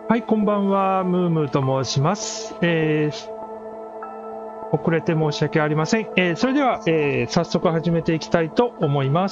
はい、こんばんは。ムームーと申します。遅れて申し訳ありません。それでは、早速始めていきたいと思います。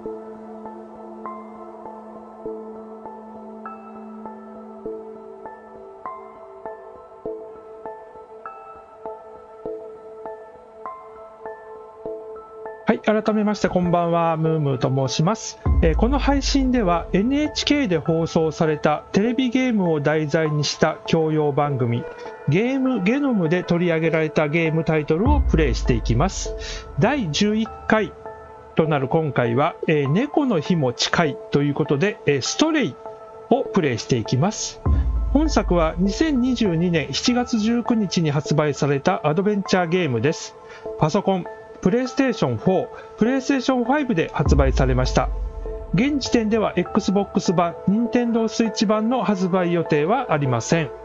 はい、改めましてこんばんは。ムームーと申します。この配信では NHK で放送されたテレビゲームを題材にした教養番組ゲームゲノムで取り上げられたゲームタイトルをプレイしていきます。第11回となる今回は、猫の日も近いということで、ストレイをプレイしていきます。本作は2022年7月19日に発売されたアドベンチャーゲームです。パソコン、プレイステーション4、プレイステーション5で発売されました。現時点では Xbox 版、Nintendo Switch 版の発売予定はありません。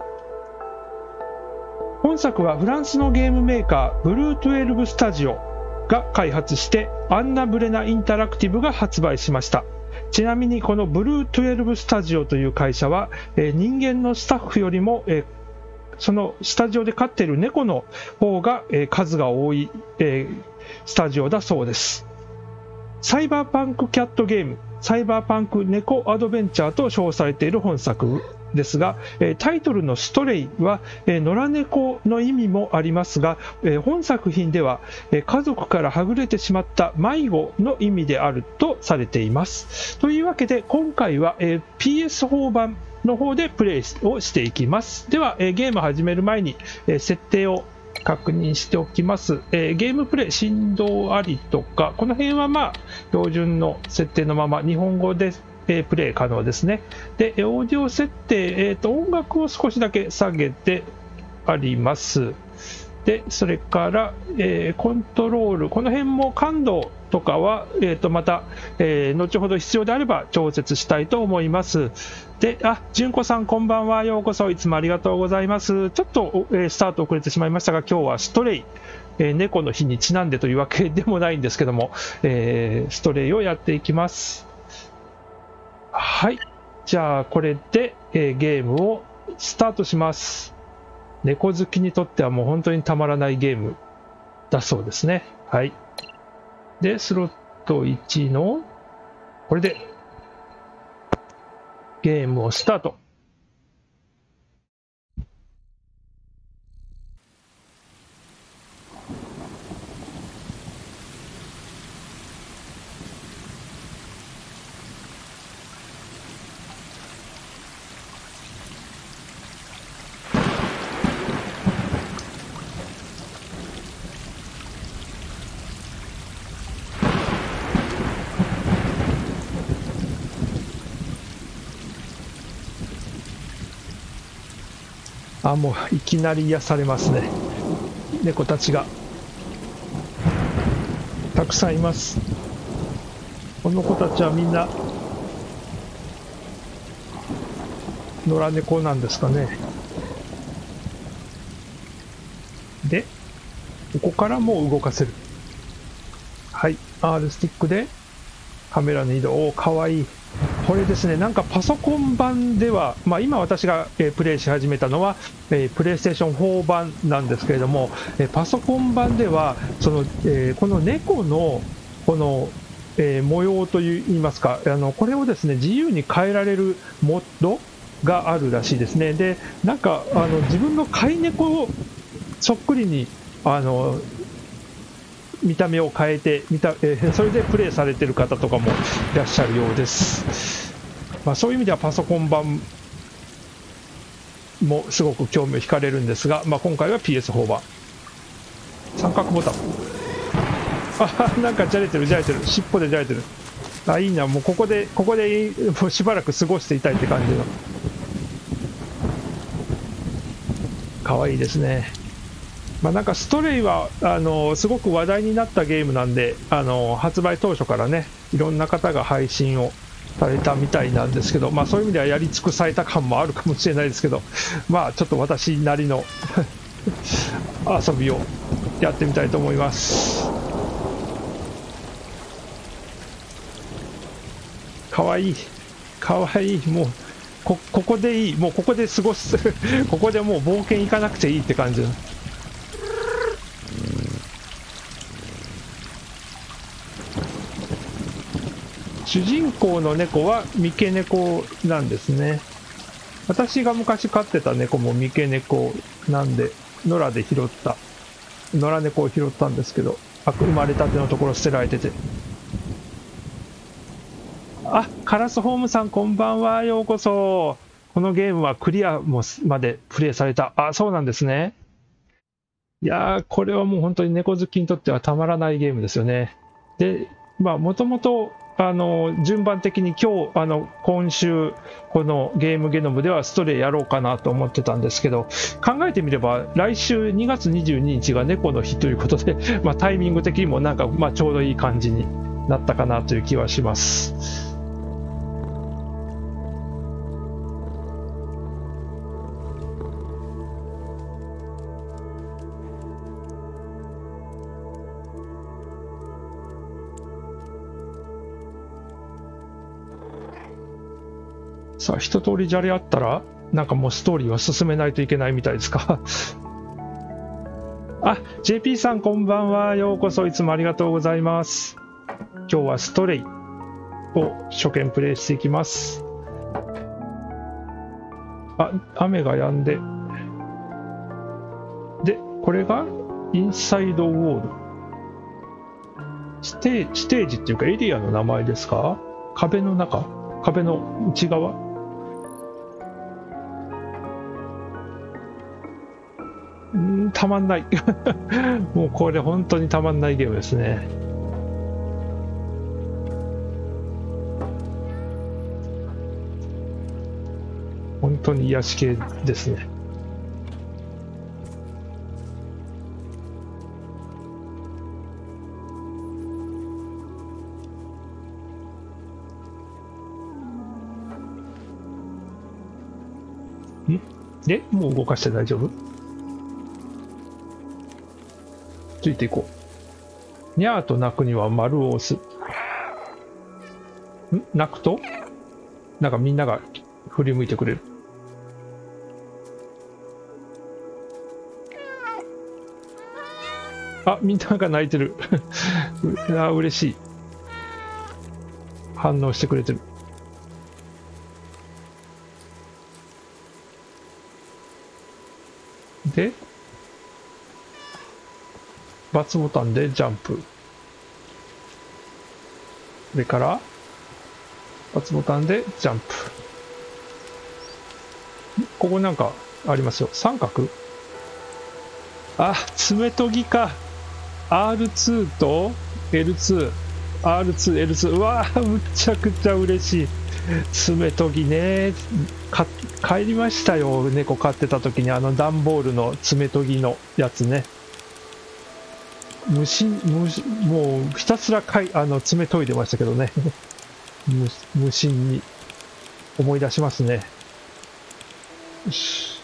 本作はフランスのゲームメーカーブルー12スタジオが開発してアンナブレナインタラクティブが発売しました。ちなみにこのブルー12スタジオという会社は、人間のスタッフよりも、そのスタジオで飼っている猫の方が、数が多い、スタジオだそうです。サイバーパンクキャットゲーム、サイバーパンク猫アドベンチャーと称されている本作ですが、タイトルのストレイは野良猫の意味もありますが、本作品では家族からはぐれてしまった迷子の意味であるとされています。というわけで今回は PS4 版の方でプレイをしていきます。ではゲーム始める前に設定を確認しておきます。ゲームプレイ振動ありとかこの辺は標準の設定のまま日本語でプレイ可能ですね。でオーディオ設定、音楽を少しだけ下げてあります。でそれから、コントロール、この辺も感度とかは、また、後ほど必要であれば調節したいと思います。で、純子さんこんばんは。ようこそ。いつもありがとうございます。ちょっと、スタート遅れてしまいましたが、今日はストレイ、猫の日にちなんでというわけでもないんですけども、ストレイをやっていきます。はい。じゃあ、これで、ゲームをスタートします。猫好きにとってはもう本当にたまらないゲームだそうですね。はい。で、スロット1の、これで、ゲームをスタート。もういきなり癒されますね。猫たちがたくさんいます。この子たちはみんな野良猫なんですかね。で、ここからもう動かせる。はい、R スティックでカメラの移動。かわいい。これですね、なんかパソコン版では、今私がプレイし始めたのはプレイステーション4版なんですけれども、パソコン版ではこの猫のこの模様といいますか、これをですね自由に変えられるモッドがあるらしいですね。で、なんか自分の飼い猫をそっくりに見た目を変えてそれでプレイされている方とかもいらっしゃるようです。そういう意味ではパソコン版もすごく興味を惹かれるんですが、今回は PS4 版。三角ボタン。なんかじゃれてる尻尾でじゃれてる。いいな。もうここでもうしばらく過ごしていたいって感じの。かわいいですね。なんかストレイはすごく話題になったゲームなんで、発売当初からねいろんな方が配信をされたみたいなんですけど、そういう意味ではやり尽くされた感もあるかもしれないですけど、ちょっと私なりの遊びをやってみたいと思います。かわいいかわいい。もうここでいい、もうここで過ごすここでもう冒険行かなくていいって感じ。主人公の猫は三毛猫なんですね。私が昔飼ってた猫も三毛猫なんで、野良で拾った、野良猫を拾ったんですけど、生まれたてのところ捨てられてて。あ、カラスホームさんこんばんは、ようこそ。このゲームはクリアもまでプレイされた。あ、そうなんですね。いやー、これはもう本当に猫好きにとってはたまらないゲームですよね。で、まあ、もともと、順番的に今週、このゲームゲノムではストレイやろうかなと思ってたんですけど、考えてみれば、来週2月22日が猫の日ということで、まあ、タイミング的にもなんか、まあ、ちょうどいい感じになったかなという気はします。さあ、一通りじゃれあったら、なんかもうストーリーは進めないといけないみたいですか。あ、JP さんこんばんは。ようこそ、いつもありがとうございます。今日はストレイを初見プレイしていきます。あ、雨が止んで。で、これがインサイドウォール。ステージっていうかエリアの名前ですか？壁の中？壁の内側？たまんないもうこれ本当にたまんないゲームですね。本当に癒し系ですね。で、もう動かして大丈夫？ついていこう。にゃーと鳴くには丸を押す。鳴くとなんかみんなが振り向いてくれる。あ、みんなが泣いてるあ、嬉しい。反応してくれてる。で×ボタンでジャンプ。それから×ボタンでジャンプ。ここなんかありますよ。三角。あ、爪研ぎか。R2 と L2。R2、L2。うわー、むちゃくちゃ嬉しい。爪研ぎね。帰りましたよ。猫飼ってた時に段ボールの爪研ぎのやつね。もうひたすら爪研いでましたけどね無心に思い出しますね。よし。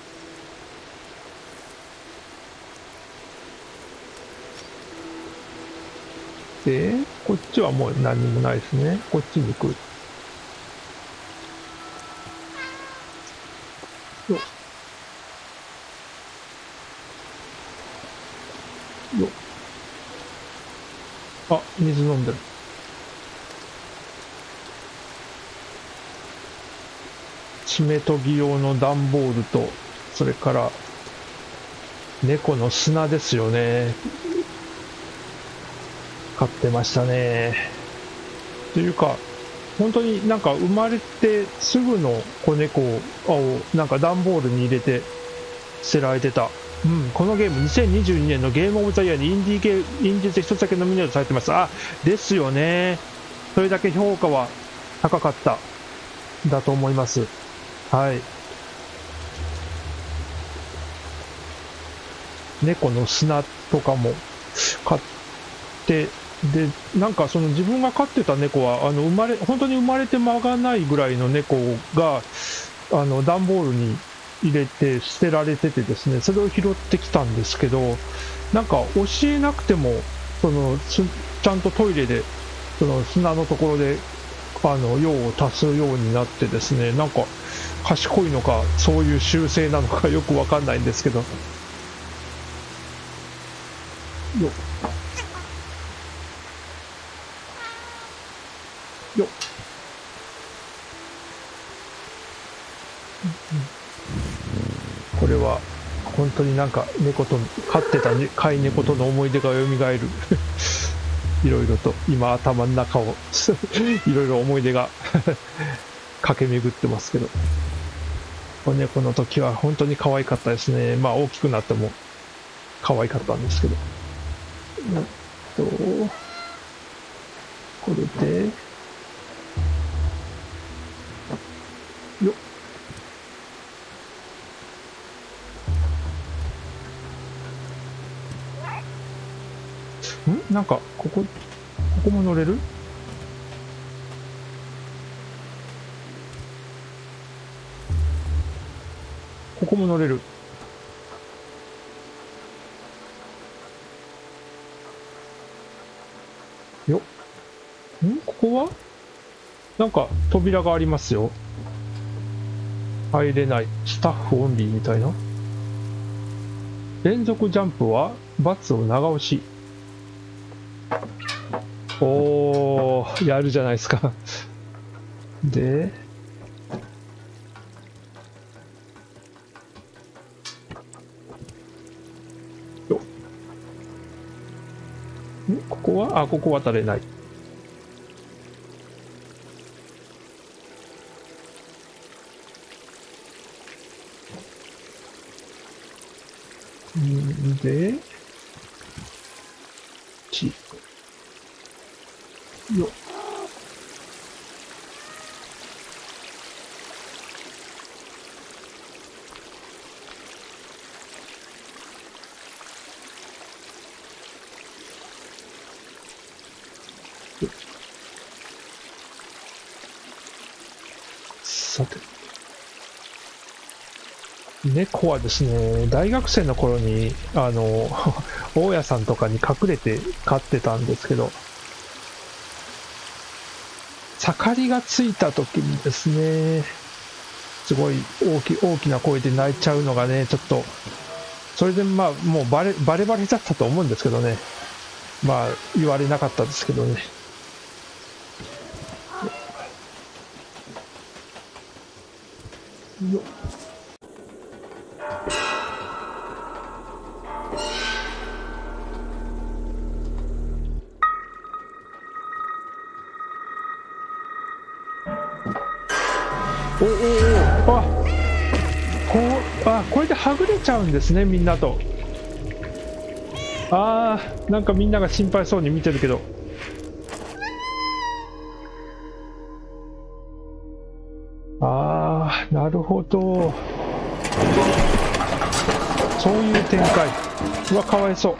で、こっちはもう何もないですね。こっちに行く。よよあ、水飲んでる。爪研ぎ用の段ボールと、それから猫の砂ですよね。飼ってましたね。というか、本当になんか生まれてすぐの子猫をなんか段ボールに入れて捨てられてた。うん、このゲーム2022年のゲームオブザイヤーにインディーで一つだけノミネートされてます。あ、ですよね。それだけ評価は高かっただと思います。はい。猫の砂とかも買って、で、なんかその自分が飼ってた猫は本当に生まれて間がないぐらいの猫が段ボールに入れて捨てられててですね、それを拾ってきたんですけど、なんか教えなくてもちゃんとトイレでその砂のところで用を足すようになってですね、なんか賢いのか、そういう習性なのかよくわかんないんですけど。よっ。よっ。これは本当になんか猫と飼ってた、ね、飼い猫との思い出が蘇るいろいろと今頭の中をいろいろ思い出が駆け巡ってますけど、子猫の時は本当に可愛かったですね。まあ大きくなっても可愛かったんですけど、これでよっ。なんかここも乗れる？ここも乗れる。よっ。ここはなんか扉がありますよ。入れない。スタッフオンリーみたいな。連続ジャンプは×を長押し。おー、やるじゃないですか。で、よっ。ここはここ渡れない。で、よっ。さて、猫はですね、大学生の頃に大家さんとかに隠れて飼ってたんですけど、盛りがついた時にですね、すごい大きな声で泣いちゃうのがね、ちょっとそれでまあもうバレだったと思うんですけどね、まあ言われなかったですけどね。よっ。これではぐれちゃうんですね、みんなと。なんかみんなが心配そうに見てるけど。なるほど。そういう展開。うわ、かわいそう。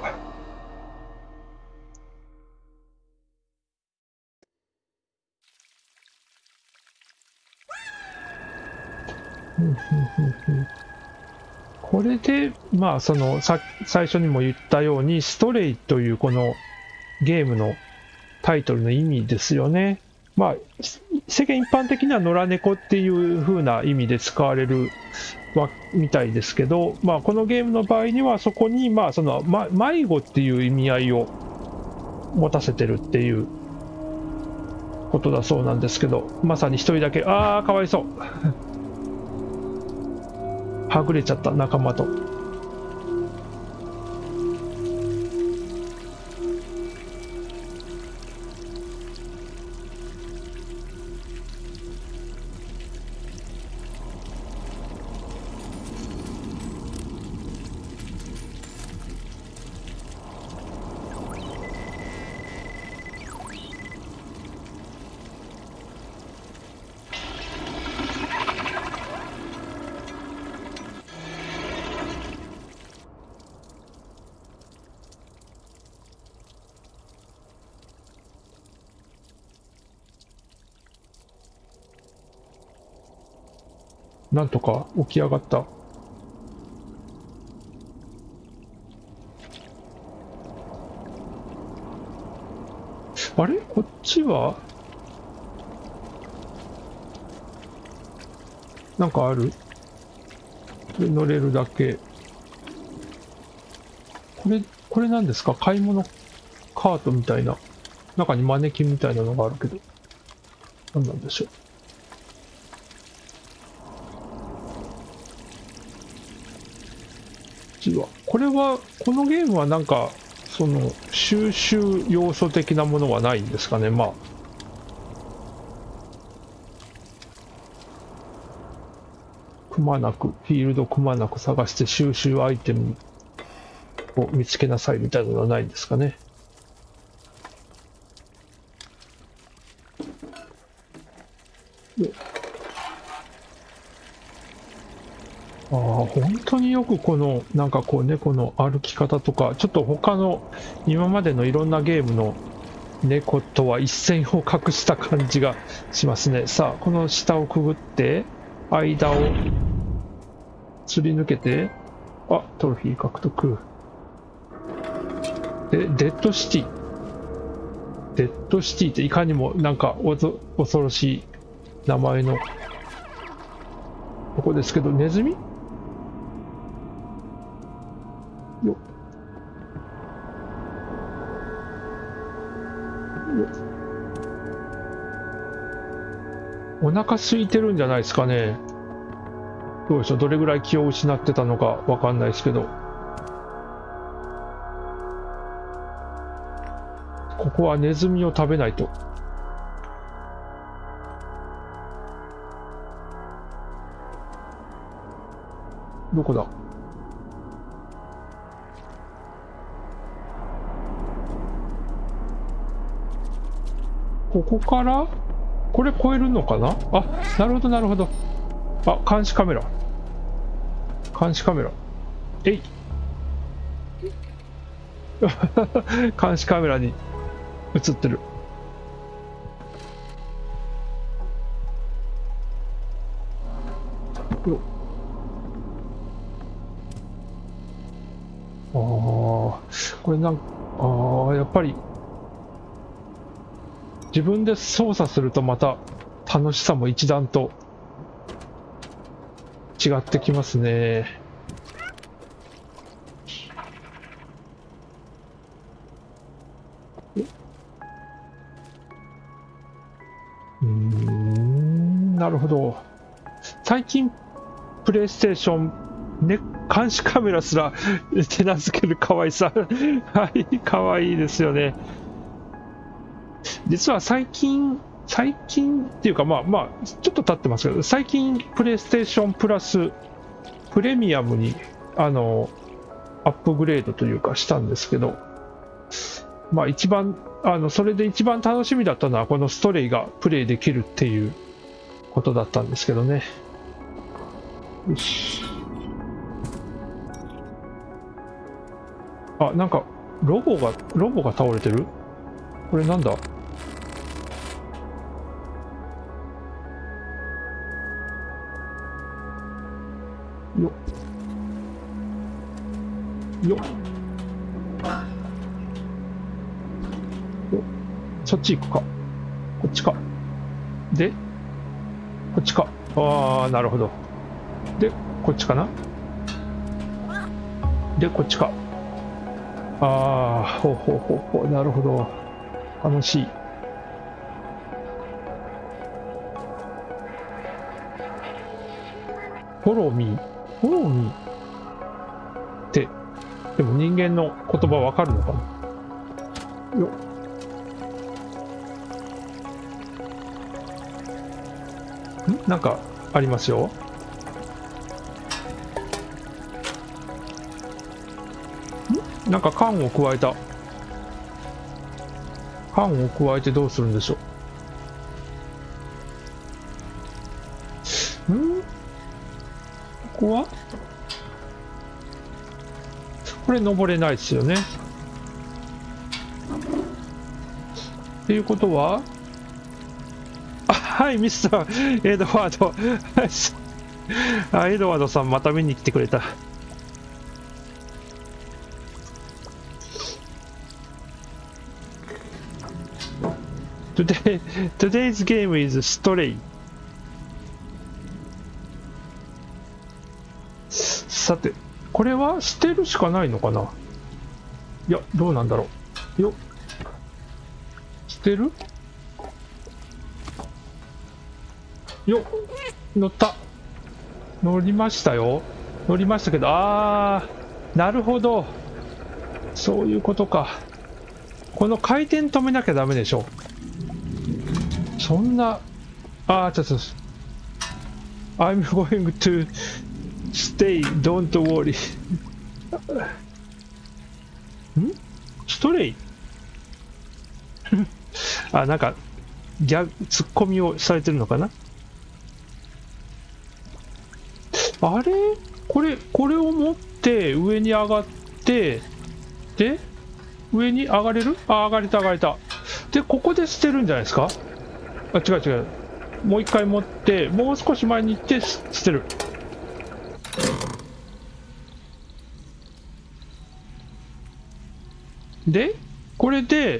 これで、まあ、最初にも言ったように、ストレイというこのゲームのタイトルの意味ですよね。まあ、世間一般的には野良猫っていう風な意味で使われるみたいですけど、まあ、このゲームの場合にはそこに、まあ、迷子っていう意味合いを持たせてるっていうことだそうなんですけど、まさに一人だけ、かわいそう。はぐれちゃった仲間と。なんとか起き上がった。あれ？こっちはなんかある？で乗れるだけ。これ何ですか？買い物カートみたいな。中にマネキンみたいなのがあるけど。何なんでしょう。これは、このゲームはなんか、その、収集要素的なものはないんですかね。まあ。くまなく、フィールドくまなく探して収集アイテムを見つけなさいみたいなのはないんですかね。ああ、本当によくこの、なんかこう猫の歩き方とか、ちょっと他の今までのいろんなゲームの猫とは一線を画した感じがしますね。さあ、この下をくぐって、間をすり抜けて、あ、トロフィー獲得。で、デッドシティ。デッドシティっていかにもなんか恐ろしい名前のとこですけど、ネズミ？よお腹空いてるんじゃないですかね。どうでしょう、どれぐらい気を失ってたのかわかんないですけど。ここはネズミを食べないと。どこだ？ここからこれ越えるのかなあ、なるほど、なるほど。あ、監視カメラ。監視カメラ。えい。監視カメラに映ってる。よああ、これなんか、ああ、やっぱり、自分で操作するとまた楽しさも一段と違ってきますね。なるほど。最近、プレイステーション、ね、監視カメラすら手なずける可愛さ。はい、可愛いですよね。実は最近っていうか、まあ、ちょっと経ってますけど、最近、プレイステーションプラス、プレミアムに、アップグレードというかしたんですけど、まあ一番、それで一番楽しみだったのは、このストレイがプレイできるっていうことだったんですけどね。よし。あ、なんか、ロボが倒れてる？これなんだ？よよよ、そっち行くか、こっちか、でこっちか、ああ、なるほど。でこっちかな、でこっちか、ああ、ほうほうほうほう、なるほど、楽しい。フォローミーって、でも人間の言葉わかるのかな。よなんかありますよ。なんか缶を加えた。缶を加えてどうするんでしょう。ここはこれ登れないですよね。っていうことは、あ、はい、ミスター・エドワード。あ、エドワードさんまた見に来てくれた。Today's game is Stray. さて、これは捨てるしかないのかな。いや、どうなんだろう。よっ。捨てるよっ。乗った。乗りましたよ。乗りましたけど、なるほど。そういうことか。この回転止めなきゃダメでしょ。そんな、ちょっと、I'm going to stay, don't worry. ストレイなんか、ツッコミをされてるのかな。あれこれを持って上に上がって、で、上に上がれる？上がれた上がれた。で、ここで捨てるんじゃないですか？違う違う。もう一回持って、もう少し前に行って捨てる。で、これで、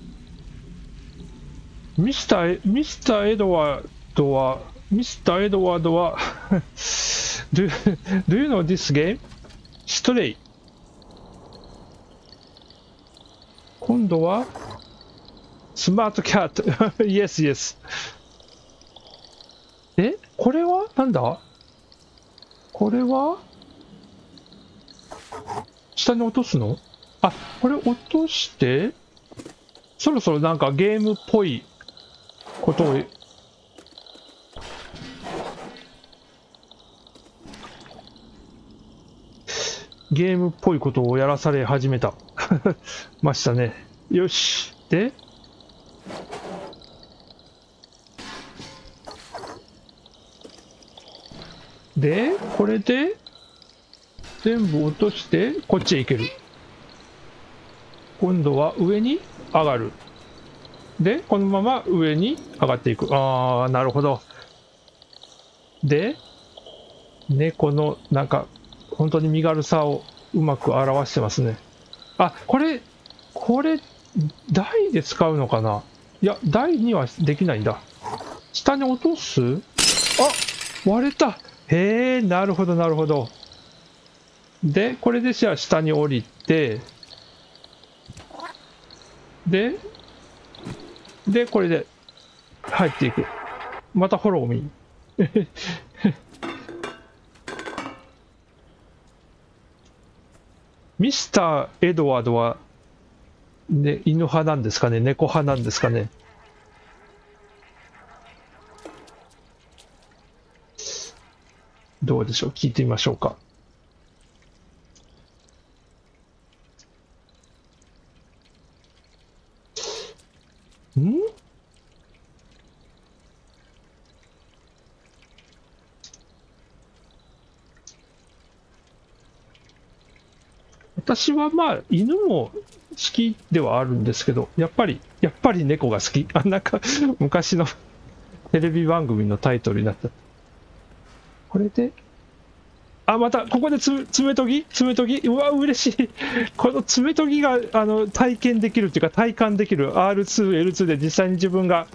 ミスターエドワードは、do you know this game? ストレイ。今度は、スマートキャット。Yes, yes. これはなんだ？これは下に落とすの？これ落として、そろそろなんかゲームっぽいことを、ゲームっぽいことをやらされ始めた。ましたね。よし。で、これで、全部落として、こっちへ行ける。今度は上に上がる。で、このまま上に上がっていく。なるほど。で、猫のなんか、本当に身軽さをうまく表してますね。これ、台で使うのかな？いや、台にはできないんだ。下に落とす？割れた。へえ、なるほど、なるほど。で、これでじゃあ下に降りて、で、これで入っていく。またフォローミー。ミスター・エドワードは、ね、犬派なんですかね、猫派なんですかね。どうでしょう、聞いてみましょうか。私はまあ犬も好きではあるんですけど、やっぱり猫が好き。なんか昔のテレビ番組のタイトルになった。これで、またここで爪研ぎ、うわ嬉しい。この爪研ぎが体験できるっていうか体感できる。 R2、L2 で実際に自分が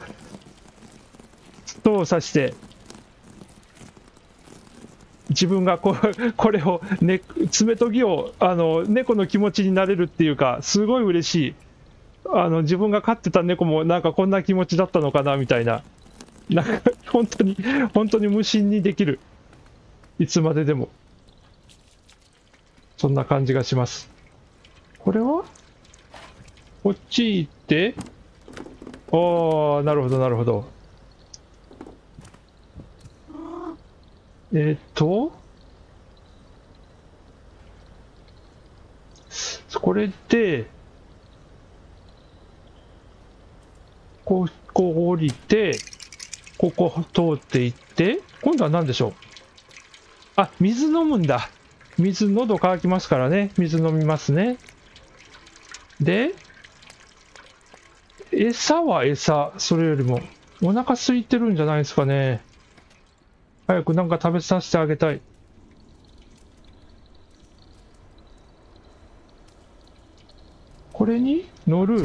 操作して。自分がこれを、爪研ぎを猫の気持ちになれるっていうか、すごい嬉しい。自分が飼ってた猫もなんかこんな気持ちだったのかなみたいな、なんか本当に無心にできる。いつまででもそんな感じがします。これはこっち行って、なるほどなるほど。これで、こう降りて、ここ通っていって、今度は何でしょう。水飲むんだ。喉乾きますからね。水飲みますね。で、餌は餌、それよりも、お腹空いてるんじゃないですかね。早くなんか食べさせてあげたい。これに乗る。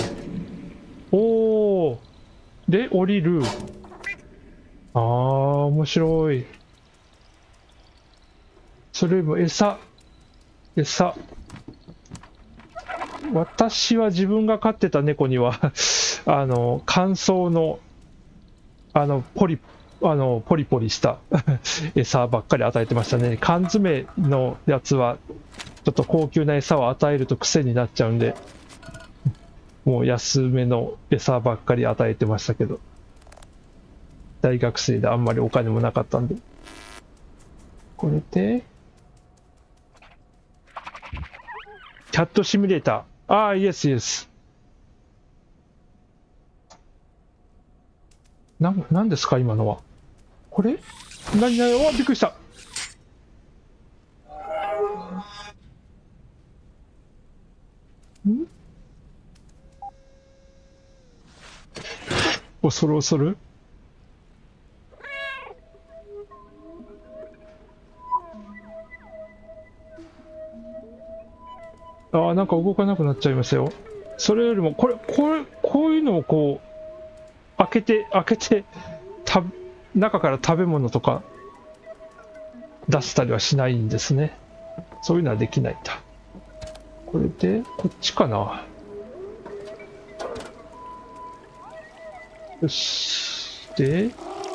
で、降りる。面白い。それよりも餌餌。私は自分が飼ってた猫には乾燥のポリポリした餌ばっかり与えてましたね。缶詰のやつはちょっと高級な餌を与えると癖になっちゃうんで、もう安めの餌ばっかり与えてましたけど、大学生であんまりお金もなかったんで。これでキャットシミュレーター。ああ、イエスイエス。なんですか今のは。これ何お、びっくりした。ん恐る恐る。ああ、なんか動かなくなっちゃいましたよ。それよりも、こういうのをこう、開けて、中から食べ物とか出したりはしないんですね。そういうのはできないんだ。これで、こっちかな。よし。で、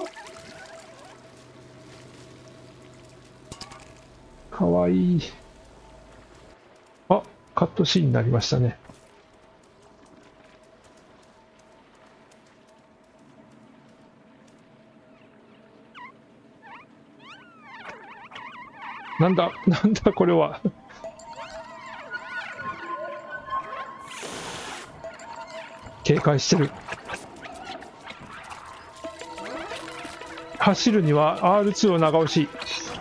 かわいい。あ、カットシーンになりましたね。なんだこれは。警戒してる。走るには R2 を長押し。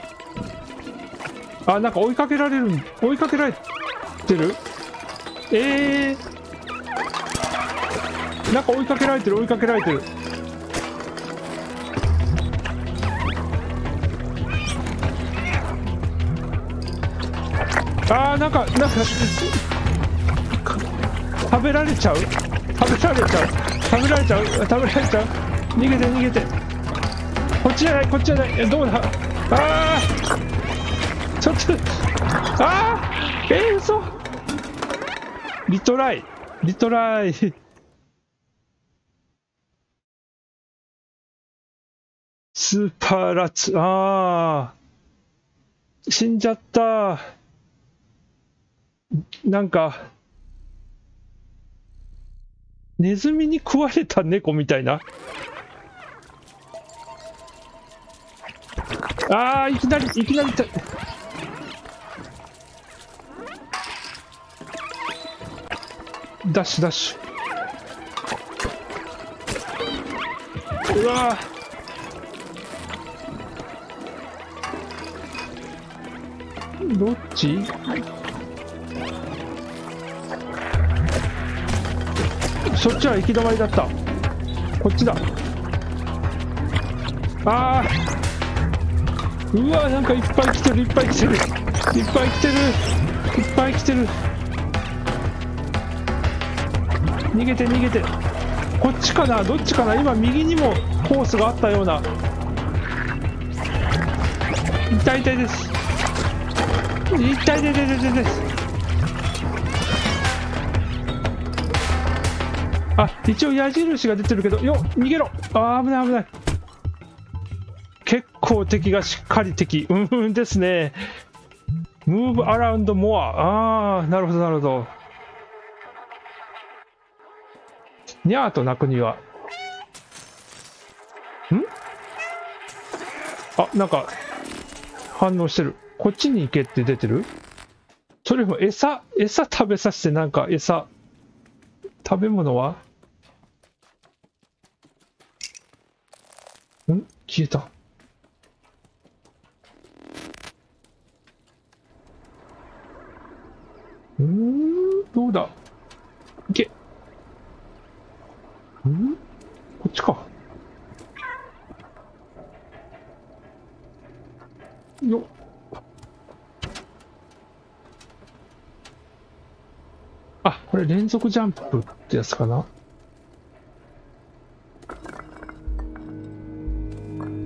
あ、なんか追いかけられてる。なんか追いかけられてる。あー、なんか食べられちゃう。逃げて。こっちじゃないどうだ。あー、ちょっと嘘。リトライスーパーラッツ。死んじゃった。なんかネズミに食われた猫みたいな。いきなりダッシュ。うわー、どっち？そっちは行き止まりだった。こっちだ。うわ、なんかいっぱい来てる。逃げて。こっちかな、どっちかな。今右にもコースがあったような。痛いです。一応矢印が出てるけど、逃げろ。危ない。結構敵がしっかりですね。Move around more。なるほど。にゃーと鳴くには。なんか反応してる。こっちに行けって出てる。それも餌食べさせて、なんか食べ物は消えた。どうだ。いけ。こっちか。よっ。これ連続ジャンプってやつかな。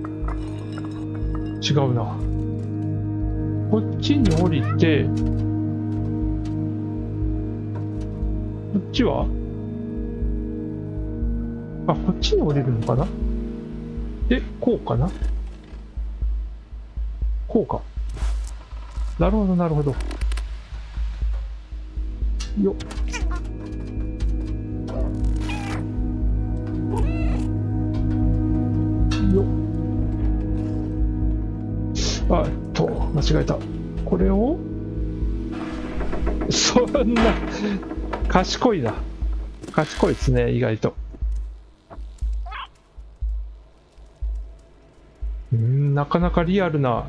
違うな。こっちに降りて、 こっちはこっちに降りるのかな。で、こうかな。こうか。なるほど、なるほど。よっ。よっ。間違えた。これをそんな、賢いな。賢いですね、意外と。なかなかリアルな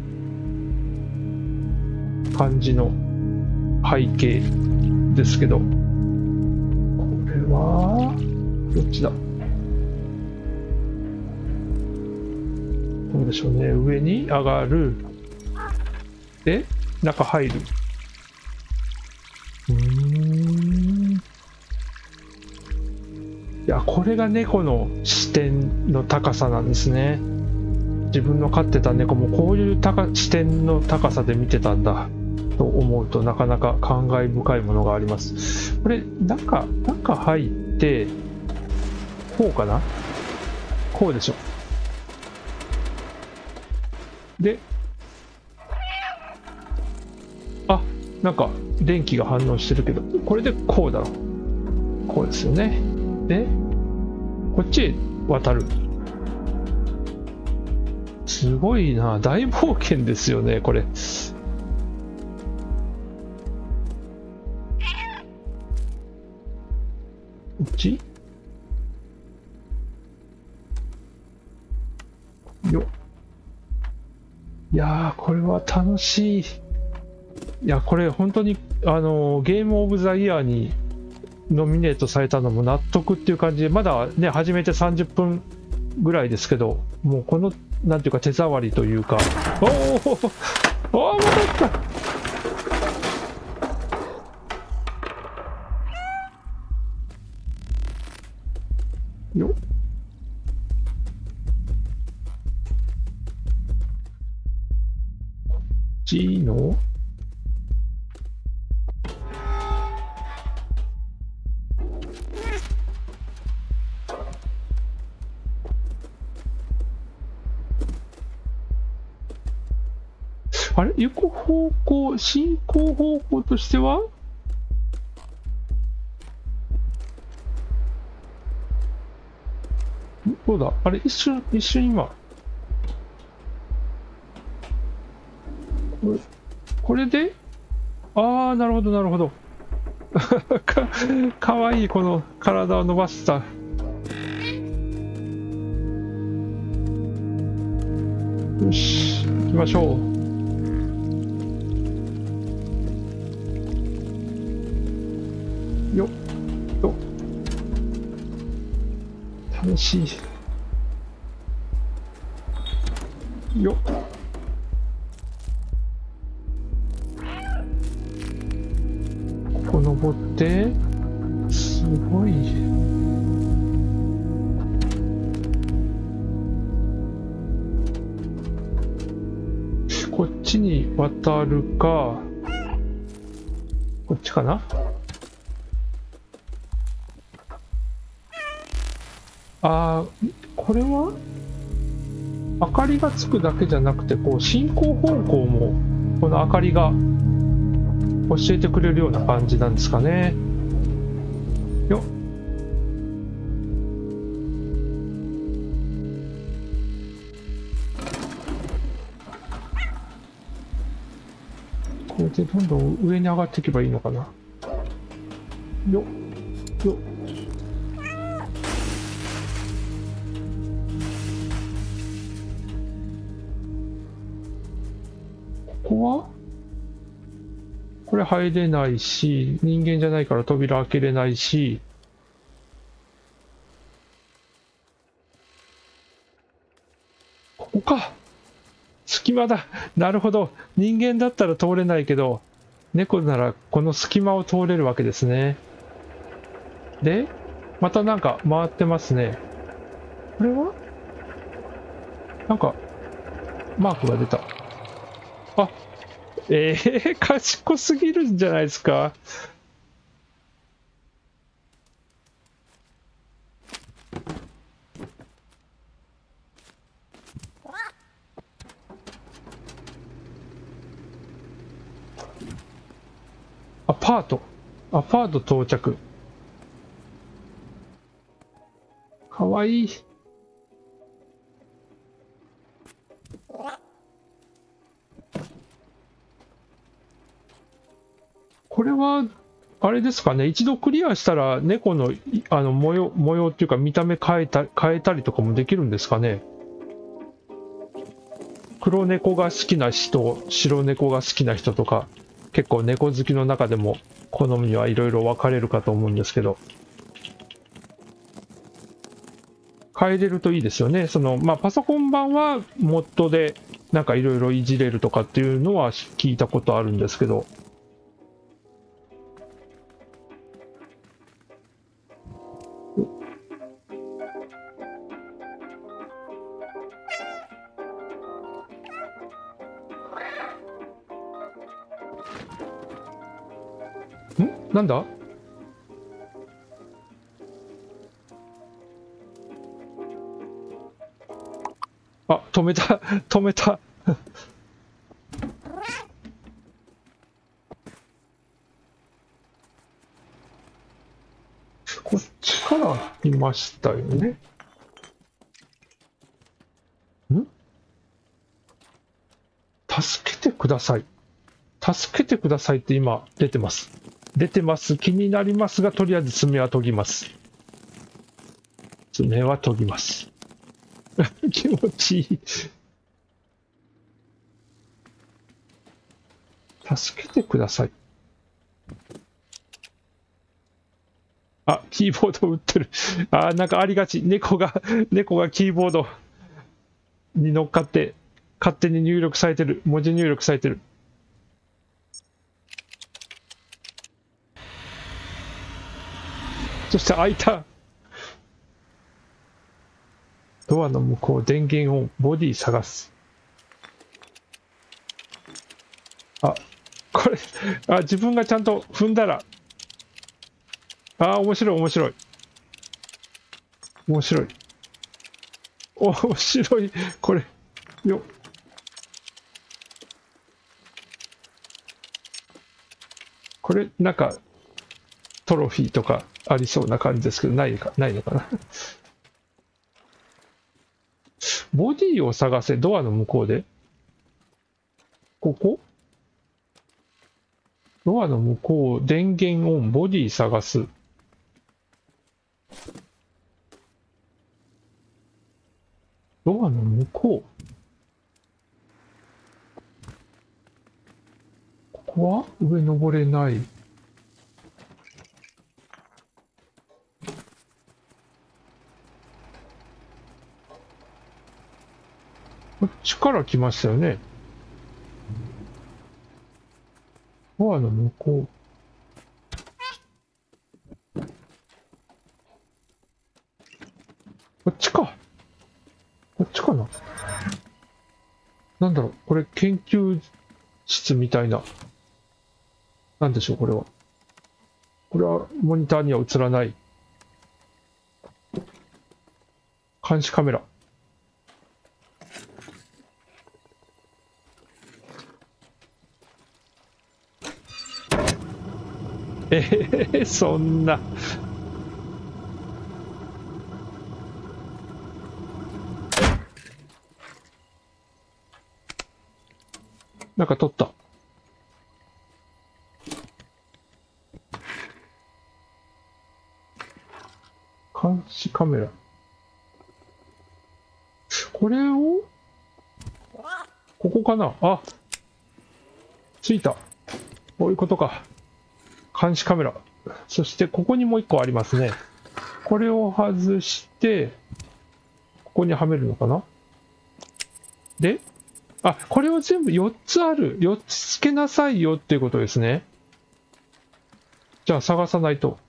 感じの背景ですけど、これはどっちだ。どうでしょうね。上に上がる。で、中入る。いや、これが猫の視点の高さなんですね。自分の飼ってた猫もこういう視点の高さで見てたんだと思うと、なかなか感慨深いものがあります。これ中入ってこうかな。こうでしょ。で、なんか電気が反応してるけど、これでこうだろう。こうですよね。で、こっちへ渡る。すごいな、大冒険ですよね、これ。こっちよっ。いやー、これは楽しい。いや、これ本当にゲームオブザイヤーにノミネートされたのも納得っていう感じで、まだね、始めて30分ぐらいですけど、もうこのなんていうか手触りというか、また来た。よっ。G のあれ、行く方向、進行方向としてはどうだ、あれ、一瞬今。これでなるほど、なるほど。かわいい、この体を伸ばした。よし、行きましょう。よっと。楽しい。よっ。ここ登って、すごい。こっちに渡るか、こっちかな。これは明かりがつくだけじゃなくて、こう進行方向もこの明かりが教えてくれるような感じなんですかね。よっ。これでどんどん上に上がっていけばいいのかな。よっよっ。ここはこれ入れないし、人間じゃないから扉開けれないし、ここか。隙間だ。なるほど。人間だったら通れないけど、猫ならこの隙間を通れるわけですね。で、またなんか回ってますね。これはなんか、マークが出た。賢すぎるんじゃないですか。 アパート。アパート到着。かわいい。これは、あれですかね、一度クリアしたら猫の模様っていうか見た目変えたりとかもできるんですかね。黒猫が好きな人、白猫が好きな人とか、結構猫好きの中でも好みはいろいろ分かれるかと思うんですけど、変えれるといいですよね。パソコン版はモッドでなんかいろいろいじれるとかっていうのは聞いたことあるんですけど、なんだ。あ、止めた、止めた。こっちから来ましたよね。助けてください。助けてくださいって今出てます。出てます。気になりますが、とりあえず爪は研ぎます。爪は研ぎます。気持ちいい。助けてください。あ、キーボード打ってる。あ、なんかありがち。猫がキーボードに乗っかって、勝手に入力されてる。文字入力されてる。そして開いた。ドアの向こう、電源オン、ボディ探す。あ、これ、自分がちゃんと踏んだら。面白い、面白い。面白い。面白い。これ、よ。これ、なんか、トロフィーとかありそうな感じですけど、ないのかな。ボディを探せ、ドアの向こうで。ここドアの向こう、電源オン、ボディ探す。ドアの向こう。ここは上登れない。こっちから来ましたよね。ドアの向こう。こっちか。こっちかな。なんだろう。これ研究室みたいな。なんでしょう、これは。これはモニターには映らない。監視カメラ。そんな。なんか撮った。監視カメラ。これをここかなあ、ついた。こういうことか。監視カメラ。そしてここにもう一個ありますね。これを外して、ここにはめるのかなで、これを全部4つある。4つつけなさいよっていうことですね。じゃあ探さないと。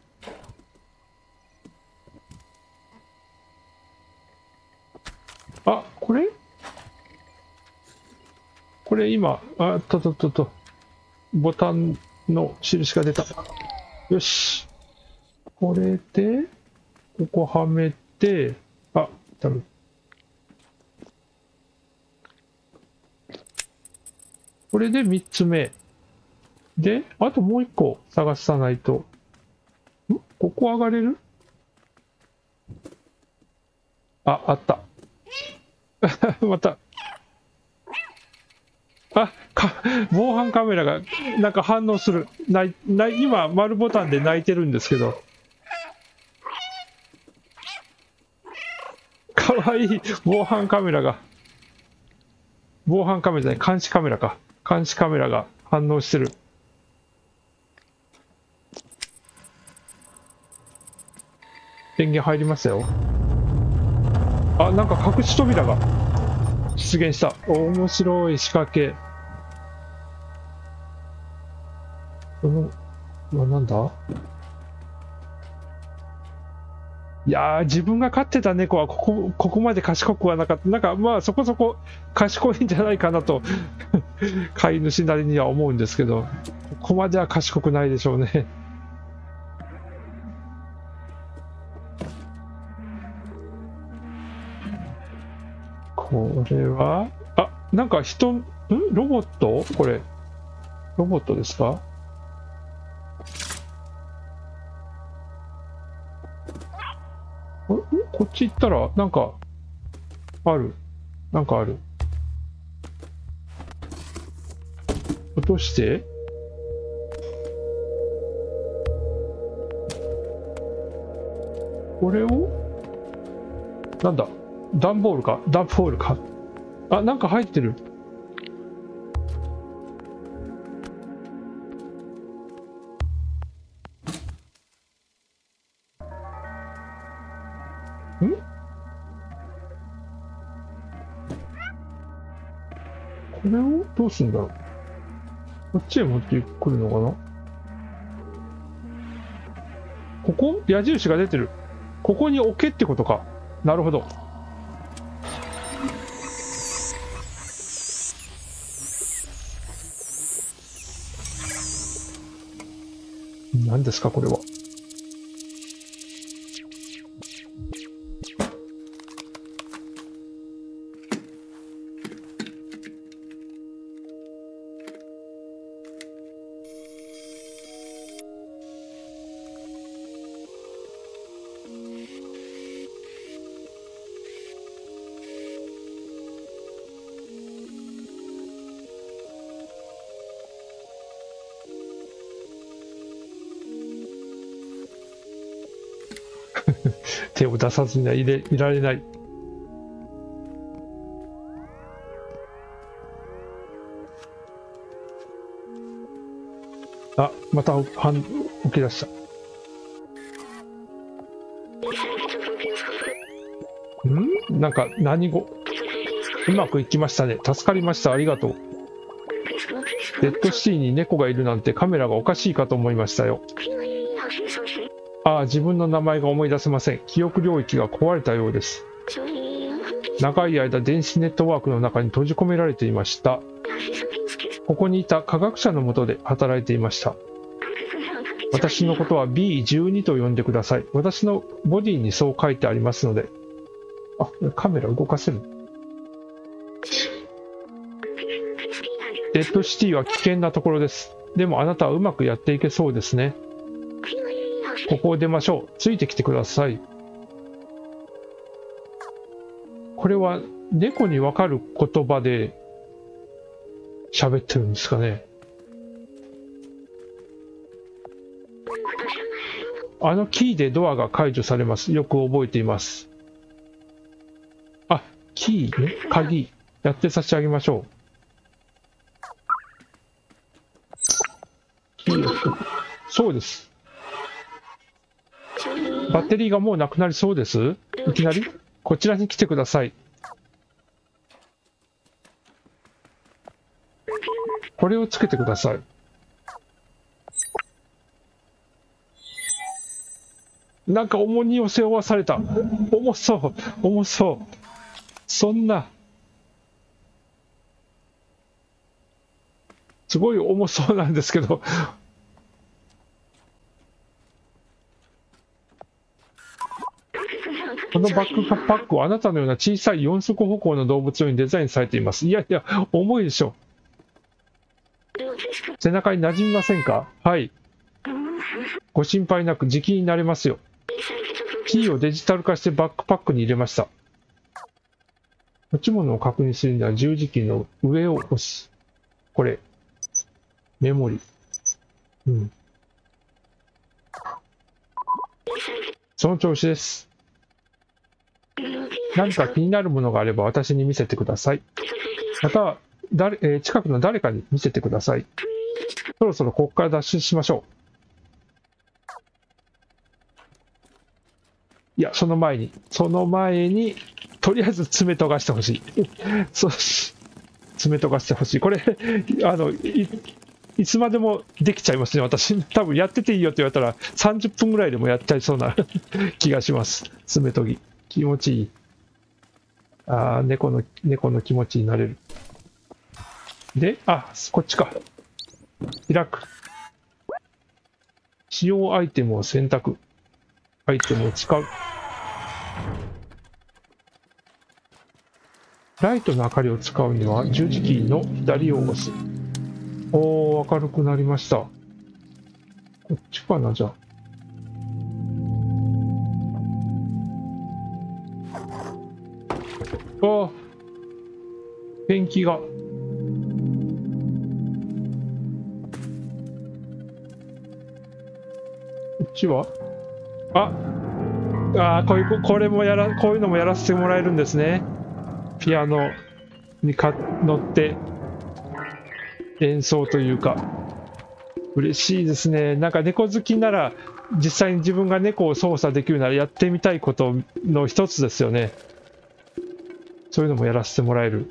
これこれ今、ボタンの印が出た。よし。これで、ここはめて、ダメ。これで3つ目。 で、あともう一個探さないと。ここ上がれる？あ、あった。また。防犯カメラがなんか反応する。今、丸ボタンで鳴いてるんですけど。かわいい防犯カメラが。防犯カメラじゃない、監視カメラか。監視カメラが反応してる。電源入りましたよ。あ、なんか隠し扉が出現した。面白い仕掛け。なんだ？いやー、自分が飼ってた猫はここまで賢くはなかった。なんかまあそこそこ賢いんじゃないかなと飼い主なりには思うんですけど、ここまでは賢くないでしょうね。これは、なんかロボット？これ、ロボットですか？こっち行ったら、なんか、ある。なんかある。落として。これをなんだ？段ボールか？段ボールか？あ、なんか入ってる。これをどうするんだろう。こっちへ持ってくるのかな。ここ矢印が出てる。ここに置けってことか。なるほど。何ですかこれは。手を出さずにはいられない。あ、また起き出した。なんか何語？うまくいきましたね。助かりました。ありがとう。デッドシティに猫がいるなんてカメラがおかしいかと思いましたよ。自分の名前が思い出せません。記憶領域が壊れたようです。長い間電子ネットワークの中に閉じ込められていました。ここにいた科学者の下で働いていました。私のことは B12 と呼んでください。私のボディにそう書いてありますので。カメラ動かせる。デッドシティは危険なところです。でもあなたはうまくやっていけそうですね。ここを出ましょう。ついてきてください。これは猫にわかる言葉で喋ってるんですかね。あのキーでドアが解除されます。よく覚えています。キーね。鍵。やって差し上げましょう。キーを。そうです。バッテリーがもうなくなりそうです。いきなりこちらに来てください。これをつけてください。なんか重荷を背負わされた。重そう、重そう。そんな。すごい重そうなんですけど。このバックパックはあなたのような小さい4足歩行の動物用にデザインされています。いやいや、重いでしょ。 背中に馴染みませんか？はい。ご心配なく、時期になれますよ。キーをデジタル化してバックパックに入れました。持ち物を確認するには十字キーの上を押す。これ。メモリ。うん。その調子です。何か気になるものがあれば私に見せてください。または近くの誰かに見せてください。そろそろここから脱出しましょう。いや、その前に、とりあえず爪研がしてほしい。爪研がしてほしい。これ、いつまでもできちゃいますね、私。多分やってていいよって言われたら、30分ぐらいでもやっちゃいそうな気がします。爪研ぎ。気持ちいい。ああ、猫の気持ちになれる。で、こっちか。開く。使用アイテムを選択。アイテムを使う。ライトの明かりを使うには十字キーの左を押す。おー、明るくなりました。こっちかな、じゃあ。ペンキが。こっちはこういうのもやらせてもらえるんですね。ピアノに乗って演奏というか。嬉しいですね。なんか猫好きなら、実際に自分が猫を操作できるならやってみたいことの一つですよね。そういうのもやらせてもらえる。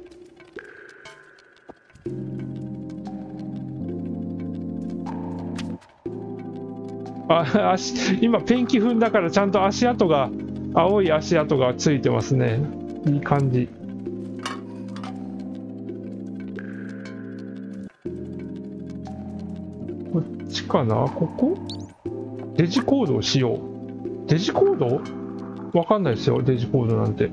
今ペンキ踏んだからちゃんと青い足跡がついてますね。いい感じ。こっちかな？ここ？デジコードをしよう。デジコード？わかんないですよ、デジコードなんて。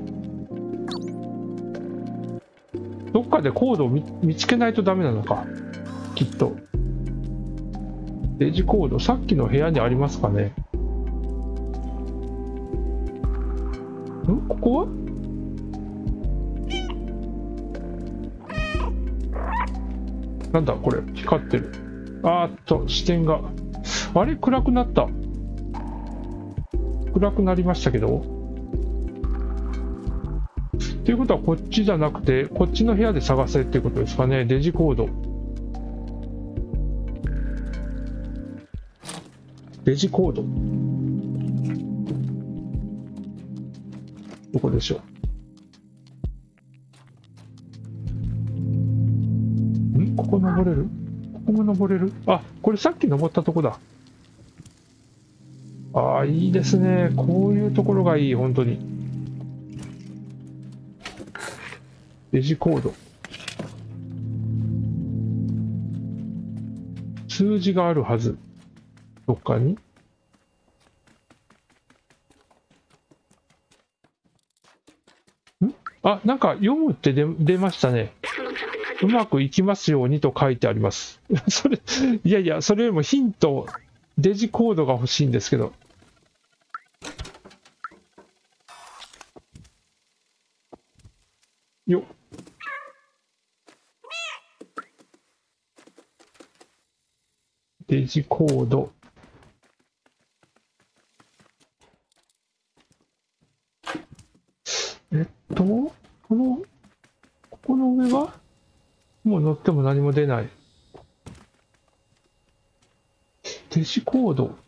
どっかでコードを見つけないとダメなのか。きっと。デジコード、さっきの部屋にありますかね。ここは？なんだこれ、光ってる。視点が。あれ、暗くなった。暗くなりましたけど。ということはこっちじゃなくて、こっちの部屋で探せっていうことですかね。デジコード。デジコード。どこでしょう。ここ登れる？ここも登れる？これさっき登ったとこだ。いいですね。こういうところがいい、本当に。デジコード。数字があるはず。どっかに。なんか読むって出ましたね。うまくいきますようにと書いてあります。いやいや、それよりもヒント、デジコードが欲しいんですけど。よっ。デジコード。ここの上はもう乗っても何も出ない。デジコード。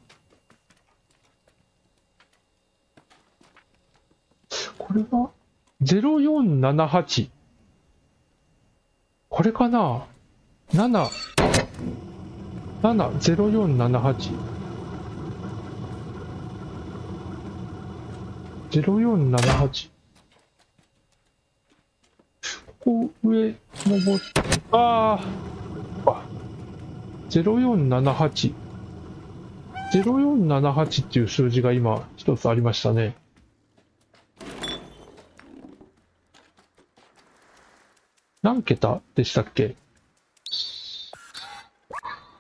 これは0478。これかな？ 0478。0478。ここ上登って、0478。0478っていう数字が今一つありましたね。何桁でしたっけ？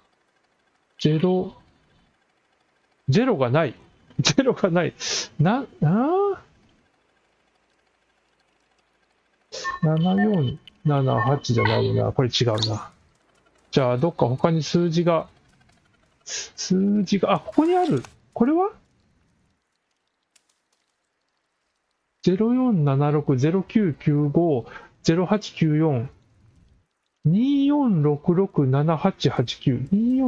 ゼロ、ゼロがない。ゼロがない。7478じゃないな。これ違うな。じゃあ、どっか他に数字が、あ、ここにある。これは ?0476-0995-0894 24667889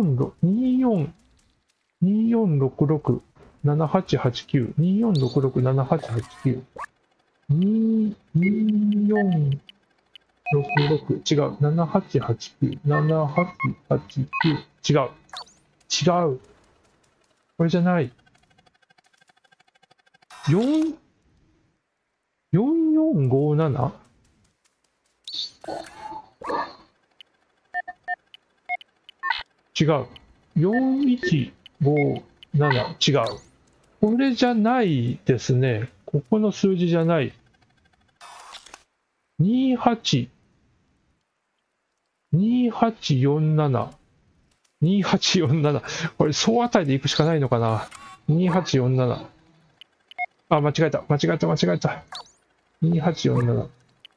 24667889 24667889 2466違う7889 7889違う違うこれじゃない4 4457違う。4157違う。これじゃないですね。ここの数字じゃない。28、2847。2847。これ総当たりでいくしかないのかな。2847。あ、間違えた。間違えた。間違えた。2847。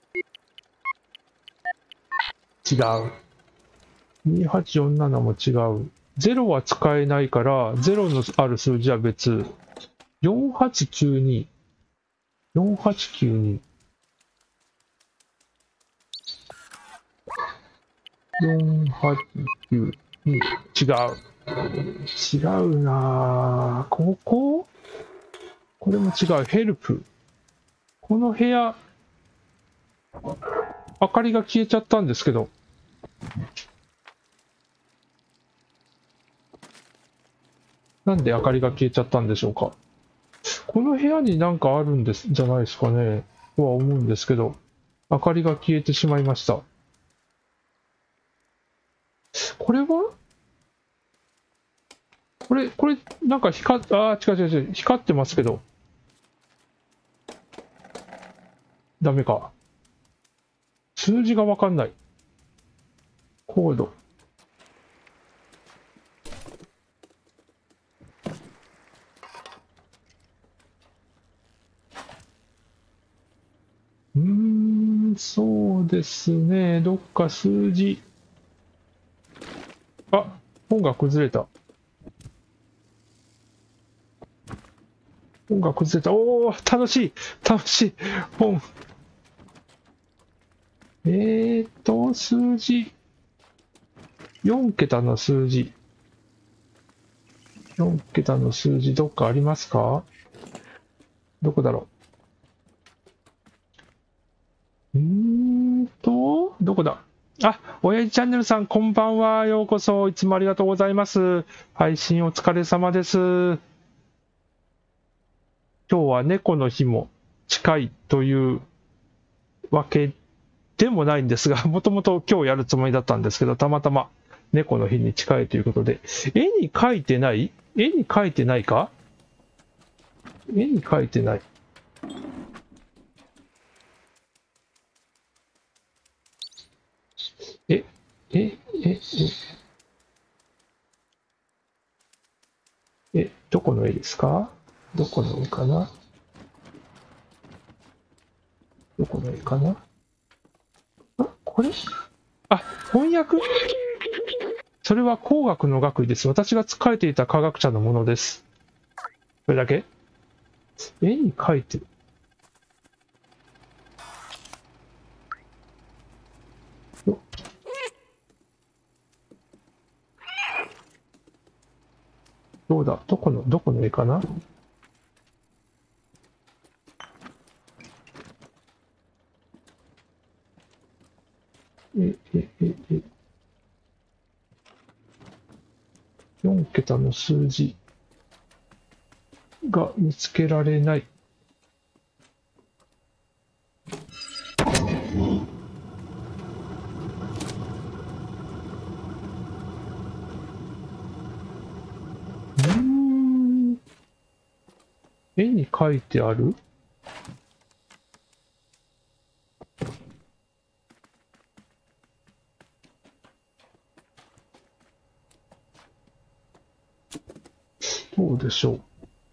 違う。2847も違う。0は使えないから、0のある数字は別。4892。4892。4892。違う。違うなぁ。こここれも違う。ヘルプ。この部屋、明かりが消えちゃったんですけど。なんで明かりが消えちゃったんでしょうか。この部屋になんかあるんですじゃないですかね。とは思うんですけど、明かりが消えてしまいました。これはこれ、なんか違う、光ってますけど。ダメか。数字がわかんない。コード。そうですね。どっか数字。あ、本が崩れた。本が崩れた。おー、楽しい。楽しい。本。数字。4桁の数字。4桁の数字、どっかありますか？どこだろう。どこだ。あ、親父チャンネルさん、こんばんは。ようこそ。いつもありがとうございます。配信お疲れ様です。今日は猫の日も近いというわけでもないんですが、もともと今日やるつもりだったんですけど、たまたま猫の日に近いということで、絵に描いてないか絵に描いてない。え、え、え、どこの絵ですか？どこの絵かな？どこの絵かな？これあ、翻訳？それは工学の学位です。私が仕えていた科学者のものです。それだけ？絵に描いてる。どうだ？どこの絵かな？4桁の数字が見つけられない。絵に描いてある？ でしょう。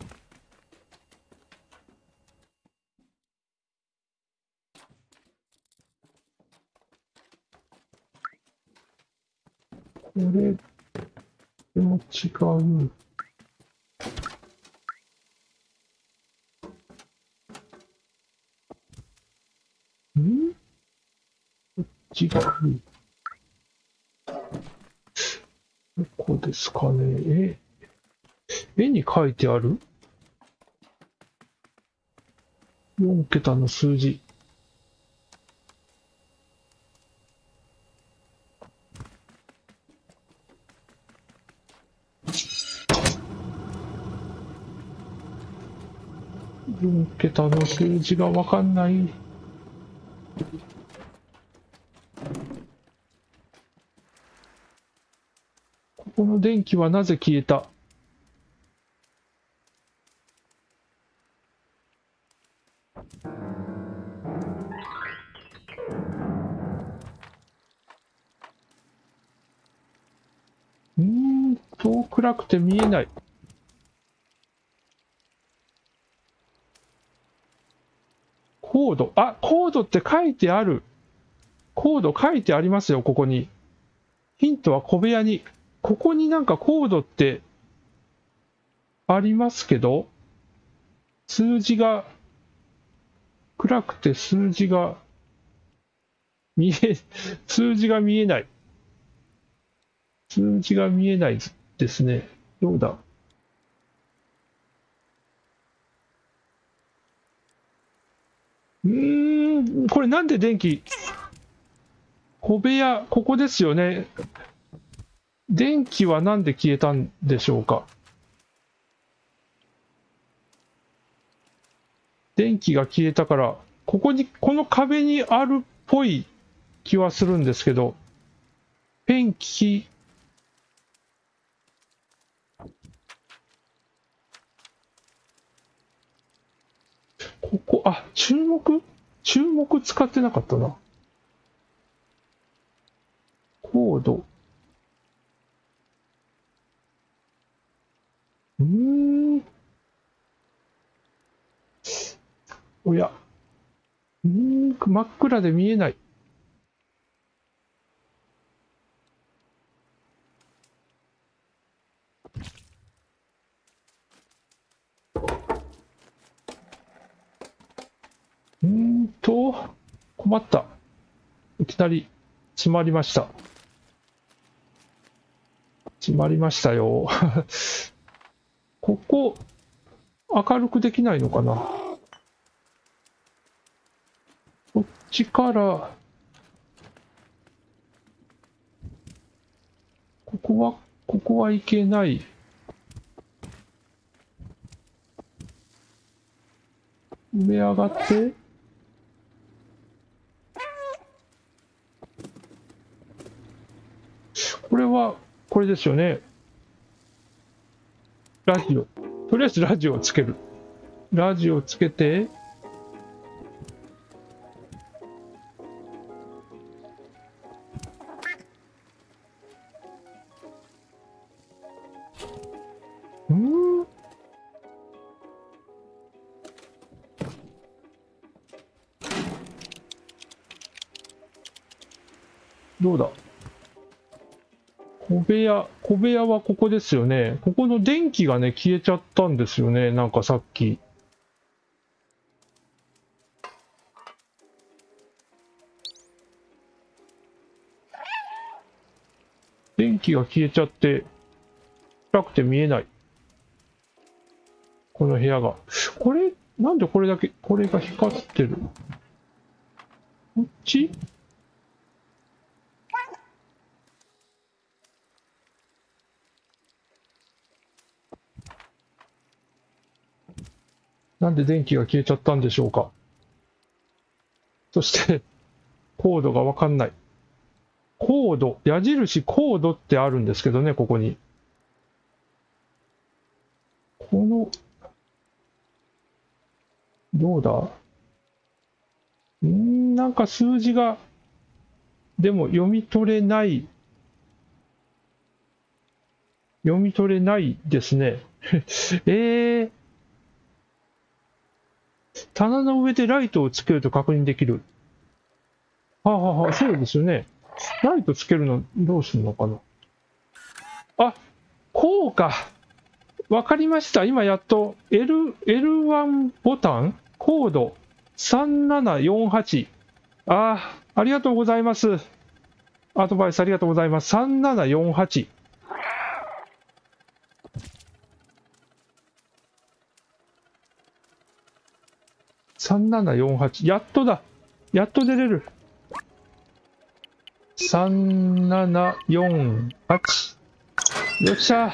これでも違う。違う。どこですかね。絵に書いてある ?4 桁の数字。4桁の数字がわかんない。ここの電気はなぜ消えた？暗くて見えない。コード。あ、コードって書いてある。コード書いてありますよ、ここに。ヒントは小部屋に。ここになんかコードってありますけど、数字が、暗くて数字が数字が見えない。数字が見えないですね。どうだ？これなんで電気、小部屋、ここですよね。電気はなんで消えたんでしょうか。電気が消えたから、ここに、この壁にあるっぽい気はするんですけど、ペンキ、ここ、あ、注目使ってなかったな。コード。おや。真っ暗で見えない。困った。いきなり閉まりました。閉まりましたよ。ここ、明るくできないのかな。こっちから、ここはいけない。上上がって。これは、これですよね。ラジオ。とりあえずラジオをつける。ラジオをつけて、どうだ？小部屋はここですよね。ここの電気がね、消えちゃったんですよね。なんかさっき。電気が消えちゃって、暗くて見えない。この部屋が。これ、なんでこれだけ、これが光ってる？こっち？なんで電気が消えちゃったんでしょうか。そして、コードがわかんない。コード、矢印コードってあるんですけどね、ここに。この、どうだ？なんか数字が、でも読み取れない。 読み取れないですね。棚の上でライトをつけると確認できる。そうですよね。ライトつけるのどうするのかな。あ、こうか。わかりました。今やっと L1 ボタンコード3748。ありがとうございます。アドバイスありがとうございます。3748。3748。やっとだ。やっと出れる。3748。よっしゃ。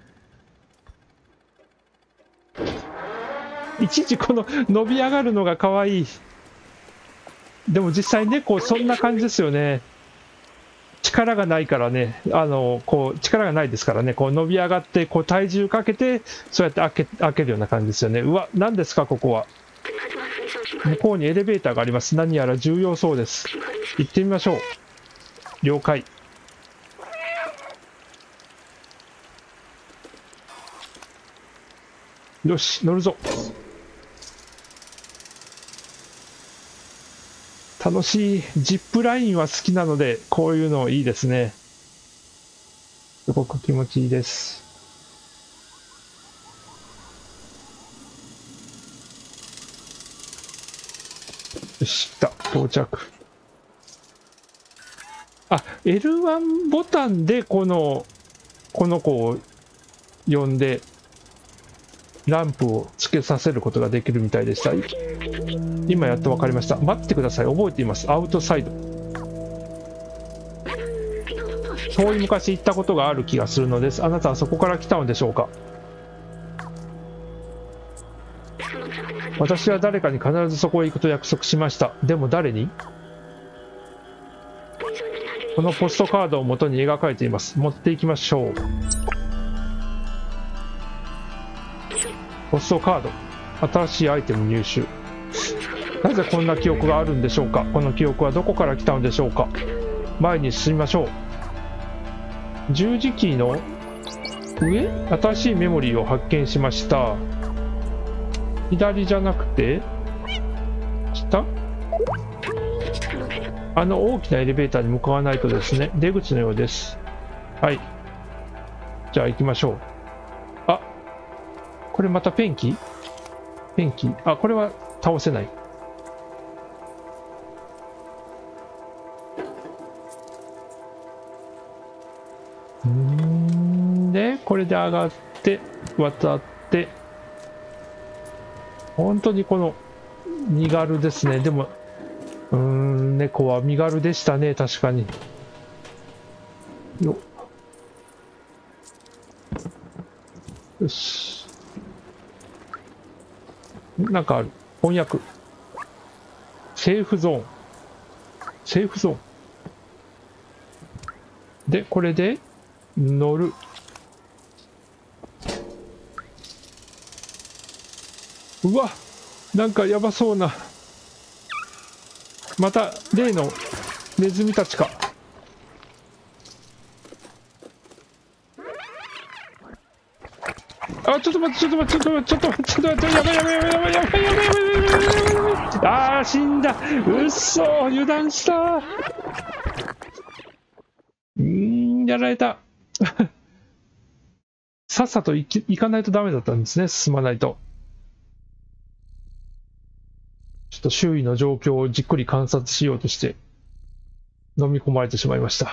いちいちこの伸び上がるのがかわいい。でも実際猫そんな感じですよね。力がないからね、こう力がないですからね、こう伸び上がってこう体重かけてそうやって開けるような感じですよね。うわ、何ですかここは。向こうにエレベーターがあります。何やら重要そうです。行ってみましょう。了解。よし、乗るぞ。楽しい。ジップラインは好きなので、こういうのいいですね。すごく気持ちいいです。よし、来た。到着。L1 ボタンでこの子を呼んで、ランプをつけさせることができるみたいでした。今やっと分かりました。待ってください。覚えています。アウトサイド。遠い昔行ったことがある気がするのです。あなたはそこから来たのでしょうか。私は誰かに必ずそこへ行くと約束しました。でも誰に？このポストカードを元に描かれています。持っていきましょう。ポストカード。新しいアイテム入手。なぜこんな記憶があるんでしょうか。この記憶はどこから来たのでしょうか。前に進みましょう。十字キーの上？新しいメモリーを発見しました。左じゃなくて下？大きなエレベーターに向かわないとですね。出口のようです。はい。じゃあ行きましょう。これまたペンキ？ペンキ？これは倒せない。で、これで上がって、渡って、本当にこの身軽ですね。でも、猫は身軽でしたね、確かに。よし。なんかある。翻訳。セーフゾーン。セーフゾーン。で、これで乗る。うわ、なんかやばそうな。また例のネズミたちか。ちょっと待って、やばい、死んだ。うっそ、油断した。やられた。さっさと行かないとダメだったんですね。進まないと。ちょっと周囲の状況をじっくり観察しようとして飲み込まれてしまいました。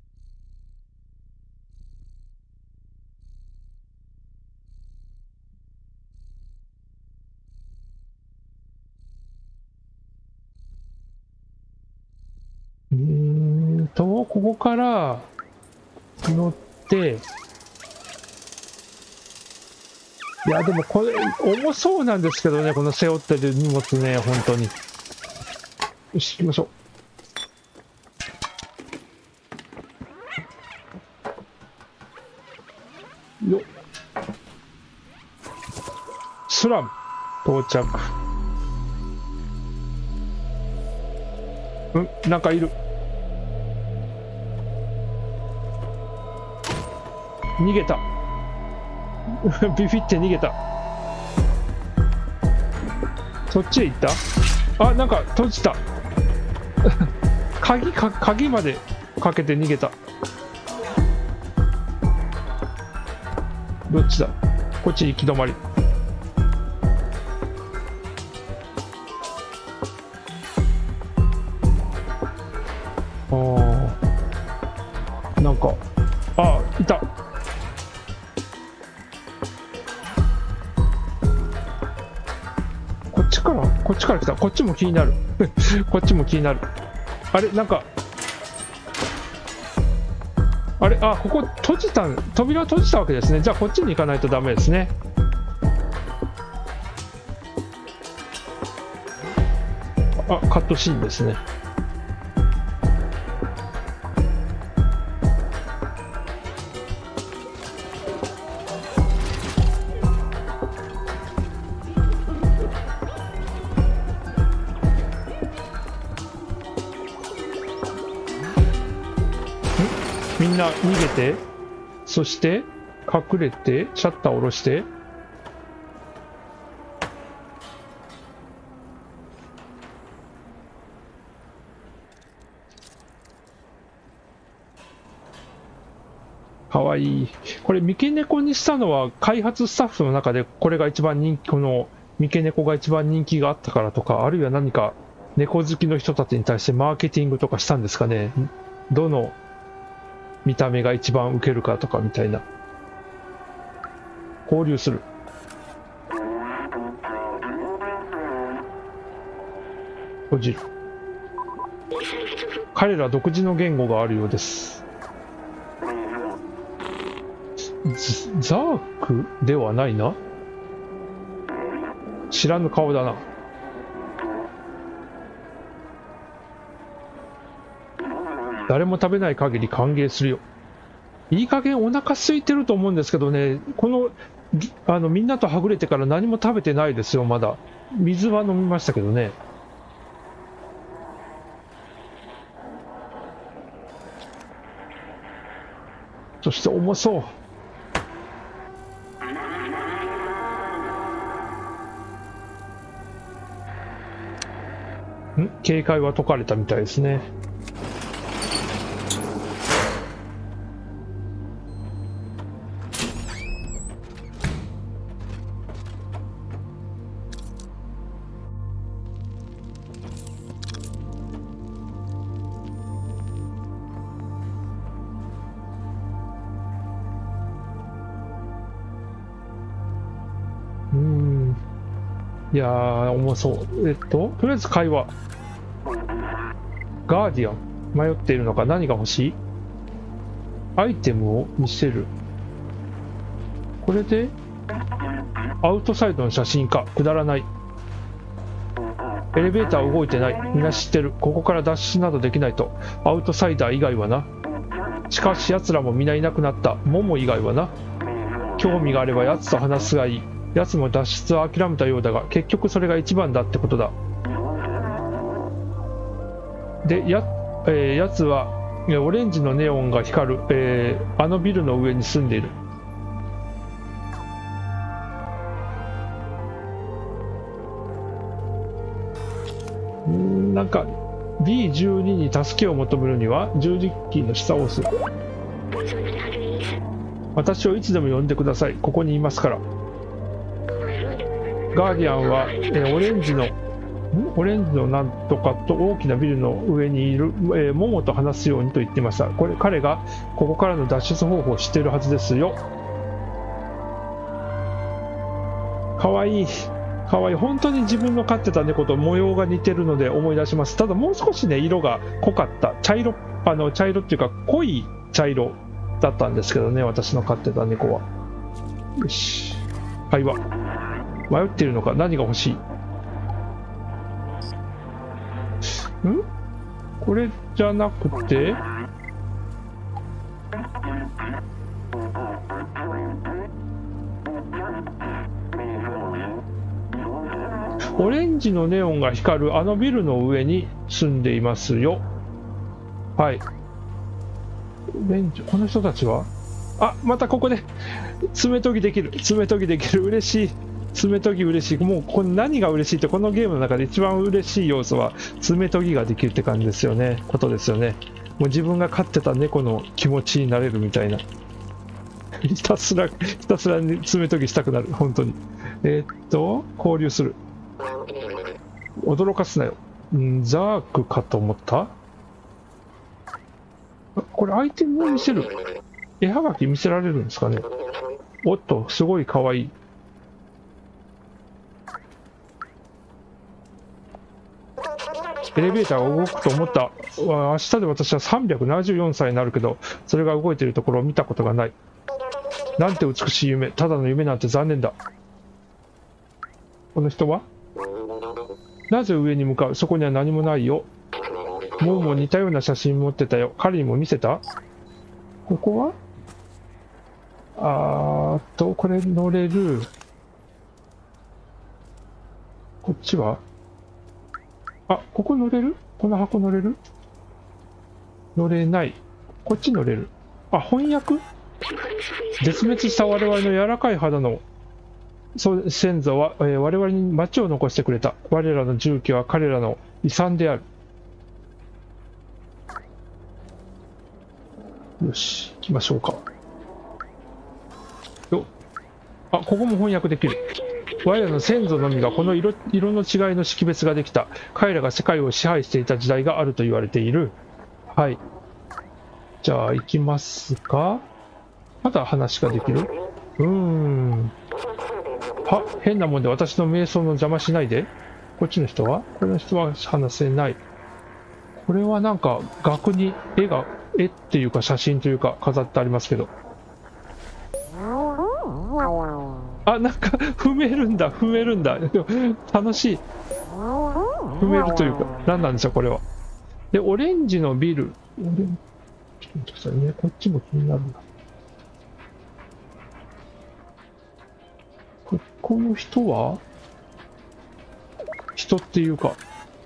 ここから乗って、いやでもこれ重そうなんですけどね、この背負ってる荷物ね、本当に。よし、行きましょう。よっ。スラム到着。なんかいる。逃げた。 ビビって逃げた。そっちへ行った。あ、なんか閉じた。鍵までかけて逃げた。どっちだ。こっち行き止まり。なんか、あ、いた。こっちから来た。こっちも気になる。こっちも気になる。あれ、なんか、あれ、あ、ここ扉閉じたわけですね。じゃあこっちに行かないとダメですね。あ、カットシーンですね。みんな逃げて、そして隠れて、シャッターを下ろして。かわいい。これ三毛猫にしたのは開発スタッフの中でこれが一番人気、この三毛猫が一番人気があったからとか、あるいは何か猫好きの人たちに対してマーケティングとかしたんですかね。どの見た目が一番受けるかとかみたいな。交流する。閉じる。彼ら独自の言語があるようです。ザークではないな。知らぬ顔だな。誰も食べない限り歓迎するよ。いい加減お腹空いてると思うんですけどね、みんなとはぐれてから何も食べてないですよ、まだ。水は飲みましたけどね。そして重そう。警戒は解かれたみたいですね。いやー、重そう。とりあえず会話。ガーディアン。迷っているのか。何が欲しい？アイテムを見せる。これでアウトサイドの写真か。くだらない。エレベーター動いてない。みんな知ってる。ここから脱出などできないと。アウトサイダー以外はな。しかし奴らも皆いなくなった。モモ以外はな。興味があれば奴と話すがいい。奴も脱出は諦めたようだが、結局それが一番だってことだ。で、奴はオレンジのネオンが光る、あのビルの上に住んでいる。なんか B12 に助けを求めるには十字キーの下を押す。私をいつでも呼んでください。ここにいますから。ガーディアンは、オレンジのなんとかと大きなビルの上にいる、モモと話すようにと言ってました。彼がここからの脱出方法を知っているはずですよ。かわいい。かわいい。本当に自分の飼ってた猫と模様が似てるので思い出します。ただもう少しね、色が濃かった。茶色っていうか濃い茶色だったんですけどね、私の飼ってた猫は。よし。会話。迷っているのか。何が欲しい？これじゃなくて、オレンジのネオンが光るあのビルの上に住んでいますよ。はい。オレンジ、この人たちは？あ、またここで爪研ぎできる、爪研ぎできる、嬉しい。爪研ぎ嬉しい。もうこれ何が嬉しいって、このゲームの中で一番嬉しい要素は爪研ぎができるって感じですよね。ことですよね。もう自分が飼ってた猫の気持ちになれるみたいな。ひたすらに爪研ぎしたくなる、本当に。交流する。驚かすなよ。ザークかと思った。これアイテムを見せる。絵はがき見せられるんですかね。おっと、すごいかわいい。エレベーターが動くと思った。明日で私は374歳になるけど、それが動いているところを見たことがない。なんて美しい夢。ただの夢なんて残念だ。この人はなぜ上に向かう。そこには何もないよ。もう似たような写真持ってたよ。彼にも見せた。ここはこれ乗れる。こっちはここ乗れる。この箱乗れる。乗れない。こっち乗れる。翻訳。絶滅した我々の柔らかい肌の先祖は、我々に町を残してくれた。我らの住居は彼らの遺産である。よし、行きましょうか。ここも翻訳できる。我らの先祖のみがこの色の違いの識別ができた。彼らが世界を支配していた時代があると言われている。はい。じゃあ行きますか。まだ話ができる。変なもんで私の瞑想の邪魔しないで。こっちの人は話せない。これはなんか額に絵っていうか写真というか飾ってありますけど。なんか踏めるんだ。楽しい。踏めるというか、何なんでしょうこれは。で、オレンジのビル。ちょっと待ってくださいね。こっちも気になるな。この人は人っていうか、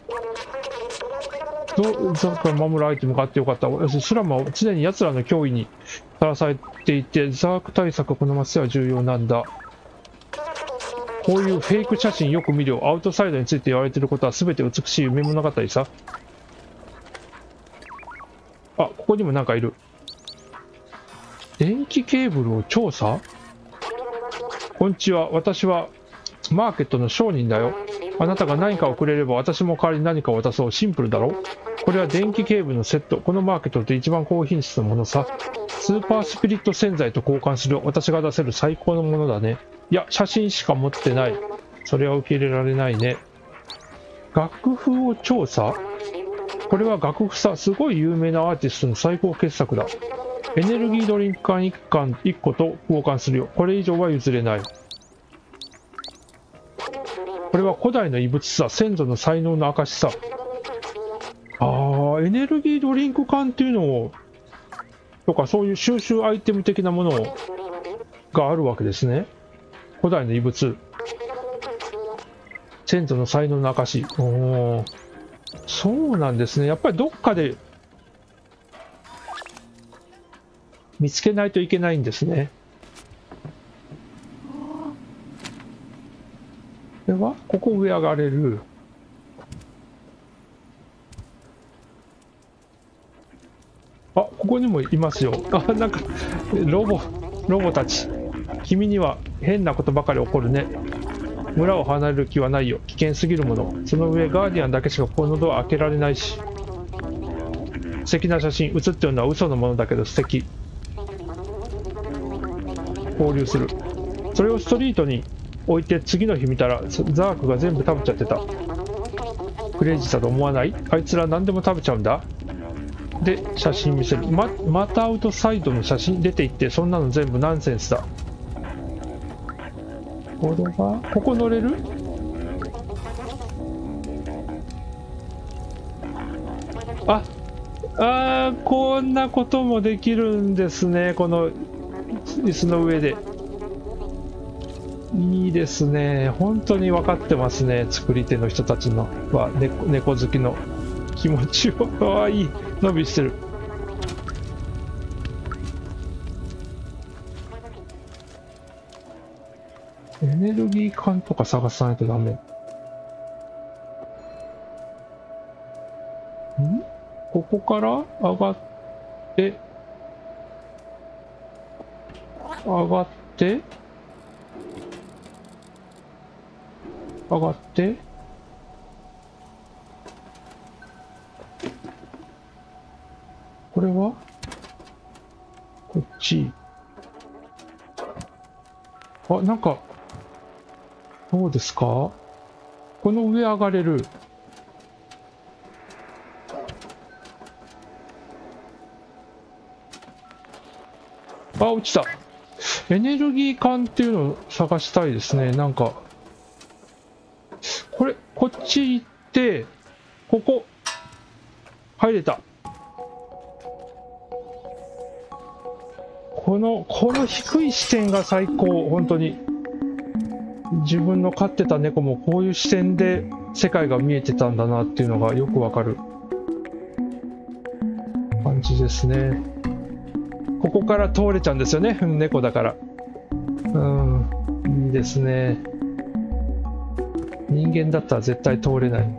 ザークから守るアイテムがあってよかった。スラムは常に奴らの脅威にさらされていて、ザーク対策はこの街では重要なんだ。こういうフェイク写真よく見るよ。アウトサイドについて言われていることは全て美しい夢物語さ。ここにもなんかいる。電気ケーブルを調査。こんにちは。私はマーケットの商人だよ。あなたが何かをくれれば私も代わりに何かを渡そう。シンプルだろ。これは電気ケーブルのセット。このマーケットで一番高品質のものさ。スーパースピリット洗剤と交換する。私が出せる最高のものだね。いや、写真しか持ってない。それは受け入れられないね。楽譜を調査。これは楽譜さ。すごい有名なアーティストの最高傑作だ。エネルギードリンク缶1個と交換するよ。これ以上は譲れない。これは古代の遺物さ。先祖の才能の証さ。エネルギードリンク缶っていうのをとか、そういう収集アイテム的なものがあるわけですね。古代の遺物。先祖の才能の証。そうなんですね。やっぱりどっかで見つけないといけないんですね。では、ここ上上がれる。ここにもいますよ。なんかロボたち。君には変なことばかり起こるね。村を離れる気はないよ。危険すぎるもの。その上ガーディアンだけしかこのドア開けられないし。素敵な写真。写ってるのは嘘のものだけど素敵。交流する。それをストリートに置いて次の日見たらザークが全部食べちゃってた。クレイジーだと思わない？あいつら何でも食べちゃうんだ。で、写真見せる。またアウトサイドの写真出ていって、そんなの全部ナンセンスだ。ここ乗れる？こんなこともできるんですね。この椅子の上で。いいですね。本当に分かってますね。作り手の人たちのは、猫好きの気持ちを。いい。伸びしてる。 エネルギー管とか探さないとダメ。ここから上がって、上がって、上がって、これはこっち。あ、なんか、どうですか？この上上がれる。あ、落ちた。エネルギー管っていうのを探したいですね。なんか、これ、こっち行って、ここ、入れた。この低い視点が最高、本当に。自分の飼ってた猫もこういう視点で世界が見えてたんだなっていうのがよくわかる感じですね。ここから通れちゃうんですよね、猫だから。いいですね。人間だったら絶対通れない。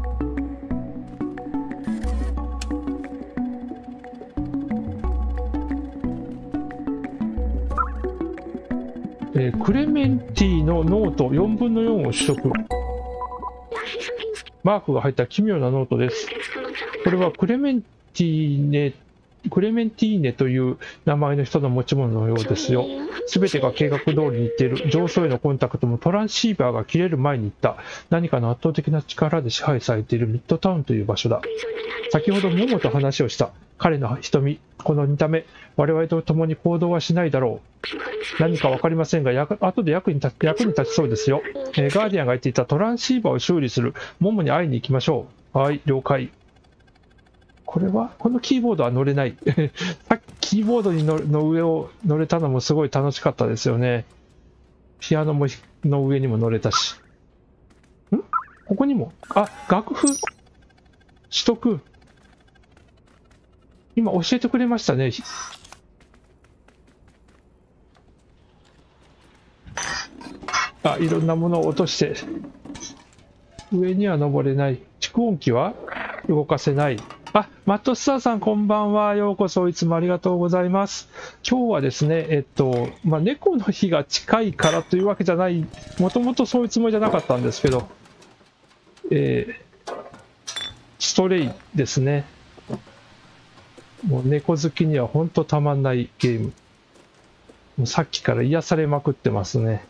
クレメンティのノート4分の4を取得。マークが入った奇妙なノートです。これはクレメンティーネという名前の人の持ち物のようですよ。すべてが計画通りにいっている。上層へのコンタクトもトランシーバーが切れる前に行った。何かの圧倒的な力で支配されているミッドタウンという場所だ。先ほどモモと話をした。彼の瞳、この見た目、我々と共に行動はしないだろう。何か分かりませんが、後で役に立ちそうですよ。ガーディアンが言っていたトランシーバーを修理する。モモに会いに行きましょう。はい、了解。これはこのキーボードは乗れない。さっきキーボードの上を乗れたのもすごい楽しかったですよね。ピアノの上にも乗れたし。ここにも。あ、楽譜。取得。今教えてくれましたね。あ、いろんなものを落として。上には登れない。蓄音機は動かせない。あ、マットスターさんこんばんは。ようこそいつもありがとうございます。今日はですね、猫の日が近いからというわけじゃない、もともとそういうつもりじゃなかったんですけど、ストレイですね。もう猫好きには本当たまんないゲーム。もうさっきから癒されまくってますね。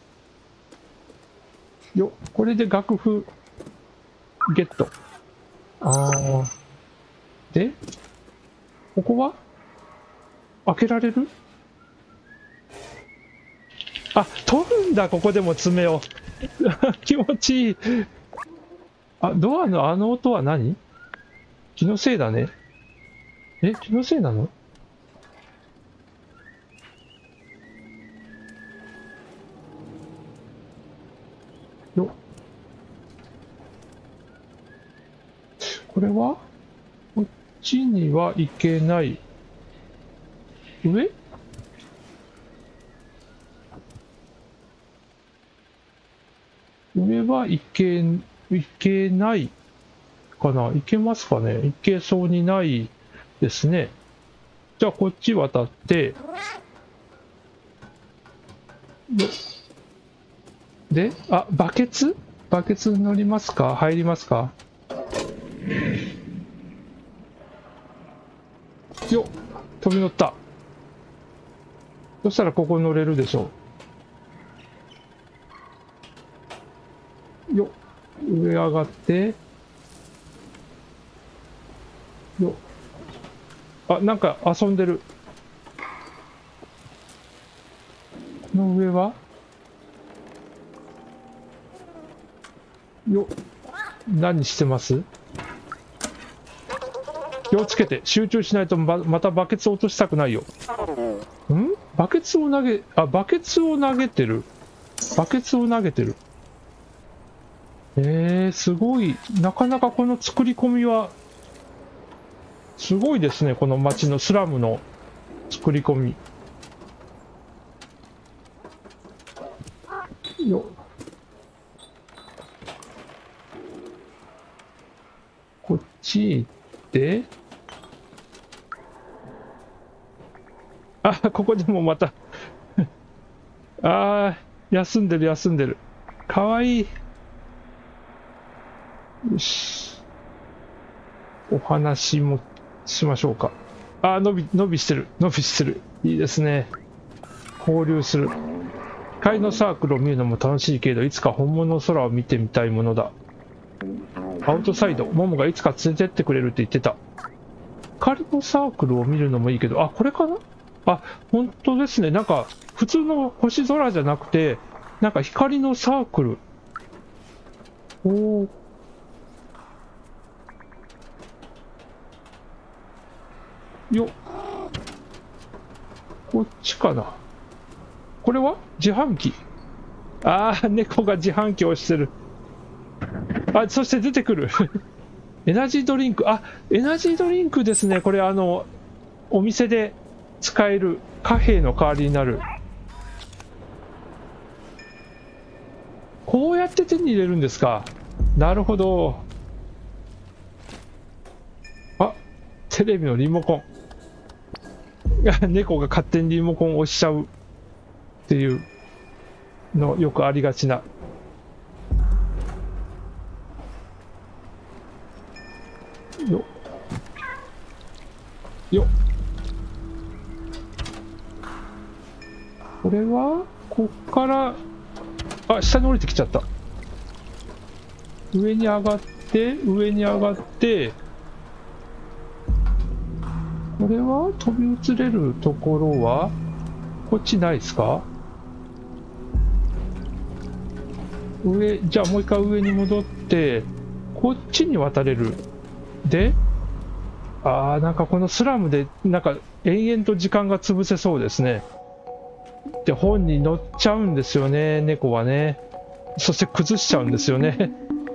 よ、これで楽譜ゲット。で、ここは開けられる？あ、取るんだ、ここでも爪を。気持ちいい。あ、ドアのあの音は何？気のせいだね。気のせいなの？よ。これはこっちには行けない。上？上は行けないかな？行けますかね？行けそうにないですね。じゃあこっち渡って、で、あ、バケツ乗りますか？入りますか？よっ、飛び乗った。そしたらここ乗れるでしょう。よっ、上上がって、よっ。あ、なんか遊んでる。この上はよっ、何してます？気をつけて、集中しないとまたバケツを落としたくないよ。バケツを投げてる。バケツを投げてる。すごい。なかなかこの作り込みは、すごいですね。この街のスラムの作り込み。よ、 こっち行って、あ、ここでもまたあー、休んでる休んでる。かわいい。よし。お話もしましょうか。あー、伸びしてる。伸びしてる。いいですね。交流する。光のサークルを見るのも楽しいけれど、いつか本物の空を見てみたいものだ。アウトサイド、モモがいつか連れてってくれるって言ってた。光のサークルを見るのもいいけど、あ、これかな。あ、本当ですね。なんか、普通の星空じゃなくて、なんか光のサークル。おー。よっ。こっちかな。これは自販機。ああ、猫が自販機を押してる。あ、そして出てくる。エナジードリンク。あ、エナジードリンクですね。これお店で使える貨幣の代わりになる。こうやって手に入れるんですか。なるほど。あ、テレビのリモコン。猫が勝手にリモコンを押しちゃうっていうのよくありがちな。よよこれはこっから下に降りてきちゃった。上に上がって上に上がって、これは飛び移れるところはこっちないですか。上、じゃあもう一回上に戻ってこっちに渡れる。で、なんかこのスラムでなんか延々と時間が潰せそうですね。で、本に乗っちゃうんですよね、猫はね。そして崩しちゃうんですよね。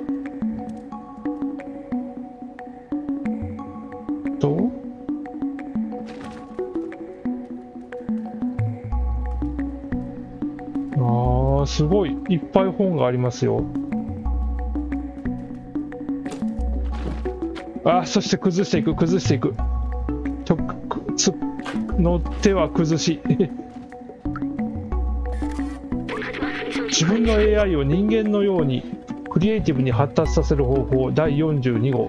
と、すごいいっぱい本がありますよ。そして崩していく、崩していく。乗っては崩し。自分の AI を人間のようにクリエイティブに発達させる方法第42号。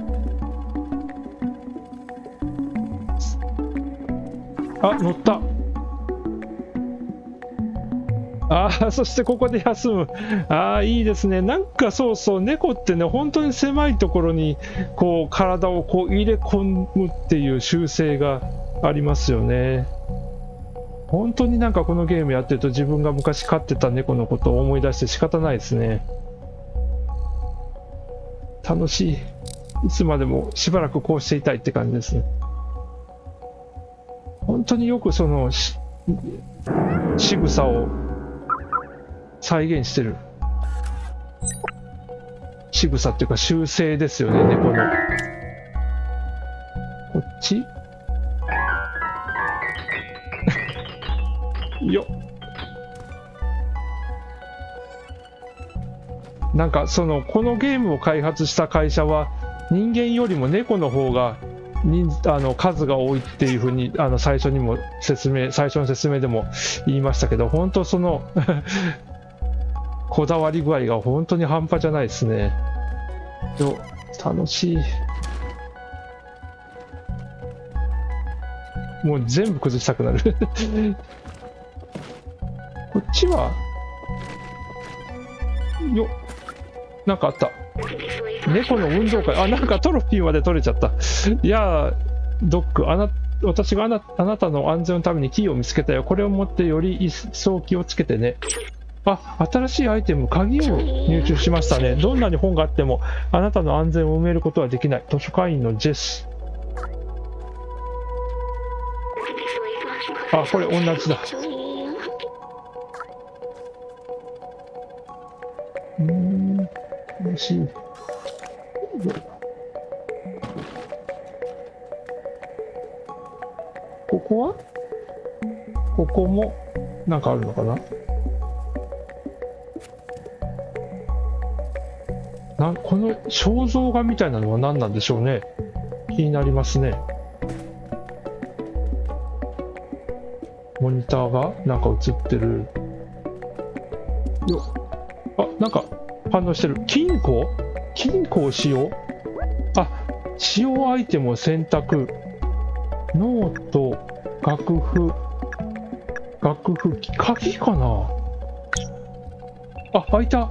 乗った。そしてここで休む。いいですね。なんかそうそう、猫ってね、本当に狭いところにこう体をこう入れ込むっていう習性がありますよね。本当になんかこのゲームやってると自分が昔飼ってた猫のことを思い出して仕方ないですね。楽しい。いつまでもしばらくこうしていたいって感じですね。本当によくその仕草を再現してる。仕草っていうか習性ですよね、猫の。こっちよっ。なんかこのゲームを開発した会社は人間よりも猫の方が数が多いっていうふうに最初の説明でも言いましたけど、本当こだわり具合が本当に半端じゃないですね。楽しい。もう全部崩したくなる。こっちはなんかあった。猫の運動会。なんかトロフィーまで取れちゃった。いやー、ドッグ、私があなたの安全のためにキーを見つけたよ。これを持ってより一層気をつけてね。新しいアイテム、鍵を入手しましたね。どんなに本があっても、あなたの安全を埋めることはできない。図書館員のジェス。これ同じだ。楽しい。ここもなんかあるのかな。 この肖像画みたいなのは何なんでしょうね。気になりますね。モニターがなんか映ってる。あ、なんか反応してる。金庫を使用。あ、使用アイテムを選択。ノート、楽譜、鍵かな。あ、開いた。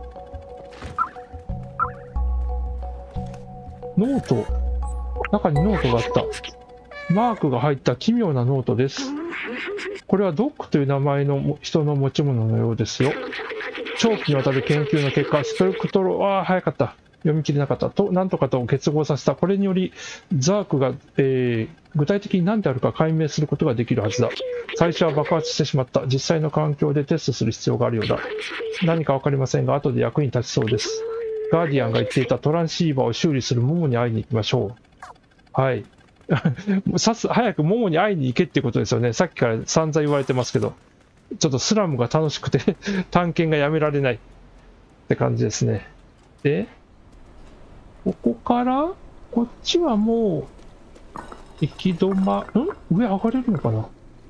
ノート。中にノートがあった。マークが入った奇妙なノートです。これはドックという名前の人の持ち物のようですよ。長期にわたる研究の結果、スペクトロ、早かった。読み切れなかったと、なんとかと結合させた。これにより、ザークが、具体的に何であるか解明することができるはずだ。最初は爆発してしまった。実際の環境でテストする必要があるようだ。何か分かりませんが、後で役に立ちそうです。ガーディアンが言っていたトランシーバーを修理するモモに会いに行きましょう。はい。早くモモに会いに行けってことですよね。さっきから散々言われてますけど。ちょっとスラムが楽しくて探検がやめられないって感じですね。で、ここからこっちはもう行き止ま、上上がれるのかな。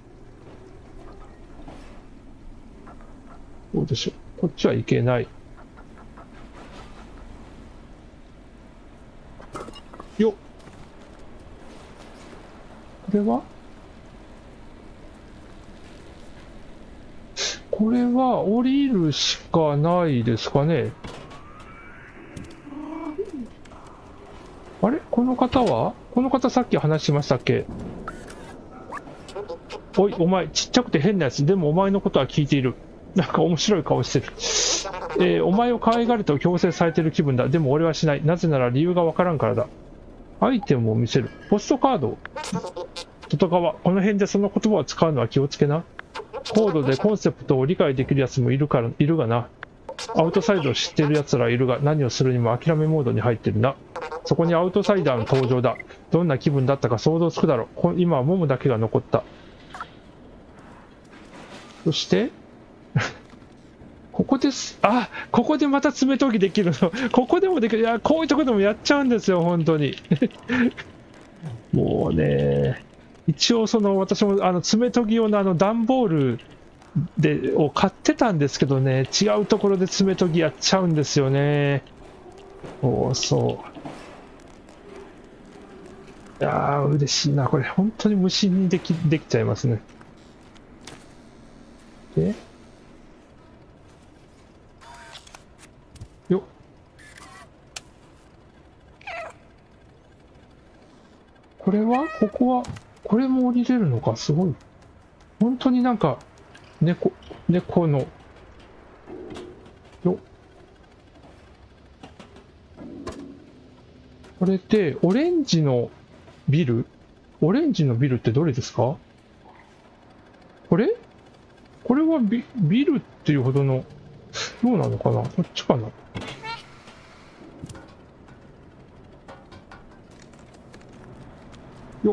どうでしょう。こっちは行けない。よっ。これはこれは降りるしかないですかね。あれこの方さっき話しましたっけ。おい、お前、ちっちゃくて変なやつ。でもお前のことは聞いている。なんか面白い顔してる。お前を可愛がると強制されている気分だ。でも俺はしない。なぜなら理由がわからんからだ。アイテムを見せる。ポストカード。外側。この辺でその言葉を使うのは気をつけな。高度でコンセプトを理解できるやつもいるがな。アウトサイドを知っているやつらいるが、何をするにも諦めモードに入ってるな。そこにアウトサイダーの登場だ。どんな気分だったか想像つくだろう。今はモモだけが残った。そしてここです。ここでまた爪研ぎできるの。ここでもできる。いや、こういうとこでもやっちゃうんですよ、本当に。もうね、一応私も爪研ぎ用の段ボールを買ってたんですけどね、違うところで爪研ぎやっちゃうんですよね。そう。いやー、嬉しいな。これ、本当に無心にできちゃいますね。で、よっ。これも降りれるのか、すごい。本当になんか、猫の、よっ。これで、オレンジのビルってどれですか？これはビルっていうほどの、どうなのかな？こっちかな？よっ。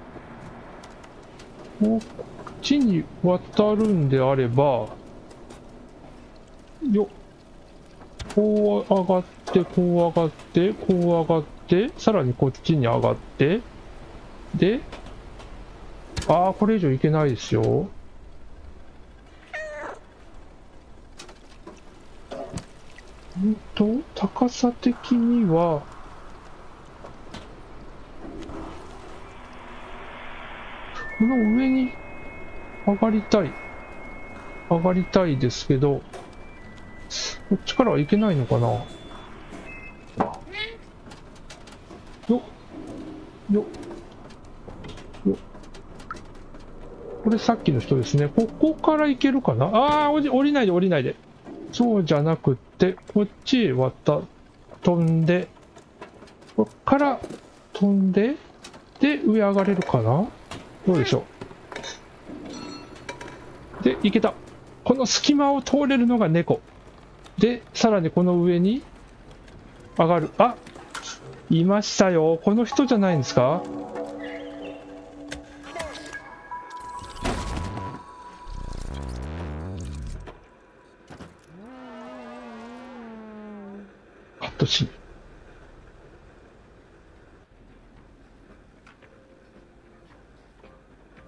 こっちに渡るんであれば、よっ。こう上がって、こう上がって、こう上がって、さらにこっちに上がって、で、これ以上いけないですよ。高さ的には、この上に上がりたいですけど、こっちからはいけないのかな。よっ。これさっきの人ですね。ここから行けるかな。降りないで。そうじゃなくって、こっちへ飛んで、こっから飛んで、で、上上がれるかな。どうでしょう。で、行けた。この隙間を通れるのが猫。で、さらにこの上に上がる。いましたよ。この人じゃないんですか。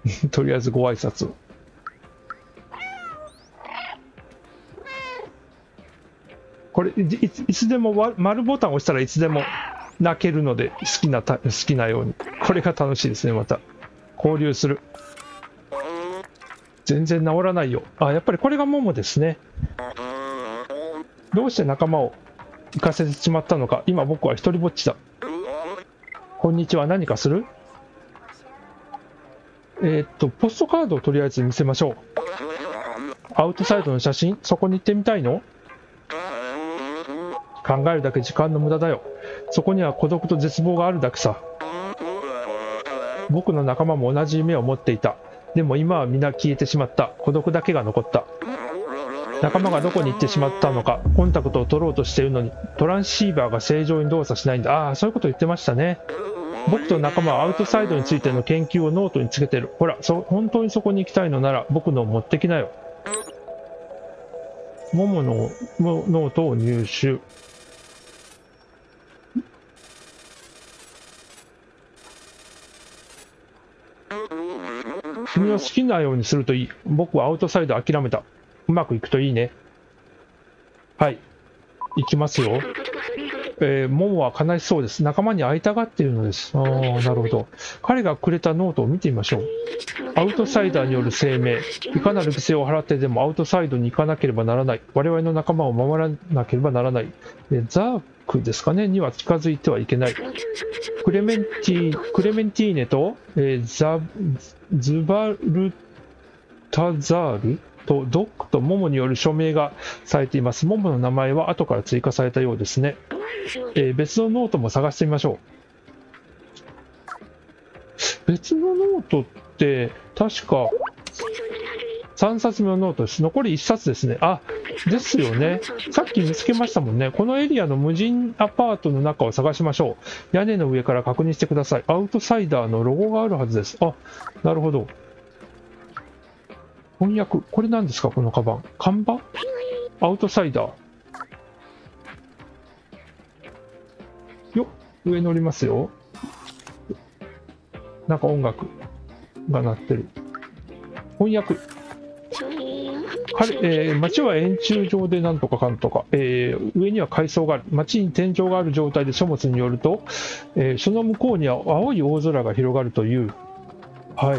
とりあえずご挨拶。これいつでも丸ボタンを押したらいつでも泣けるので、好きなように。これが楽しいですね。また交流する。全然治らないよ。あ、やっぱりこれがモモですね。どうして仲間を行かせてしまったのか。今僕は一人ぼっちだ。こんにちは。何かする？ポストカードをとりあえず見せましょう。アウトサイドの写真、そこに行ってみたいの？考えるだけ時間の無駄だよ。そこには孤独と絶望があるだけさ。僕の仲間も同じ夢を持っていた。でも今は皆消えてしまった。孤独だけが残った。仲間がどこに行ってしまったのか、コンタクトを取ろうとしているのにトランシーバーが正常に動作しないんだ。ああ、そういうこと言ってましたね。僕と仲間はアウトサイドについての研究をノートにつけてる。ほら、本当にそこに行きたいのなら僕のを持ってきなよ。モモのノートを入手。君の好きなようにするといい。僕はアウトサイド諦めた。うまくいくといいね。はい。行きますよ。モモは悲しそうです。仲間に会いたがっているのです。ああ、なるほど。彼がくれたノートを見てみましょう。アウトサイダーによる声明。いかなる犠牲を払ってでもアウトサイドに行かなければならない。我々の仲間を守らなければならない。ザークですかねには近づいてはいけない。クレメンティーネと、ズバルタザールとドックとモモによる署名がされています。モモの名前は後から追加されたようですね。別のノートも探してみましょう。別のノートって確か3冊目のノートです。残り1冊ですね。あ、ですよね。さっき見つけましたもんね。このエリアの無人アパートの中を探しましょう。屋根の上から確認してください。アウトサイダーのロゴがあるはずです。あ、なるほど。翻訳。これ何ですかこのカバン。看板？アウトサイダー。よっ、上乗りますよ。なんか音楽が鳴ってる。翻訳。町は円柱状でなんとかかんとか、上には階層がある。町に天井がある状態で書物によると、その向こうには青い大空が広がるという。はい。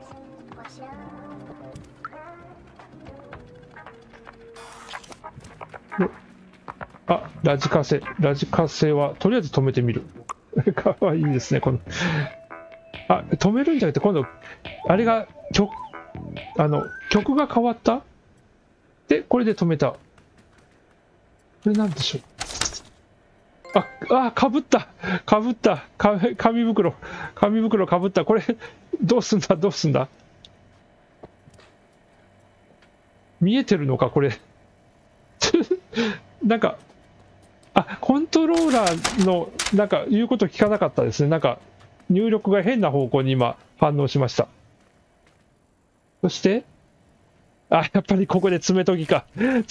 あ、ラジカセはとりあえず止めてみる。かわいいですね、この。あ、止めるんじゃなくて、今度、あれが、曲が変わったで、これで止めた。これなんでしょう。かぶった。紙袋かぶった。これ、どうすんだ見えてるのか、これ。なんか、コントローラーの、なんか、言うこと聞かなかったですね。なんか、入力が変な方向に今、反応しました。そして、やっぱりここで爪研ぎか。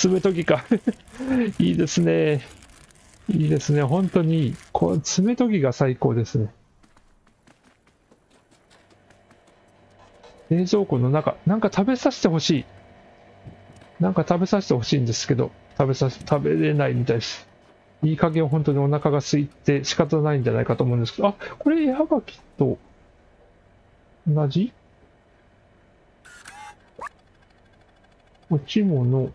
いいですね。本当にいい。爪研ぎが最高ですね。冷蔵庫の中、なんか食べさせてほしい。んですけど、食べれないみたいです。いい加減本当にお腹が空いて仕方ないんじゃないかと思うんですけど、これ絵はがきと同じ？持ち物。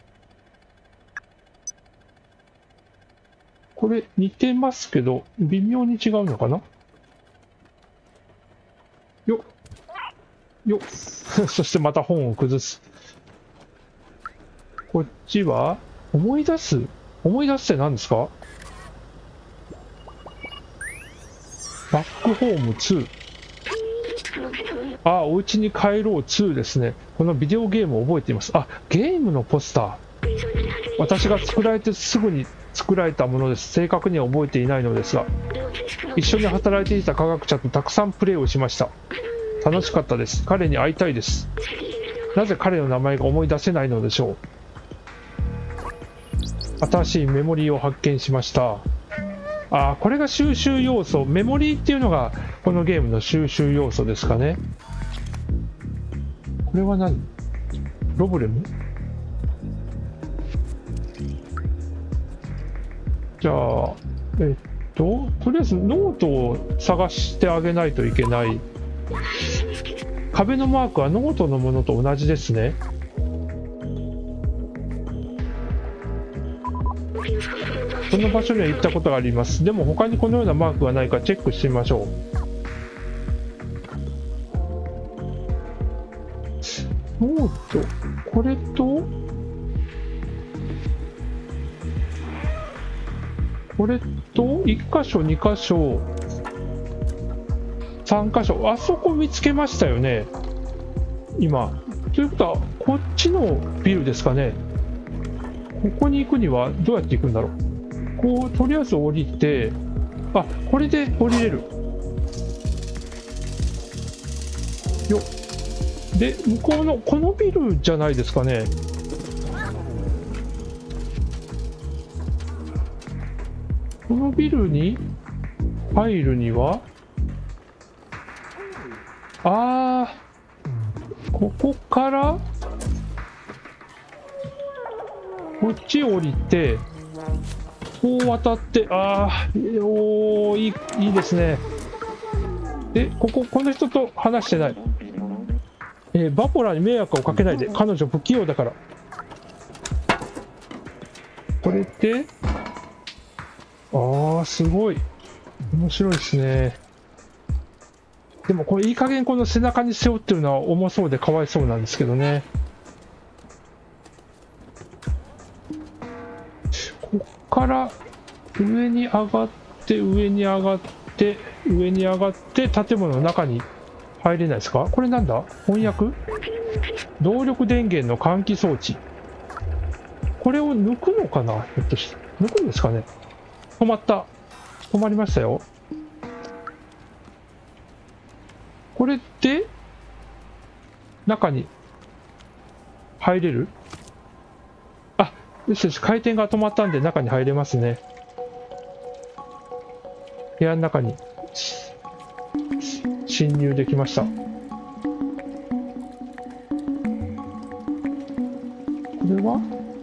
これ似てますけど、微妙に違うのかな？よっ。そしてまた本を崩す。こっちは思い出すって何ですか？バックホーム2。お家に帰ろう2ですね。このビデオゲームを覚えています。ゲームのポスター。私が作られてすぐに作られたものです。正確には覚えていないのですが、一緒に働いていた科学者とたくさんプレイをしました。楽しかったです。彼に会いたいです。なぜ彼の名前が思い出せないのでしょう。新しいメモリーを発見しました。これが収集要素。メモリーっていうのがこのゲームの収集要素ですかね。 これは何？ロブレム？じゃあ、とりあえずノートを探してあげないといけない。壁のマークはノートのものと同じですね。その場所には行ったことがあります。でも他にこのようなマークがないかチェックしてみましょう。ノート、これとこれと1箇所2箇所3箇所、あそこ見つけましたよね今。ということはこっちのビルですかね。ここに行くにはどうやって行くんだろう。こうとりあえず降りて、あ、これで降りれるよ。で向こうのこのビルじゃないですかね。このビルに入るには、ここからこっち降りてこう渡って、おー、いいですね。でこの人と話してない。バポラに迷惑をかけないで、彼女不器用だから。これですごい面白いですね。でもこれいい加減この背中に背負ってるのは重そうでかわいそうなんですけどね。こっから上に上がって上に上がって上に上がって建物の中に入れないですか。これなんだ。翻訳動力電源の換気装置。これを抜くのかな。ひょっとして抜くんですかね。止まった。止まりましたよ。これって中に入れる？あ、よしよし、回転が止まったんで中に入れますね。部屋の中に侵入できました。これは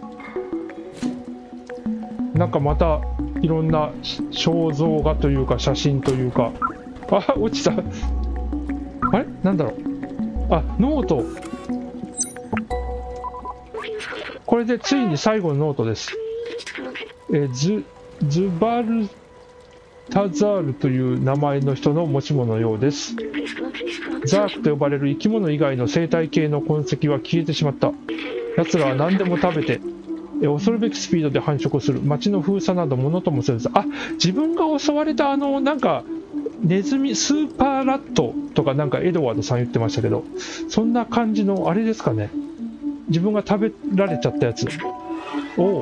なんかまたいろんな肖像画というか写真というか、落ちた。あれなんだろう。ノート。これでついに最後のノートです。ズバルタザールという名前の人の持ち物のようです。ザークと呼ばれる生き物以外の生態系の痕跡は消えてしまった。奴らは何でも食べて恐るべきスピードで繁殖する。街の封鎖などものともせず、自分が襲われたなんかネズミスーパーラットとかなんかエドワードさん言ってましたけど、そんな感じのあれですかね。自分が食べられちゃったやつ。こ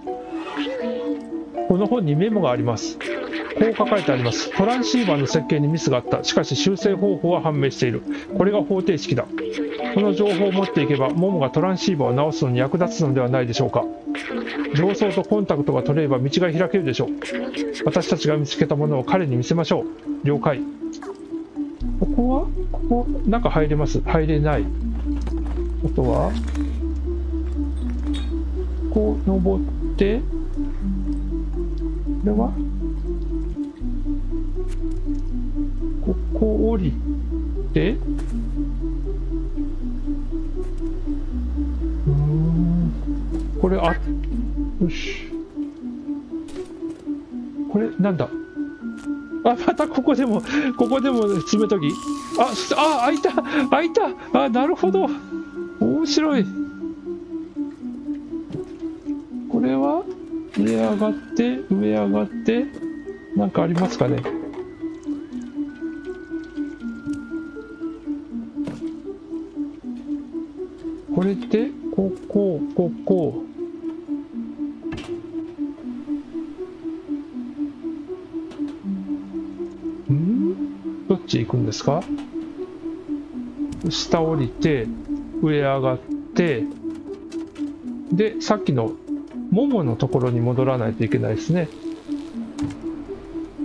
の本にメモがあります。こう書かれてあります。トランシーバーの設計にミスがあった。しかし修正方法は判明している。これが方程式だ。この情報を持っていけばモモがトランシーバーを直すのに役立つのではないでしょうか。上層とコンタクトが取れれば道が開けるでしょう。私たちが見つけたものを彼に見せましょう。了解。ここ中入れます？入れない。あとはこう登って、これはここ降りて、これよし。これなんだ。またここでも詰めとき。開いた。なるほど。面白い。これは上上がってなんかありますかね。これってここどっち行くんですか。下降りて上上がってでさっきのもものところに戻らないといけないですね。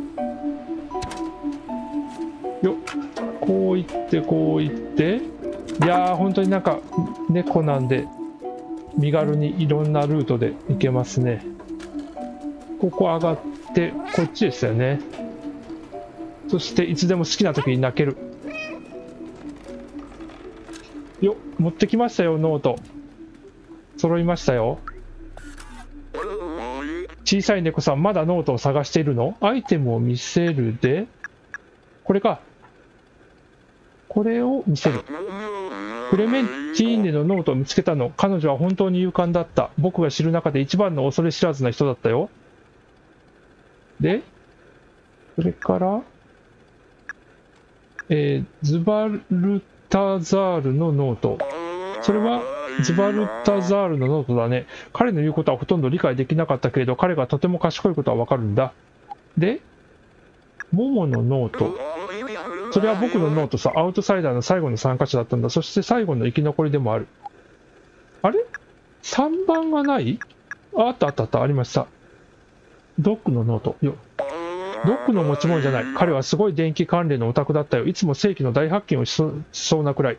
よっ、こう行っていやー、本当になんか猫なんで身軽にいろんなルートで行けますね。ここ上がってこっちでしたよね。そしていつでも好きな時に泣ける。よ、持ってきましたよ、ノート。揃いましたよ。小さい猫さん、まだノートを探しているの？アイテムを見せるで、これか。これを見せる。クレメンティーネのノートを見つけたの。彼女は本当に勇敢だった。僕が知る中で一番の恐れ知らずな人だったよ。で、それから、ズバルタザールのノート。それはズバルタザールのノートだね。彼の言うことはほとんど理解できなかったけれど、彼がとても賢いことはわかるんだ。で、モモのノート。それは僕のノートさ、アウトサイダーの最後の参加者だったんだ。そして最後の生き残りでもある。あれ ?3 番がない？あったあったあった、ありました。ドックのノート。よ。ドックの持ち物じゃない。彼はすごい電気関連のオタクだったよ。いつも世紀の大発見をしそうなくらい。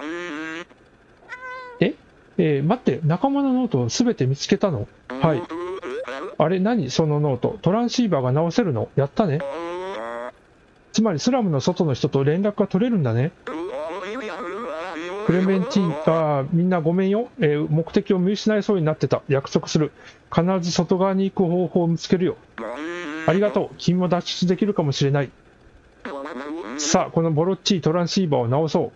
待って、仲間のノートをすべて見つけたの？はい。あれ、何そのノート。トランシーバーが直せるの？やったね。つまりスラムの外の人と連絡が取れるんだね。クレメンティン、みんなごめんよ。目的を見失いそうになってた。約束する。必ず外側に行く方法を見つけるよ。ありがとう。君も脱出できるかもしれない。さあ、このボロっちいトランシーバーを直そう。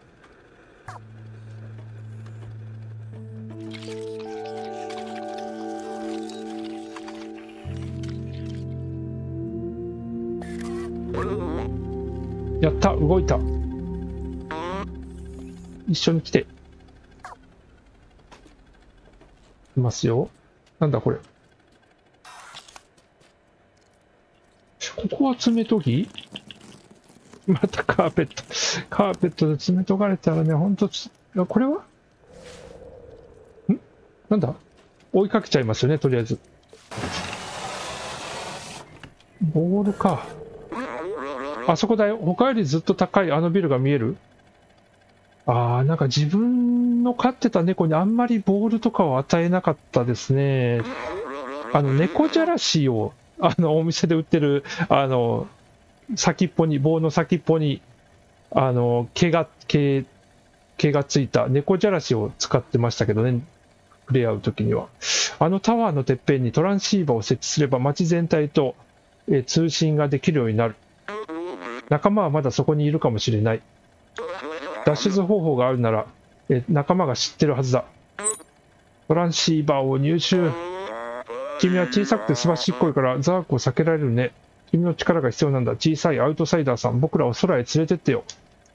やった、動いた。一緒に来て。いますよ。なんだこれ。ここは爪研ぎ？またカーペット。カーペットで爪研がれたらね、ほんとこれはなんだ追いかけちゃいますよね、とりあえず。ボールか。あそこだよ。他よりずっと高いあのビルが見える？なんか自分の飼ってた猫にあんまりボールとかを与えなかったですね。猫じゃらしを、お店で売ってる、先っぽに、棒の先っぽに、毛がついた猫じゃらしを使ってましたけどね。触れ合うときには。タワーのてっぺんにトランシーバーを設置すれば街全体と、通信ができるようになる。仲間はまだそこにいるかもしれない。脱出方法があるなら、仲間が知ってるはずだ。トランシーバーを入手。君は小さくてすばしっこいからザークを避けられるね。君の力が必要なんだ。小さいアウトサイダーさん、僕らを空へ連れてってよ。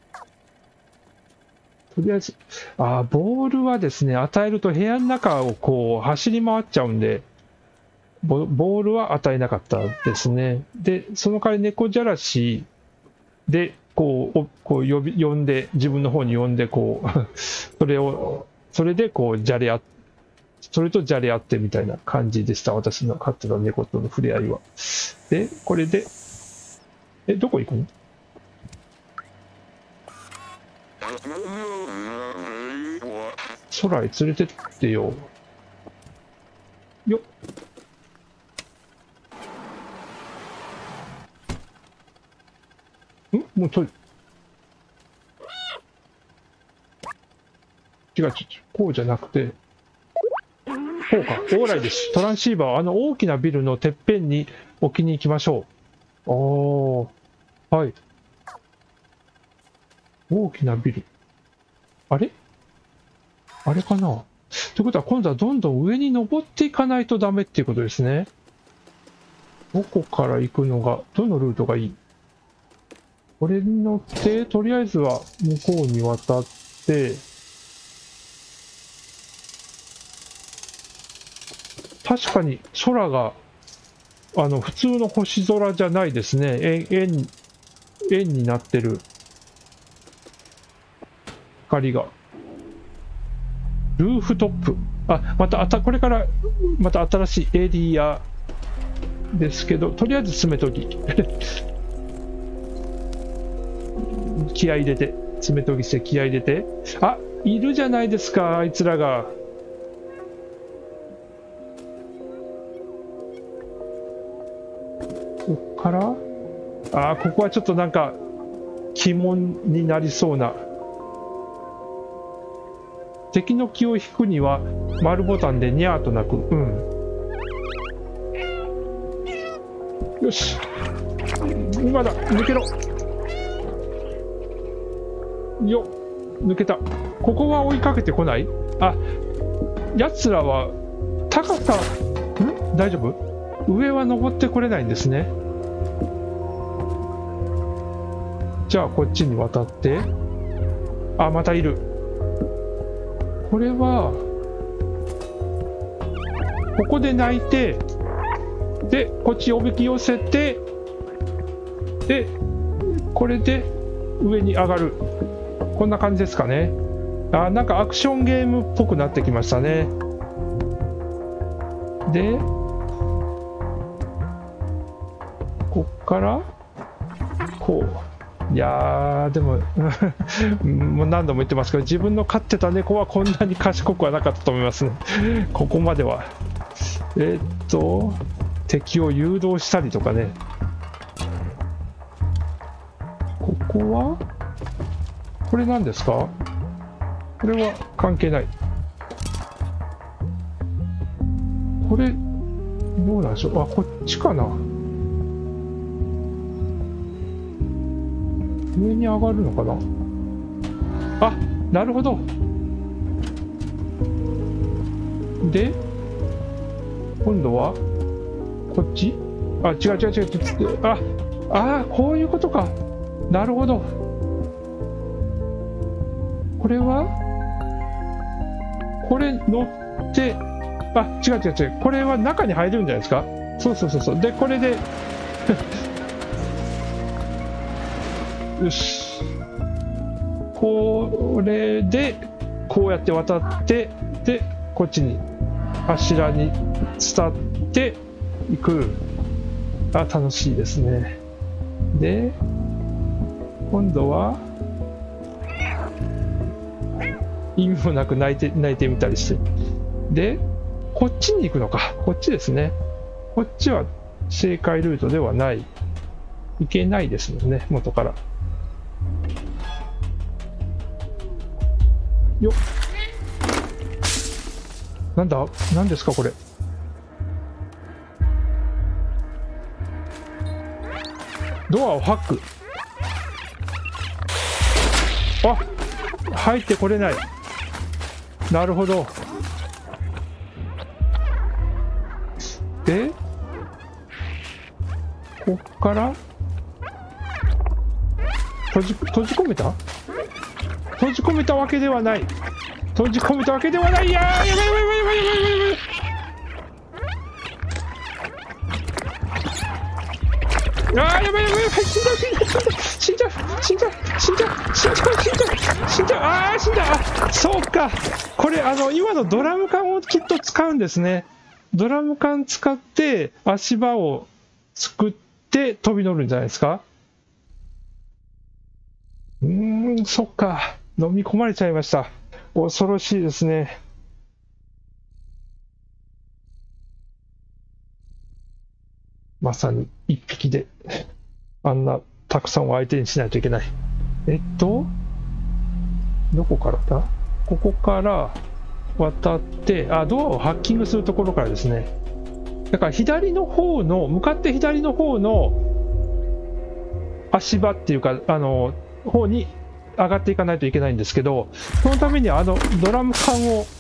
とりあえず、ボールはですね、与えると部屋の中をこう走り回っちゃうんで、ボールは与えなかったですね。で、その代わり猫じゃらしで、こう呼んで、自分の方に呼んで、こう、それでこう、それとじゃれ合ってみたいな感じでした。私の飼ってた猫との触れ合いは。で、これで、どこ行くの？空へ連れてってよ。よっ。もう違う、こうじゃなくて、こうか、オーライです。トランシーバーは大きなビルのてっぺんに置きに行きましょう。はい。大きなビル。あれかな？ということは今度はどんどん上に登っていかないとダメっていうことですね。どこから行くのが、どのルートがいい？これに乗って、とりあえずは向こうに渡って、確かに空が、普通の星空じゃないですね。円になってる光が。ルーフトップ。これからまた新しいエリアですけど、とりあえず進めとき。気合い入れて。 爪研ぎして気合い入れて。あ、いるじゃないですか、あいつらが。こっから、あ、ここはちょっとなんか鬼門になりそうな。敵の気を引くには丸ボタンでニャーと鳴く。うん。よし。今だ、抜けろ。よ、抜けた。ここは追いかけてこない？あ、奴らは高さ、大丈夫？上は登ってこれないんですね。じゃあこっちに渡って。あ、またいる。これはここで泣いて、でこっちおびき寄せて、でこれで上に上がる。こんな感じですかね。あ、なんかアクションゲームっぽくなってきましたね。でこっからこう。いやーでももう何度も言ってますけど、自分の飼ってた猫はこんなに賢くはなかったと思いますねここまでは。敵を誘導したりとかね。ここはこれ何ですか？これは関係ない。これどうなんでしょう。あ、こっちかな。上に上がるのかな。あ、なるほど。で今度はこっち。あ、違う違う違う違う。あ、こういうことか。なるほど。これはこれ乗って、あ、違う違う違う。これは中に入るんじゃないですか。そうそうそうそう。でこれでよし。これでこうやって渡って、でこっちに柱に伝っていく。あ、楽しいですね。で今度は意味もなく泣いてみたりして、でこっちに行くのか。こっちですね。こっちは正解ルートではない。いけないですもんね、元から。よっ、なんだ、なんですかこれ。ドアをハック。あ、入ってこれない。なるほど。でこっから閉じ込めた？閉じ込めたわけではない。閉じ込めたわけではない。いやー、やばいやばいやばいやばいやばいやばい。あー、やばいやばいやばい。死んじゃう死んじゃう死んじゃう死んじゃう死んじゃう死んじゃう。あー、死んだ。あ、そうか。これ今のドラム缶をきっと使うんですね。ドラム缶使って足場を作って飛び乗るんじゃないですか。そっか。飲み込まれちゃいました。恐ろしいですね。まさに一匹であんなたくさんを相手にしないといけない。どこからだ？ここから渡って、ドアをハッキングするところからですね。だから左の方の、向かって左の方の足場っていうか、方に上がっていかないといけないんですけど、そのためにドラム缶を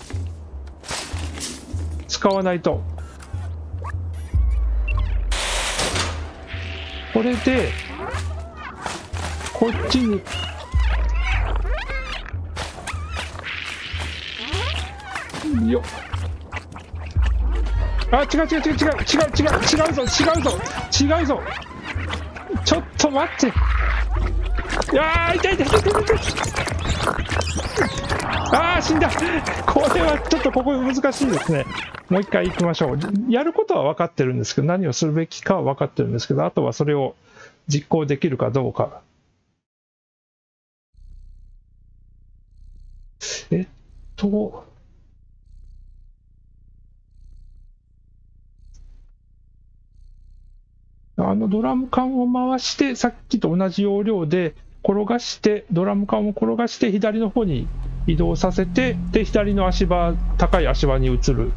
使わないと。これでこっちによっ。あ、違う違う違う違う違う違う違うぞ違うぞ違うぞ。ちょっと待って。いやー、痛い痛い痛い痛い痛い。あー、死んだ。これはちょっとここ難しいですね。もう一回行きましょう。やることは分かってるんですけど、何をするべきかは分かってるんですけど、あとはそれを実行できるかどうか。 ドラム缶を回して、さっきと同じ要領で転がして、ドラム缶を転がして左の方に移動させて、で左の足場、高い足場に移る。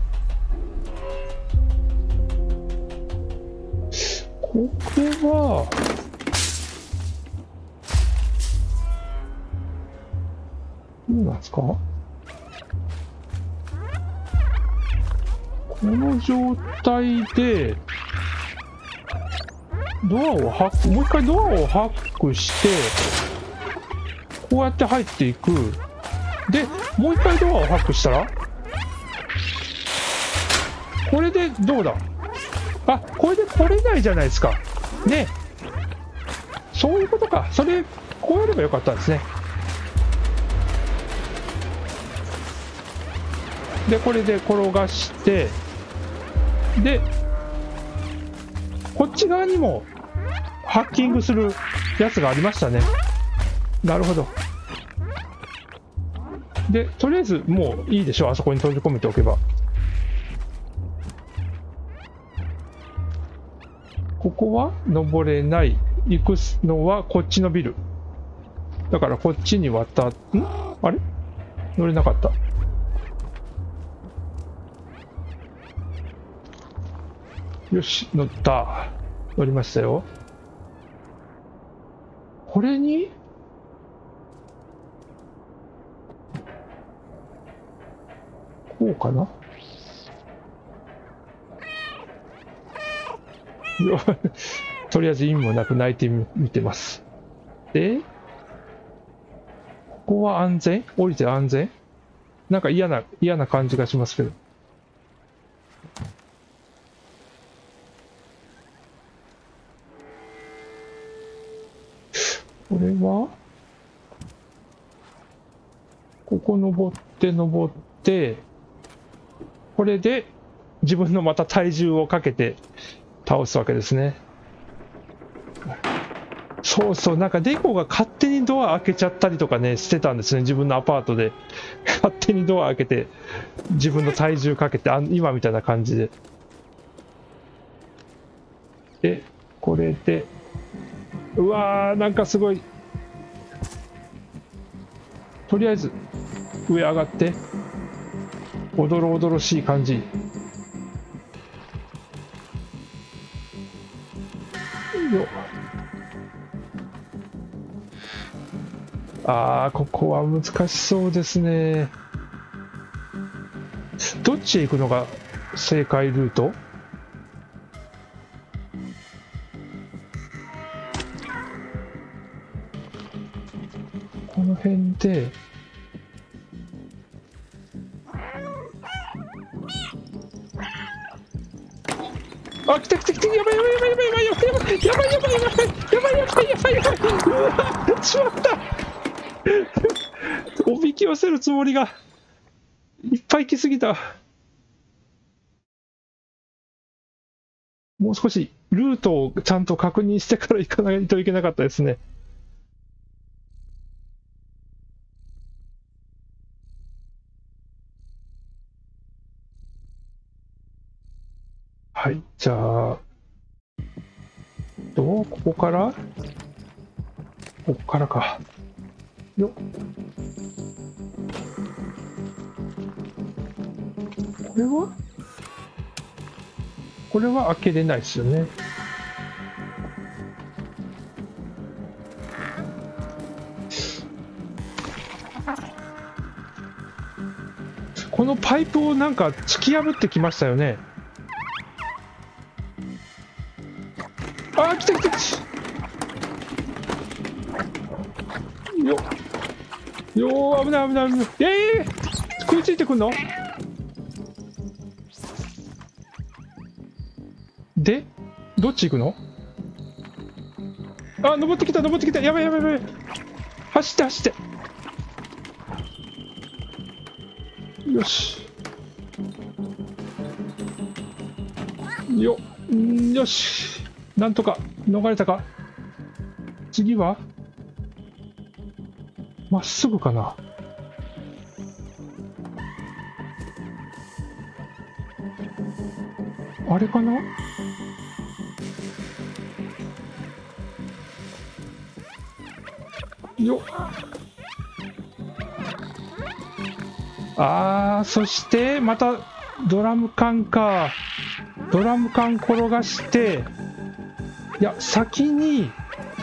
これはどうなんですか？この状態でもう一回ドアをハックして、こうやって入っていく。で、もう一回ドアをハックしたら、これでどうだ？あ、これで来れないじゃないですか。ね。そういうことか。こうやればよかったんですね。で、これで転がして、で、こっち側にもハッキングするやつがありましたね。なるほど。で、とりあえずもういいでしょう。あそこに閉じ込めておけば。ここは登れない。行くのはこっちのビル。だからこっちにあれ乗れなかった。よし、乗った。乗りましたよ。これにこうかな。とりあえず意味もなく泣いてみてます。で、ここは安全？降りて安全？なんか嫌な感じがしますけど。これはここ登って、これで自分のまた体重をかけて倒すわけですね。そうそう、なんかデコが勝手にドア開けちゃったりとかね、してたんですね。自分のアパートで勝手にドア開けて自分の体重かけて、今みたいな感じで。で、これで、うわー、なんかすごい。とりあえず上上がっておどろおどろしい感じ。よここは難しそうですね。どっちへ行くのが正解ルート？この辺で来た、やばい、うわ、しまった。おびき寄せるつもりがいっぱい来すぎた。もう少しルートをちゃんと確認してから行かないといけなかったですね。はい、じゃあ、ここからか。よっ。これは開けれないですよね。このパイプをなんか突き破ってきましたよね。来た。危ない。食いついてくんの？で、どっち行くの？登ってきた。やばい。走って。よし。よし。なんとか逃れたか。次はまっすぐかな。 あれかな。よっ。そしてまたドラム缶か。ドラム缶転がして、いや、先に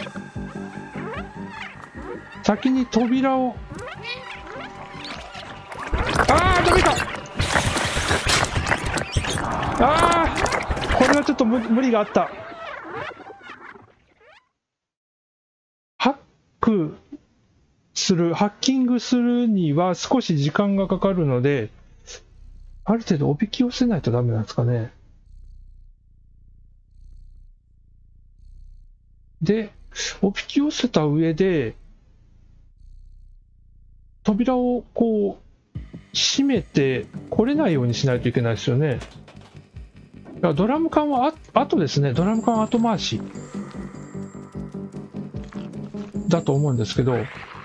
扉を、ダメか。これはちょっと無理があった。ハッキングするには少し時間がかかるので、ある程度おびき寄せないとダメなんですかね。で、おびき寄せた上で、扉をこう、閉めて来れないようにしないといけないですよね。ドラム缶は後ですね。ドラム缶は後回しだと思うんですけど、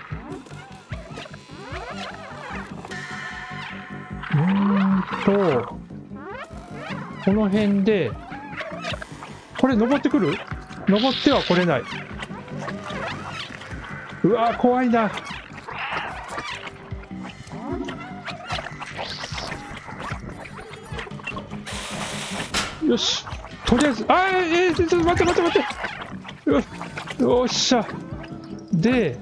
この辺で、これ登ってくる？登っては来れない。うわー、怖いな。よし、とりあえず、ちょっと待って。よっしゃ。で、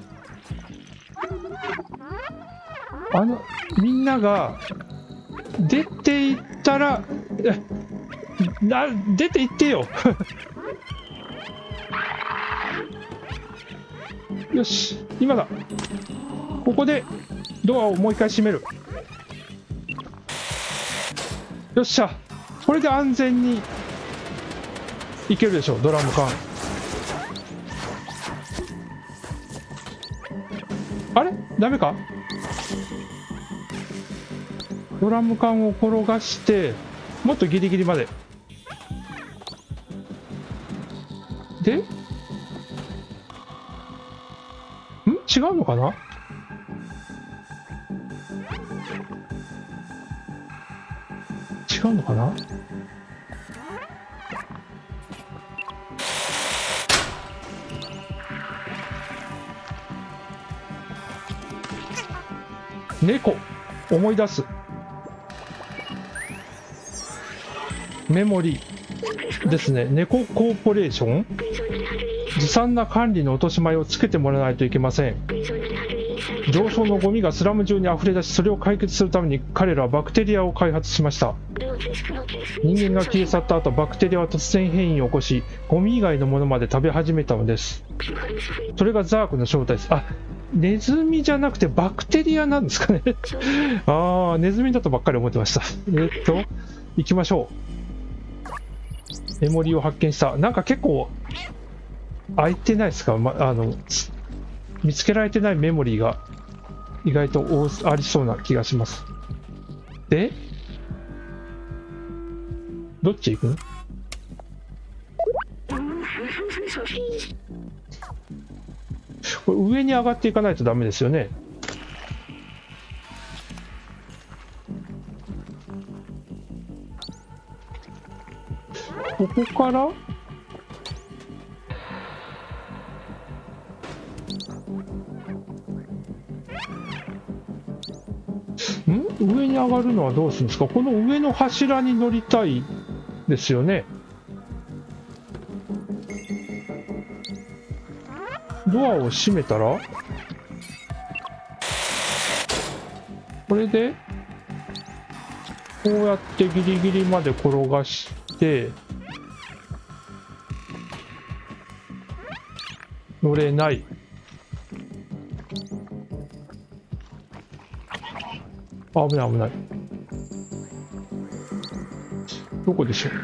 みんなが出ていったら、出ていってよ。よし、今だ。ここでドアをもう一回閉める。よっしゃ。これで安全にいけるでしょう。ドラム缶。あれ？ダメか？ドラム缶を転がして、もっとギリギリまで。で？違うのかな？違うのかな？猫、思い出す。メモリですね。猫コーポレーション。ずさんな管理の落とし前をつけてもらわないといけません。上層のゴミがスラム中に溢れ出し、それを解決するために彼らはバクテリアを開発しました。人間が消え去った後、バクテリアは突然変異を起こし、ゴミ以外のものまで食べ始めたのです。それがザークの正体です。ネズミじゃなくてバクテリアなんですかね。ネズミだとばっかり思ってました。行きましょう。メモリーを発見した。なんか結構開いてないですか？見つけられてないメモリーが意外とありそうな気がします。で、どっち行くの？これ上に上がっていかないとダメですよね。ここから上に上がるのはどうするんですか？この上の柱に乗りたいですよね。ドアを閉めたらこれでこうやってギリギリまで転がして乗れない。危ない危ない。どこでしょう？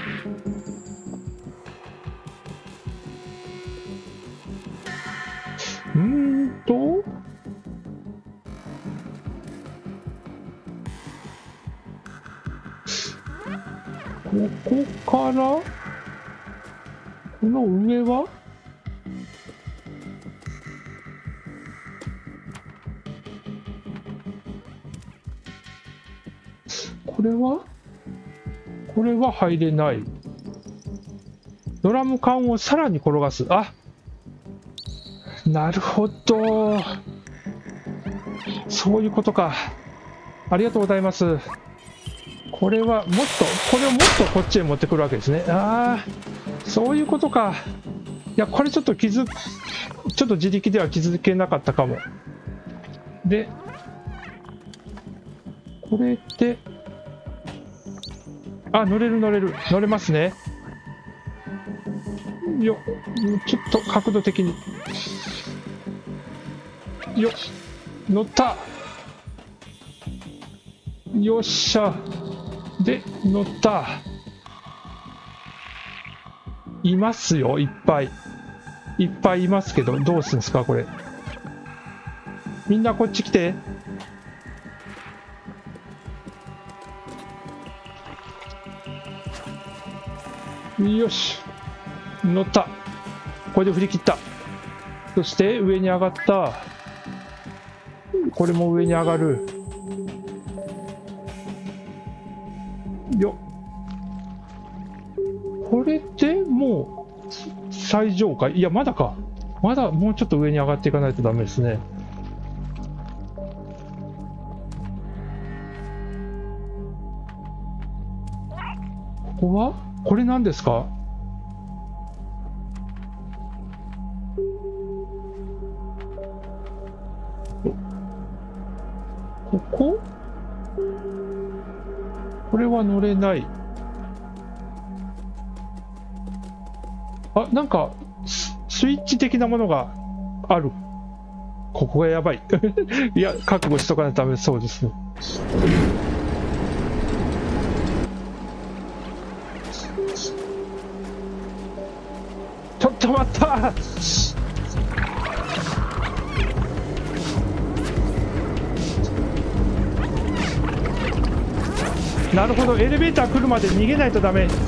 ここからこの上はここれは入れない。ドラム缶をさらに転がす。あ、なるほど。そういうことか。ありがとうございます。これはもっと、これをもっとこっちへ持ってくるわけですね。ああ、そういうことか。いや、これちょっとちょっと自力では気づけなかったかも。で、これで、あ、乗れれますね。ちょっと角度的に。乗った。よっしゃ。で、乗った。いますよ、いっぱい。いっぱいいますけど、どうするんですか、これ。みんなこっち来て。よし。乗った。これで振り切った。そして上に上がった。これも上に上がる。よっ。これでもう最上階。いや、まだか。まだもうちょっと上に上がっていかないとダメですね。ここはこれ何ですか？ここ？これは乗れない。あ、なんかスイッチ的なものがある。ここがやばい。いや、覚悟しとかないとダメそうですね。ちょっと待った。なるほど、エレベーター来るまで逃げないとダメ。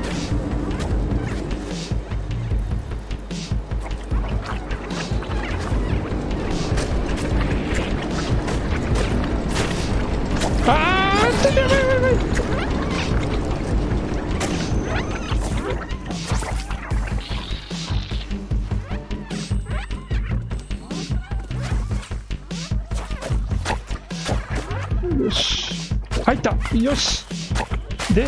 あー、ちょっとやばいやばいやばい。よし、入った。よし。で、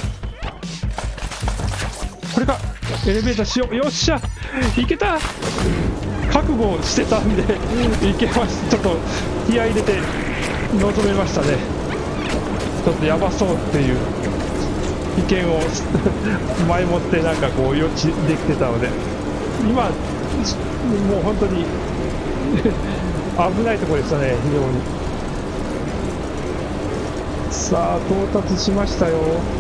これか。エレベーターしよう。よっしゃ、いけた。覚悟してたんでいけます。ちょっと気合い入れて臨めましたね。ちょっとやばそうっていう意見を前もってなんかこう予知できてたので、今もう本当に危ないところでしたね、非常に。さあ、到達しましたよ。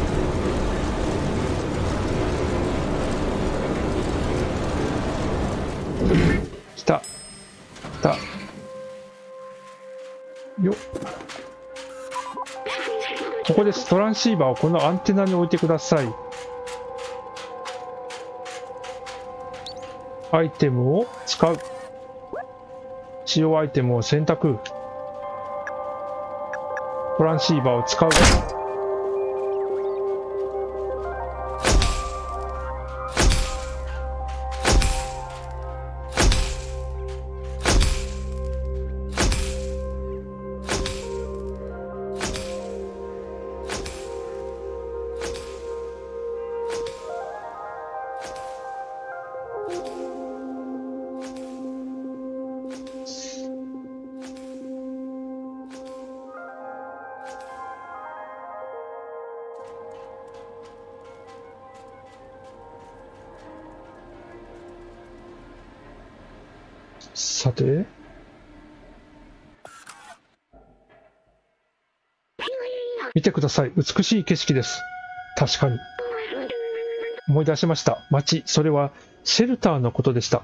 来た。よっ。ここです。トランシーバーをこのアンテナに置いてください。アイテムを使う。使用アイテムを選択。トランシーバーを使う。さて、見てください。美しい景色です。確かに。思い出しました。街、それはシェルターのことでした。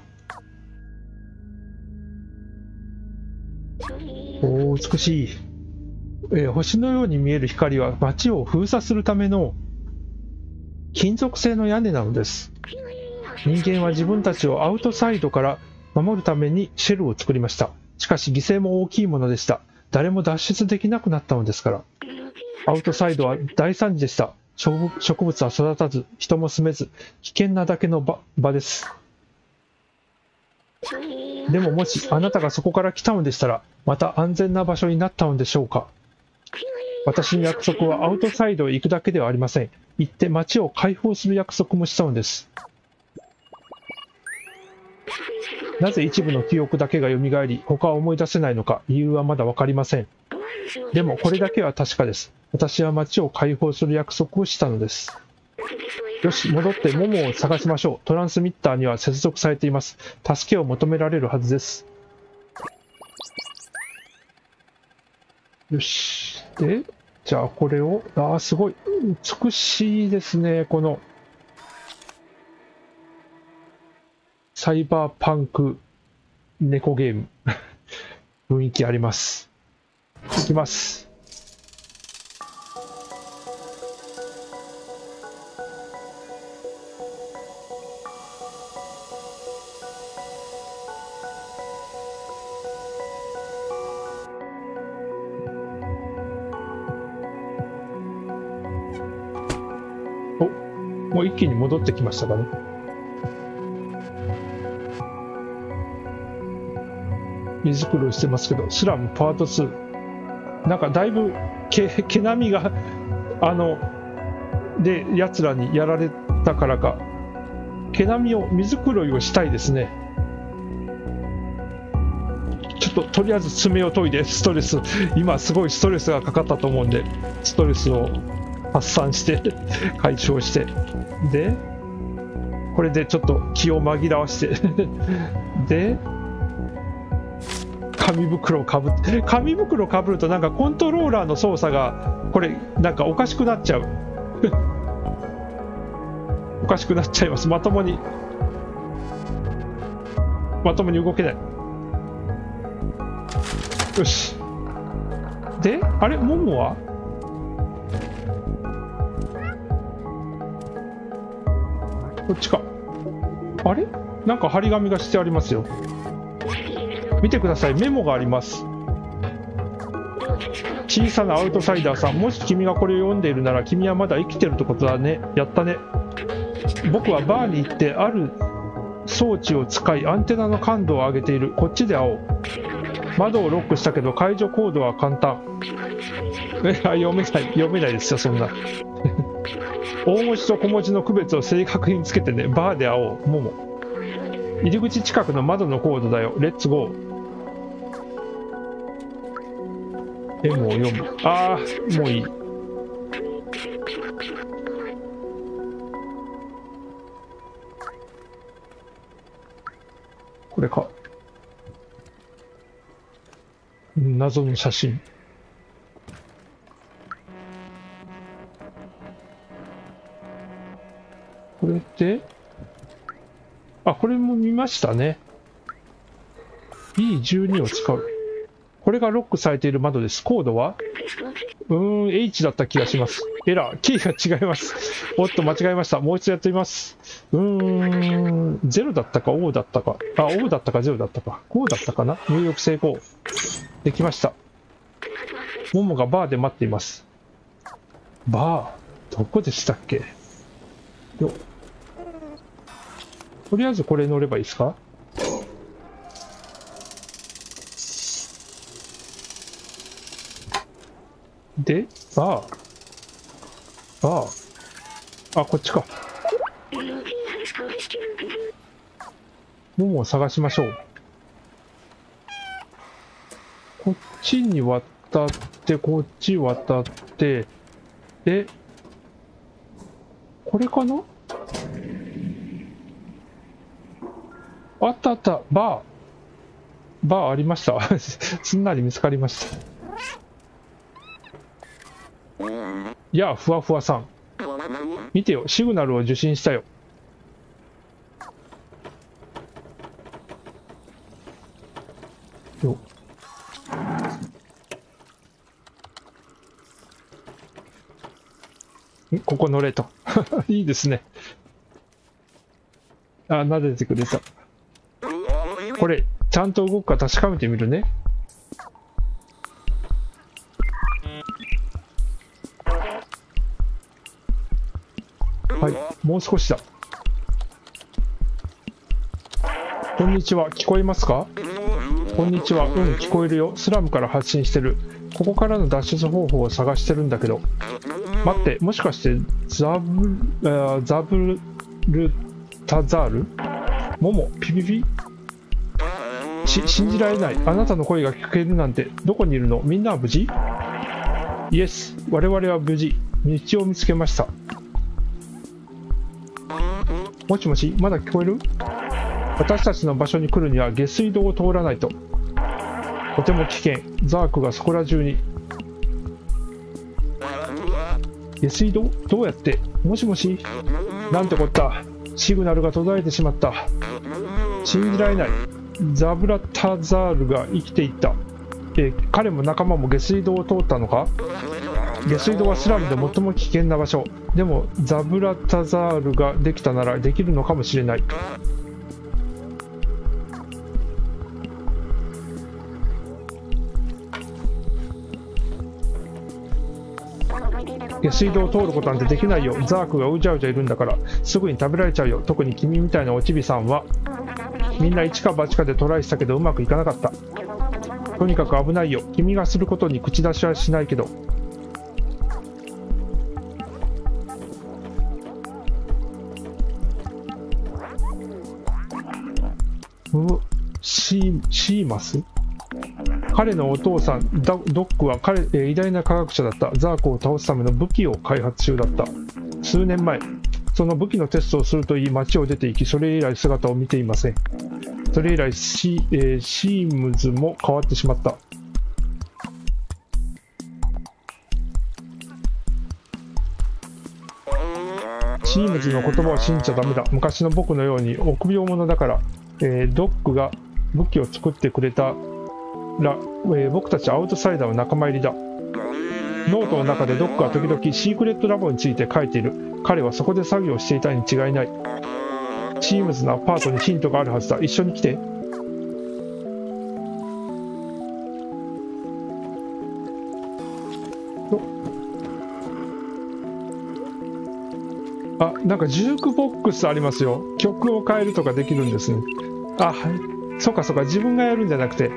おー、美しい。星のように見える光は街を封鎖するための金属製の屋根なのです。人間は自分たちをアウトサイドから守るためにシェルを作りました。しかし犠牲も大きいものでした。誰も脱出できなくなったのですから。アウトサイドは大惨事でした。 植物は育たず、人も住めず、危険なだけの場です。でももしあなたがそこから来たのでしたら、また安全な場所になったのでしょうか。私の約束はアウトサイドへ行くだけではありません。行って街を解放する約束もしたのです。なぜ一部の記憶だけが蘇り、他は思い出せないのか、理由はまだわかりません。でもこれだけは確かです。私は街を解放する約束をしたのです。よし、戻ってモモを探しましょう。トランスミッターには接続されています。助けを求められるはずです。よし。で、じゃあこれを、すごい。美しいですね、この。サイバーパンク猫ゲーム。雰囲気あります。いきます。もう一気に戻ってきましたかね。荷造りしてますけど、スラムパート2。なんかだいぶ毛並みが、で、奴らにやられたからか、毛並みを、荷造りをしたいですね。ちょっととりあえず爪を研いで、ストレス、今すごいストレスがかかったと思うんで、ストレスを発散して解消して、でこれでちょっと気を紛らわしてで紙袋をかぶって、紙袋をかぶるとなんかコントローラーの操作がこれなんかおかしくなっちゃうおかしくなっちゃいます。まともに動けない。よし。であれモモはこっちか。あれなんか張り紙がしてありますよ。見てください、メモがあります。小さなアウトサイダーさん、もし君がこれを読んでいるなら君はまだ生きてるってことだね。やったね。僕はバーに行ってある装置を使いアンテナの感度を上げている。こっちで会おう。窓をロックしたけど解除コードは簡単。読めないですよそんな大文字と小文字の区別を正確につけてね。バーで会おう。モモ。入り口近くの窓のコードだよ。レッツゴー。M を読む。もういい。これか。謎の写真。これってこれも見ましたね。B12 を使う。これがロックされている窓です。コードはH だった気がします。エラー。キーが違います。おっと、間違えました。もう一度やってみます。0だったか O だったか。O だったか0だったか。こうだったかな。入力成功。できました。モモがバーで待っています。バーどこでしたっけ。とりあえずこれ乗ればいいですか。で、バー。こっちか。モモを探しましょう。こっちに渡って、こっち渡って、で、これかな。あった、バーありました。すんなり見つかりました。やあ、ふわふわさん。見てよ、シグナルを受信したよ。ここ乗れと。いいですね。撫でてくれた。これ、ちゃんと動くか確かめてみるね。 もう少しだ。こんにちは、聞こえますか？こんにちは、聞こえるよ。スラムから発信してる。ここからの脱出方法を探してるんだけど。待って、もしかしてザブルタザール？モモ、ピピピ？信じられない。あなたの声が聞けるなんて。どこにいるの？みんなは無事？イエス、我々は無事。道を見つけました。もしもし、まだ聞こえる？私たちの場所に来るには下水道を通らないと。とても危険。ザークがそこら中に。下水道？どうやって？もしもし？なんてこった。シグナルが途絶えてしまった。信じられない。ザブラタザールが生きていった。彼も仲間も下水道を通ったのか？下水道はスラムで最も危険な場所。でもザブラタザールができたならできるのかもしれない。下水道を通ることなんてできないよ。ザークがうじゃうじゃいるんだからすぐに食べられちゃうよ。特に君みたいなおちびさんは。みんな一か八かでトライしたけどうまくいかなかった。とにかく危ないよ。君がすることに口出しはしないけど。シーマス？彼のお父さんドックは偉大な科学者だった。ザークを倒すための武器を開発中だった。数年前、その武器のテストをするといい町を出て行き、それ以来姿を見ていません。それ以来シームズも変わってしまった。シームズの言葉を信じちゃダメだ。昔の僕のように臆病者だから、ドックが武器を作ってくれたら、僕たちアウトサイダーは仲間入りだ。ノートの中でドックは時々シークレットラボについて書いている。彼はそこで作業していたに違いない。チームズのアパートにヒントがあるはずだ。一緒に来て。あ、なんかジュークボックスありますよ。曲を変えるとかできるんですね。あ、そうかそうか、自分がやるんじゃなくて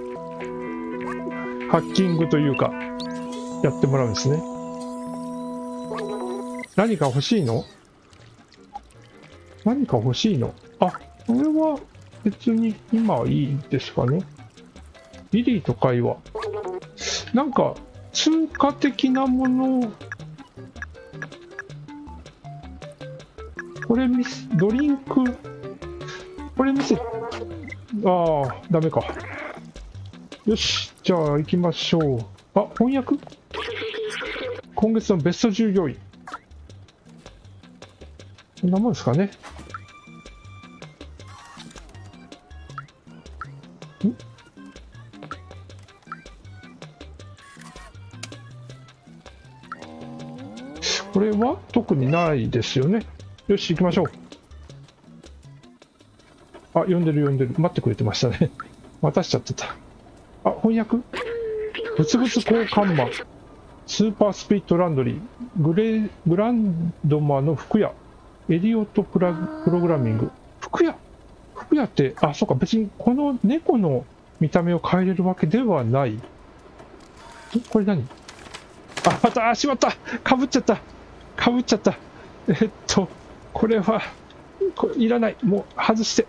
ハッキングというかやってもらうんですね。何か欲しいの？何か欲しいの？あ、これは別に今はいいですかね。ビリーと会話。なんか通貨的なもの。これドリンク。これ見せ。ああ、ダメか。よし、じゃあ行きましょう。あ、翻訳？今月のベスト従業員。こんなもんですかね。これは特にないですよね。よし、行きましょう。あ、呼んでる。待ってくれてましたね。待たしちゃってた。あ、翻訳？物々交換マン。スーパースピリットランドリー。グランドマの服屋。エリオットプログラミング。服屋って、あ、そうか、別にこの猫の見た目を変えれるわけではない。これ何？あ、また、しまった！かぶっちゃった。これいらない。もう、外して。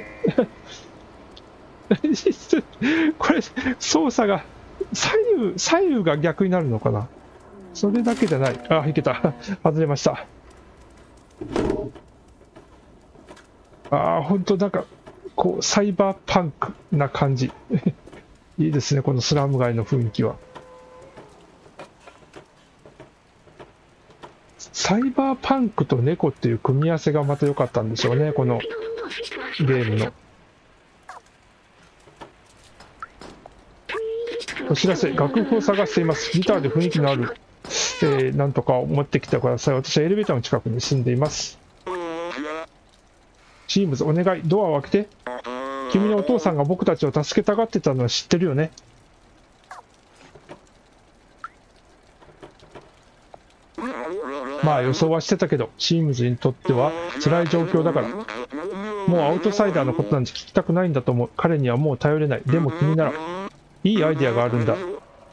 これ、操作が、左右が逆になるのかな？それだけじゃない。あ、いけた。外れました。ああ、ほんとなんか、こう、サイバーパンクな感じ。いいですね、このスラム街の雰囲気は。サイバーパンクと猫っていう組み合わせがまた良かったんでしょうね、このゲームの。お知らせ、楽譜を探しています。ギターで雰囲気のある、なんとかを持ってきてください。私はエレベーターの近くに住んでいます。チームズ、お願い、ドアを開けて。君のお父さんが僕たちを助けたがってたのは知ってるよね。 まあ予想はしてたけど、シームズにとっては辛い状況だから。もうアウトサイダーのことなんて聞きたくないんだと思う。彼にはもう頼れない。でも君なら、いいアイデアがあるんだ。ひ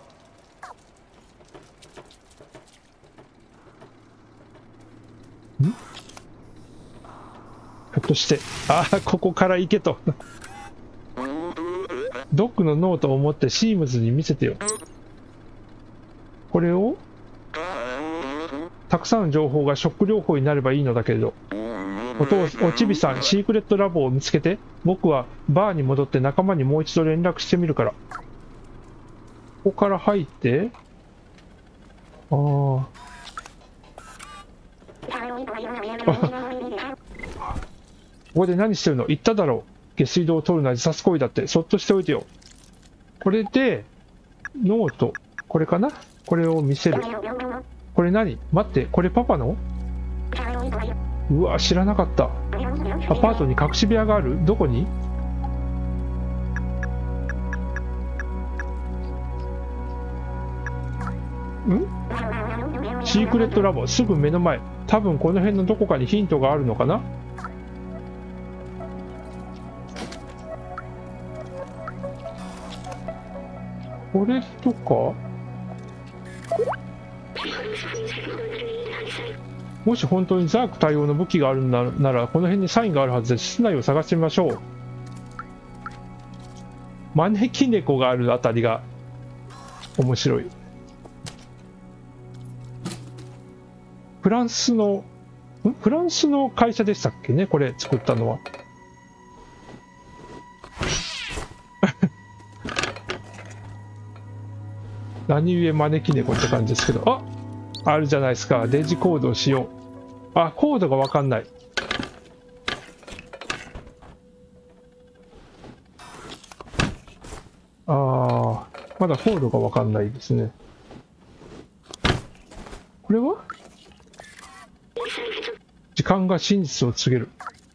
ょっとして、ここから行けと。ドックのノートを持ってシームズに見せてよ。これをたくさんの情報がショック療法になればいいのだけれど。おちびさん、シークレットラボを見つけて、僕はバーに戻って仲間にもう一度連絡してみるから。ここから入って、ここで何してるの？言っただろう。下水道を取るのは自殺行為だって、そっとしておいてよ。これで、ノート、これかな？これを見せる。これ何？待って、これパパの？うわ、知らなかった。アパートに隠し部屋がある？どこに？シークレットラボ、すぐ目の前。多分この辺のどこかにヒントがあるのかな？これとか？もし本当にザーク対応の武器があるなら、この辺にサインがあるはずです。室内を探してみましょう。招き猫があるあたりが面白い。フランスの会社でしたっけね、これ作ったのは。何故招き猫って感じですけど、あるじゃないですか。デジコードをしよう。コードがわかんない。まだコードがわかんないですね。これは？時間が真実を告げる。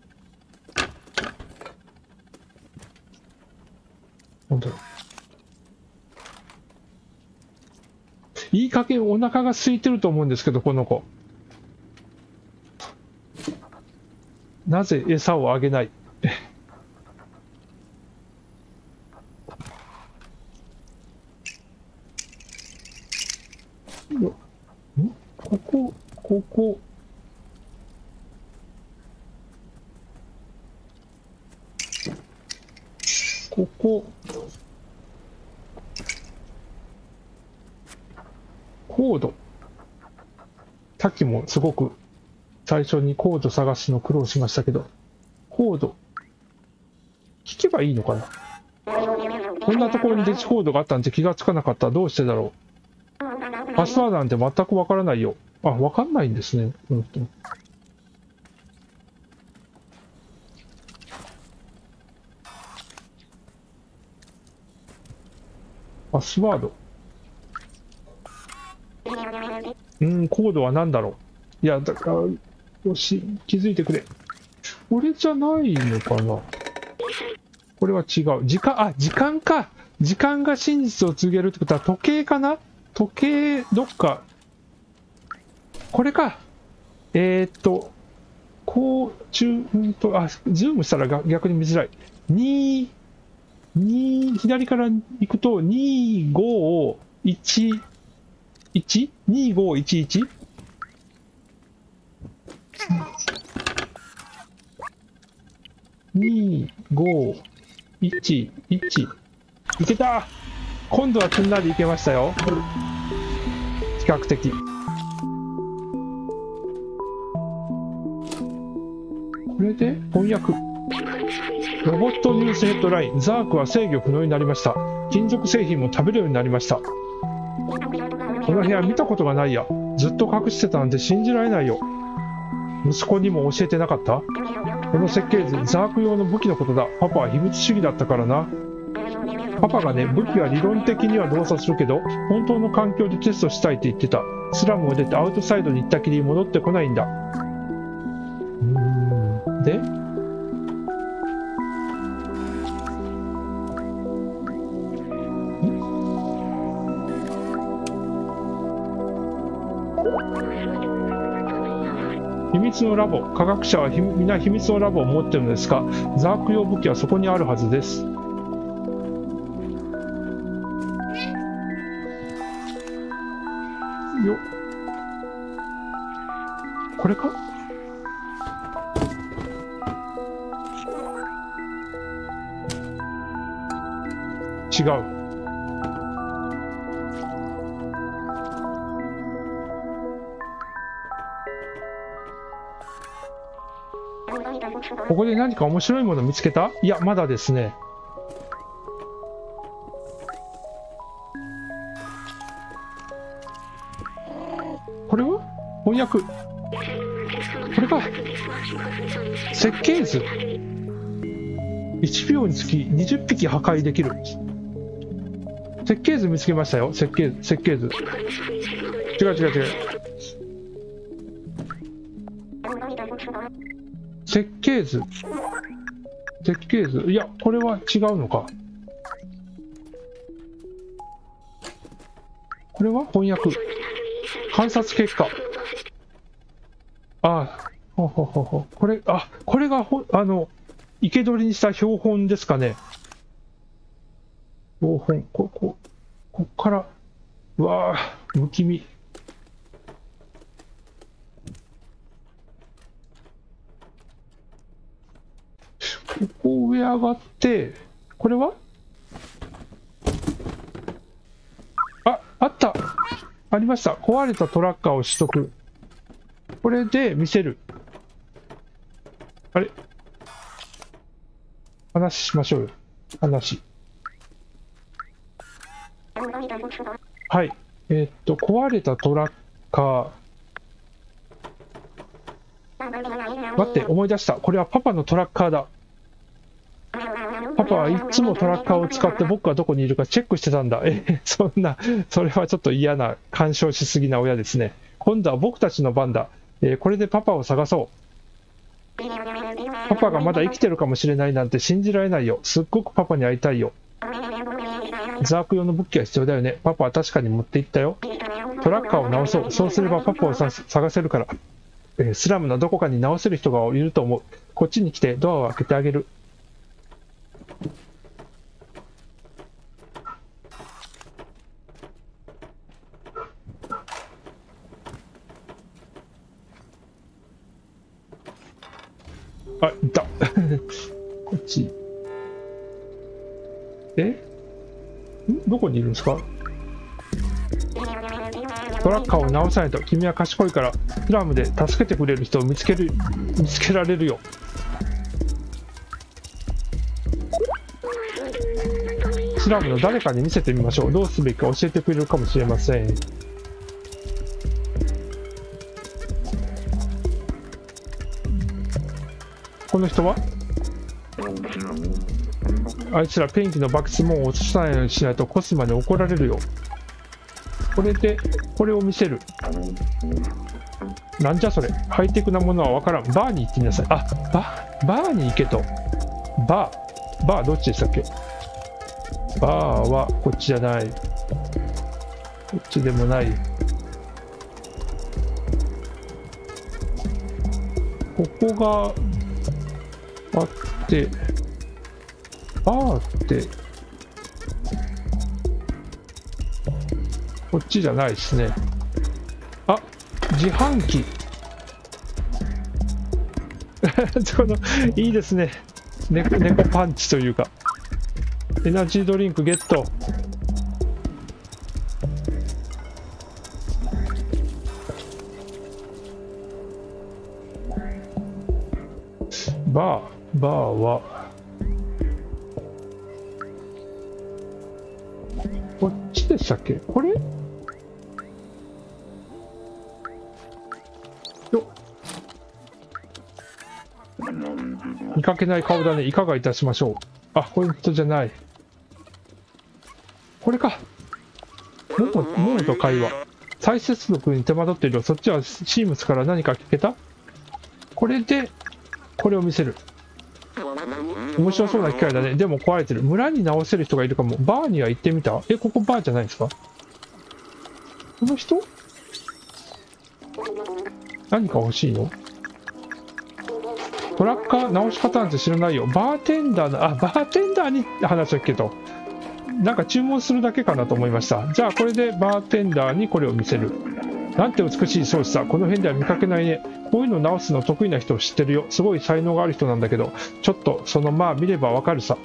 なんだろう。いい加減お腹が空いてると思うんですけど、この子。なぜ餌をあげない？ここ。コード。さっきもすごく最初にコード探しの苦労しましたけど、コード。聞けばいいのかな？こんなところにデジコードがあったんて気がつかなかった。どうしてだろう。パスワードなんて全くわからないよ。わかんないんですね。パスワード。コードは何だろう。いや、だから、気づいてくれ。これじゃないのかな。これは違う。時間か。時間が真実を告げるってことは時計かな？時計、どっか。これか。ズームしたら逆に見づらい。左から行くと、2511？ 2511？ 2511 いけた。今度はすんなりいけましたよ。比較的。これで翻訳。ロボットニュースヘッドライン。ザークは制御不能になりました。金属製品も食べるようになりました。この部屋見たことがないや。ずっと隠してたなんて信じられないよ。息子にも教えてなかった？この設計図、ザーク用の武器のことだ。パパは秘密主義だったからな。パパがね、武器は理論的には動作するけど、本当の環境でテストしたいって言ってた。スラムを出てアウトサイドに行ったきり戻ってこないんだ。で？ 秘密のラボ。科学者は皆秘密のラボを持ってるのですが、ザーク用武器はそこにあるはずです。よっ。これか？違う。ここで何か面白いもの見つけた？いや、まだですね。これは翻訳。これか。設計図。1秒につき20匹破壊できる。設計図見つけましたよ。設計図。違う。設計図。いや、これは違うのか。これは翻訳。観察結果。これ、これが生け捕りにした標本ですかね。標本、こっから、うわあ、不気味。ここ上上がって、これはあった。ありました。壊れたトラッカーを取得。これで見せる。あれ？話しましょうよ。話。はい。壊れたトラッカー。待って、思い出した。これはパパのトラッカーだ。パパはいつもトラッカーを使って僕がどこにいるかチェックしてたんだ。それはちょっと嫌な、干渉しすぎな親ですね。今度は僕たちの番だ。これでパパを探そう。パパがまだ生きてるかもしれないなんて信じられないよ。すっごくパパに会いたいよ。ザーク用の武器が必要だよね。パパは確かに持って行ったよ。トラッカーを直そう。そうすればパパを探せるから。スラムのどこかに直せる人がいると思う。こっちに来てドアを開けてあげる。いた。こっち。どこにいるんですか？トラッカーを直さないと。君は賢いから、スラムで助けてくれる人を見つけられるよ。スラムの誰かに見せてみましょう。どうすべきか教えてくれるかもしれません。この人は？あいつらペンキのバケツも落とさないようにしないとコスマに怒られるよ。これでこれを見せる。なんじゃそれ。ハイテクなものはわからん。バーに行ってみなさい。バーに行けと。バーどっちでしたっけ？バーはこっちじゃない。こっちでもない。ここがあって、バーってこっちじゃないですね。自販機。いいですね。猫パンチというか。エナジードリンクゲット。バーはこっちでしたっけ？これ？見かけない顔だね。いかがいたしましょう。こういうことじゃない。これか。モモと会話。再接続に手間取っているよ。そっちはシームスから何か聞けた？これで、これを見せる。面白そうな機械だね。でも壊れてる。村に直せる人がいるかも。バーには行ってみた？ここバーじゃないですか？この人？何か欲しいの？ トラッカー直し方なんて知らないよ。バーテンダーバーテンダーに話を聞けと。なんか注文するだけかなと思いました。じゃあこれでバーテンダーにこれを見せる。なんて美しい装置さ。この辺では見かけないね。こういうの直すの得意な人を知ってるよ。すごい才能がある人なんだけど、ちょっと見ればわかるさ。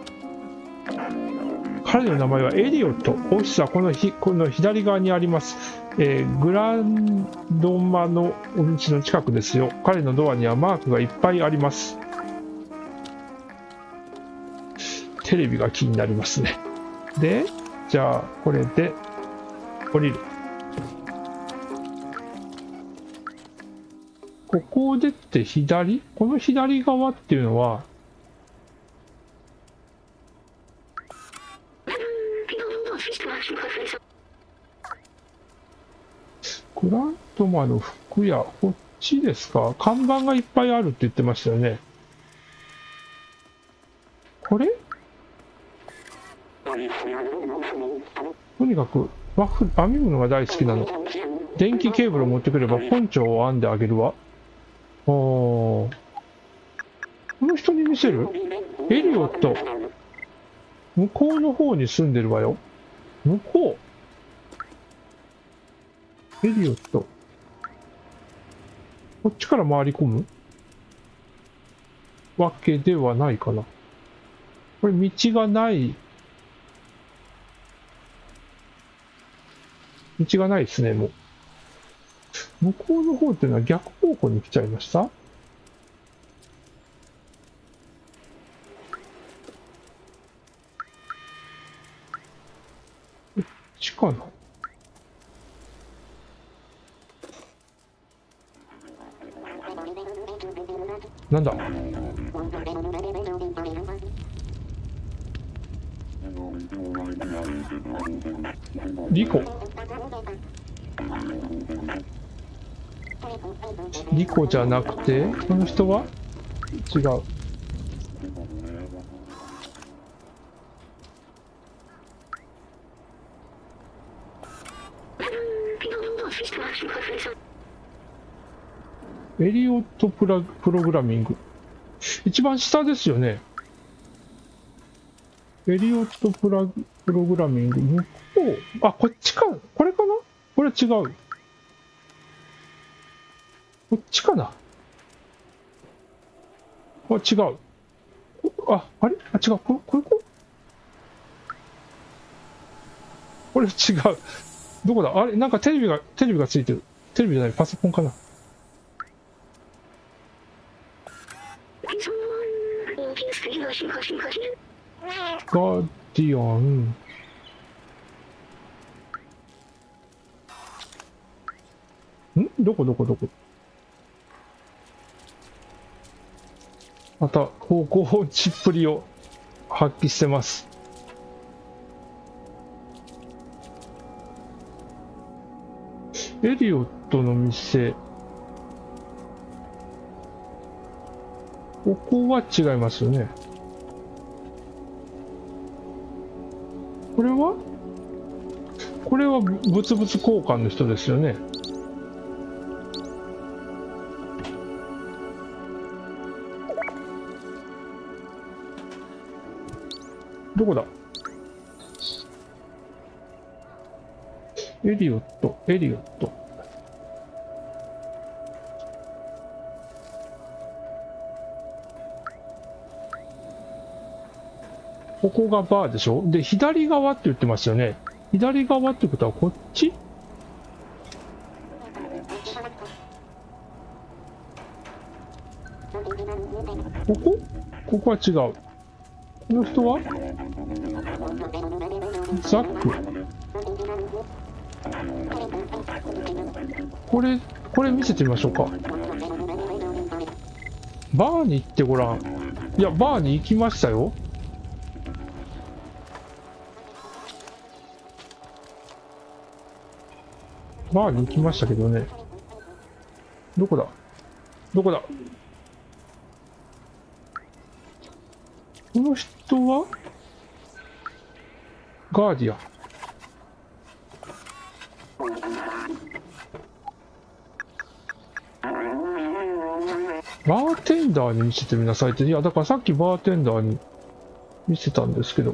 彼の名前はエリオット。オフィスはこの左側にあります。グランドマのお道の近くですよ。彼のドアにはマークがいっぱいあります。テレビが気になりますね。で、じゃあこれで降りる。ここを出て左？この左側っていうのはグランドマの服屋、こっちですか？看板がいっぱいあるって言ってましたよね。これ？とにかく編み物が大好きなの。電気ケーブルを持ってくればポンチョを編んであげるわ。この人に見せる？エリオット。向こうの方に住んでるわよ。向こう。エリオット。こっちから回り込むわけではないかな。これ道がない。道がないですね、もう。向こうの方っていうのは逆方向に来ちゃいました？こっちかな？なんだ？リコ。リコじゃなくて、この人は違う。エリオットプログラミング。一番下ですよね。エリオットプログラミング。向こう。あ、こっちか。これかな？これは違う。こっちかな？あ、違う。あれ？あ、違う。これこれ違う。どこだ？あれ？なんかテレビがついてる。テレビじゃない、パソコンかな。ガーディアン。どこまた方向音痴っぷりを発揮してます。エリオットの店。ここは違いますよね。これは物々交換の人ですよね。どこだ？エリオット。ここがバーでしょ？で、左側って言ってますよね。左側ってことはこっち？ここは違う。この人はザック。これ見せてみましょうか。バーに行ってごらん。いや、バーに行きましたよ。バーに行きましたけどね。どこだ？この人はガーディアン。 バーテンダーに見せてみなさいって。いや、だからさっきバーテンダーに見せたんですけど。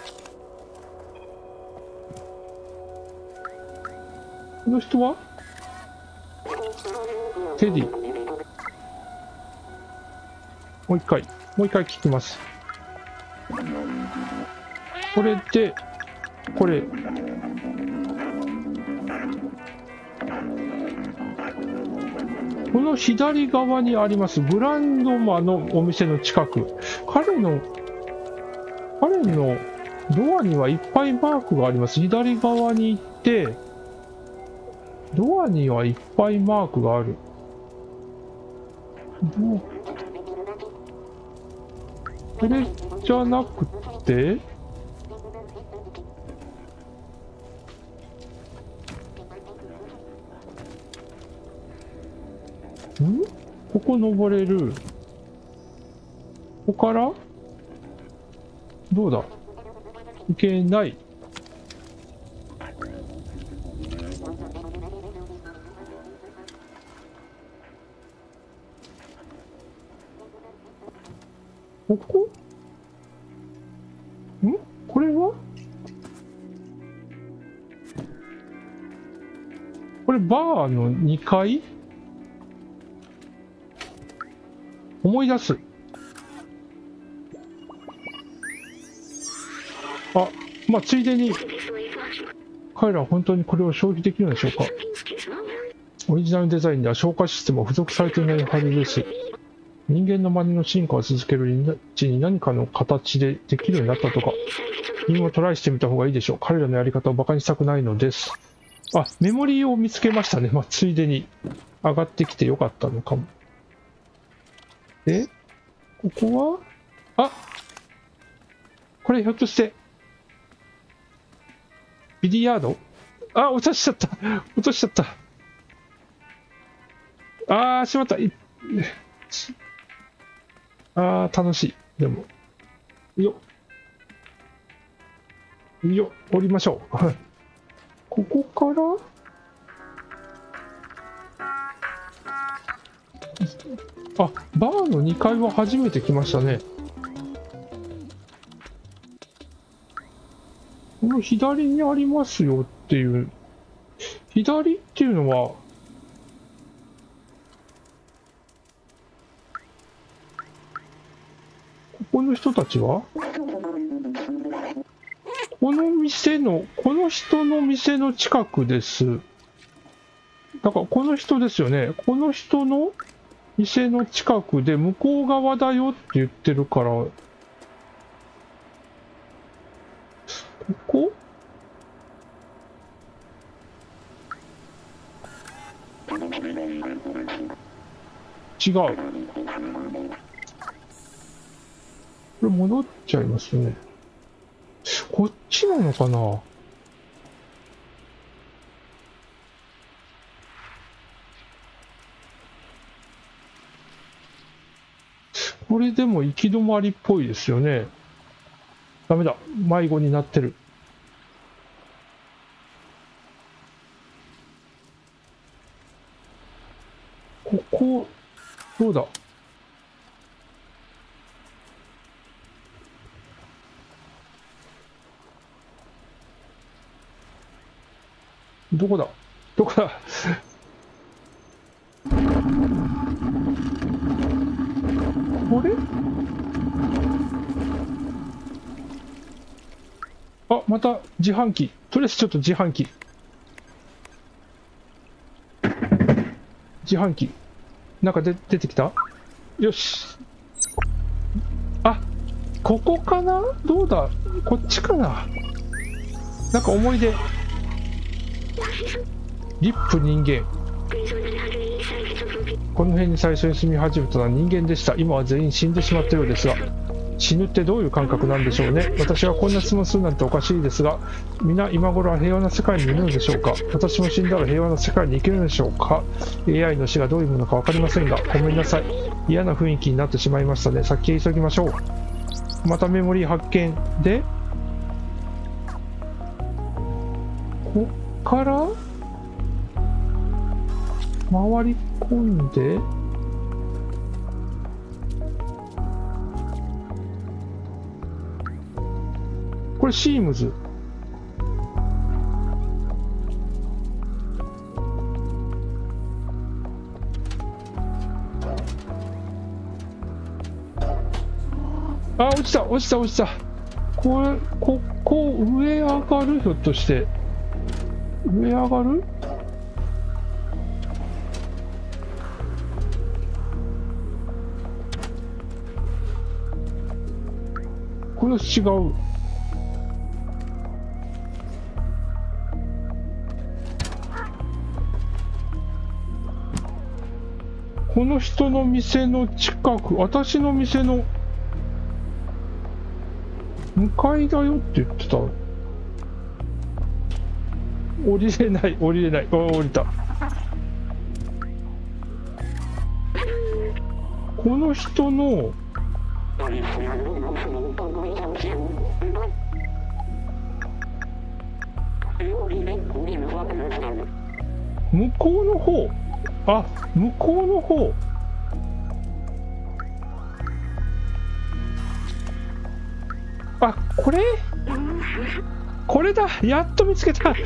この人はテディ。もう一回聞きます。これで、これ。この左側にありますグランドマのお店の近く。彼のドアにはいっぱいマークがあります。左側に行って、ドアにはいっぱいマークがある。これじゃなくて、ここ登れる。ここからどうだ、いけない。こここれはこれバーの2階？思い出す。あ、まあついでに彼らは本当にこれを消費できるのでしょうか。オリジナルデザインでは消化システムは付属されていないはずです。人間の真似の進化を続けるうちに何かの形でできるようになったとか。君もトライしてみた方がいいでしょう。彼らのやり方をバカにしたくないのです。あ、メモリーを見つけましたね。まあ、ついでに上がってきてよかったのかも。で、ここは、あ、これひょっとして、ビリヤード？あ、落としちゃった。落としちゃった。あー、しまった。あー、楽しい。でも、降りましょう。ここからあ、バーの2階は初めて来ましたね。この左にありますよっていう。左っていうのは、ここの人たちはこの人の店の近くです。だからこの人ですよね。この人の店の近くで向こう側だよって言ってるから、ここ？違う。これ戻っちゃいますね。こっちなのかな？これでも行き止まりっぽいですよね。ダメだ。迷子になってる。ここ、どうだ？どこだ？どこだ？これ？あ、また自販機。とりあえずちょっと自販機。自販機。なんか出てきた？よし。あ、ここかな？どうだ？こっちかな？なんか思い出。リップ人間。この辺に最初に住み始めたのは人間でした。今は全員死んでしまったようですが、死ぬってどういう感覚なんでしょうね。私はこんな質問するなんておかしいですが、皆今頃は平和な世界にいるのでしょうか。私も死んだら平和な世界に行けるのでしょうか。 AI の死がどういうものか分かりませんが、ごめんなさい。嫌な雰囲気になってしまいましたね。先へ急ぎましょう。またメモリー発見で、こっから回り込んで、 これシームズ。あ、落ちた落ちた落ちた。これ、ここ上上がる？ひょっとして上上がる？これ違う。この人の店の近く、私の店の向かいだよって言ってた。降りれない降りれない。あ、降りた。この人の向こうの方、あ、向こうの方。あ、これ？これだ。やっと見つけた。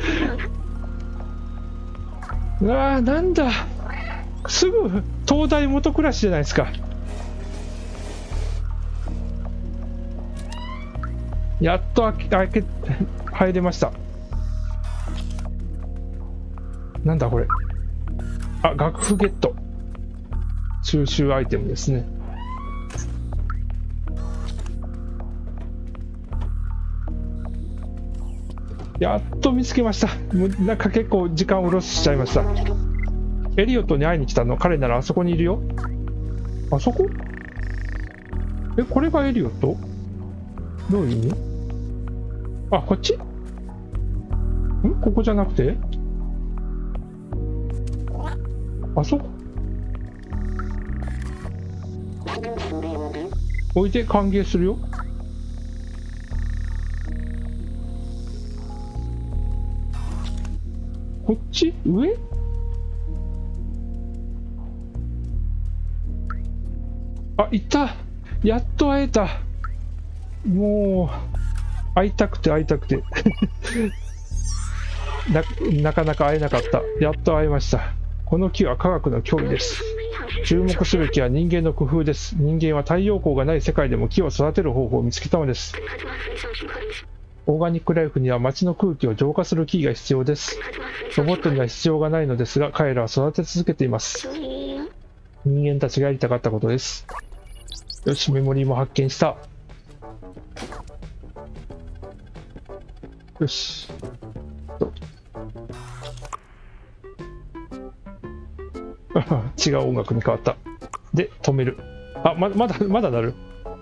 うわー、なんだ。すぐ東大元暮らしじゃないですか。やっと入れました。なんだこれ。あ、楽譜ゲット。収集アイテムですね。やっと見つけました。なんか結構時間をロスしちゃいました。エリオットに会いに来たの。彼ならあそこにいるよ。あそこ？え、これがエリオット？どういう意味？あ、こっち？ここじゃなくて？あそこ？おいで、歓迎するよ。こっち？上？あ、いた。やっと会えた。もう会いたくて会いたくてなかなか会えなかった。やっと会えました。この木は科学の脅威です。注目すべきは人間の工夫です。人間は太陽光がない世界でも木を育てる方法を見つけたのです。オーガニックライフには街の空気を浄化する木が必要です。ロボットには必要がないのですが、彼らは育て続けています。人間たちがやりたかったことです。よし、メモリーも発見した。よし。違う音楽に変わった。で、止める。あ、まだなる。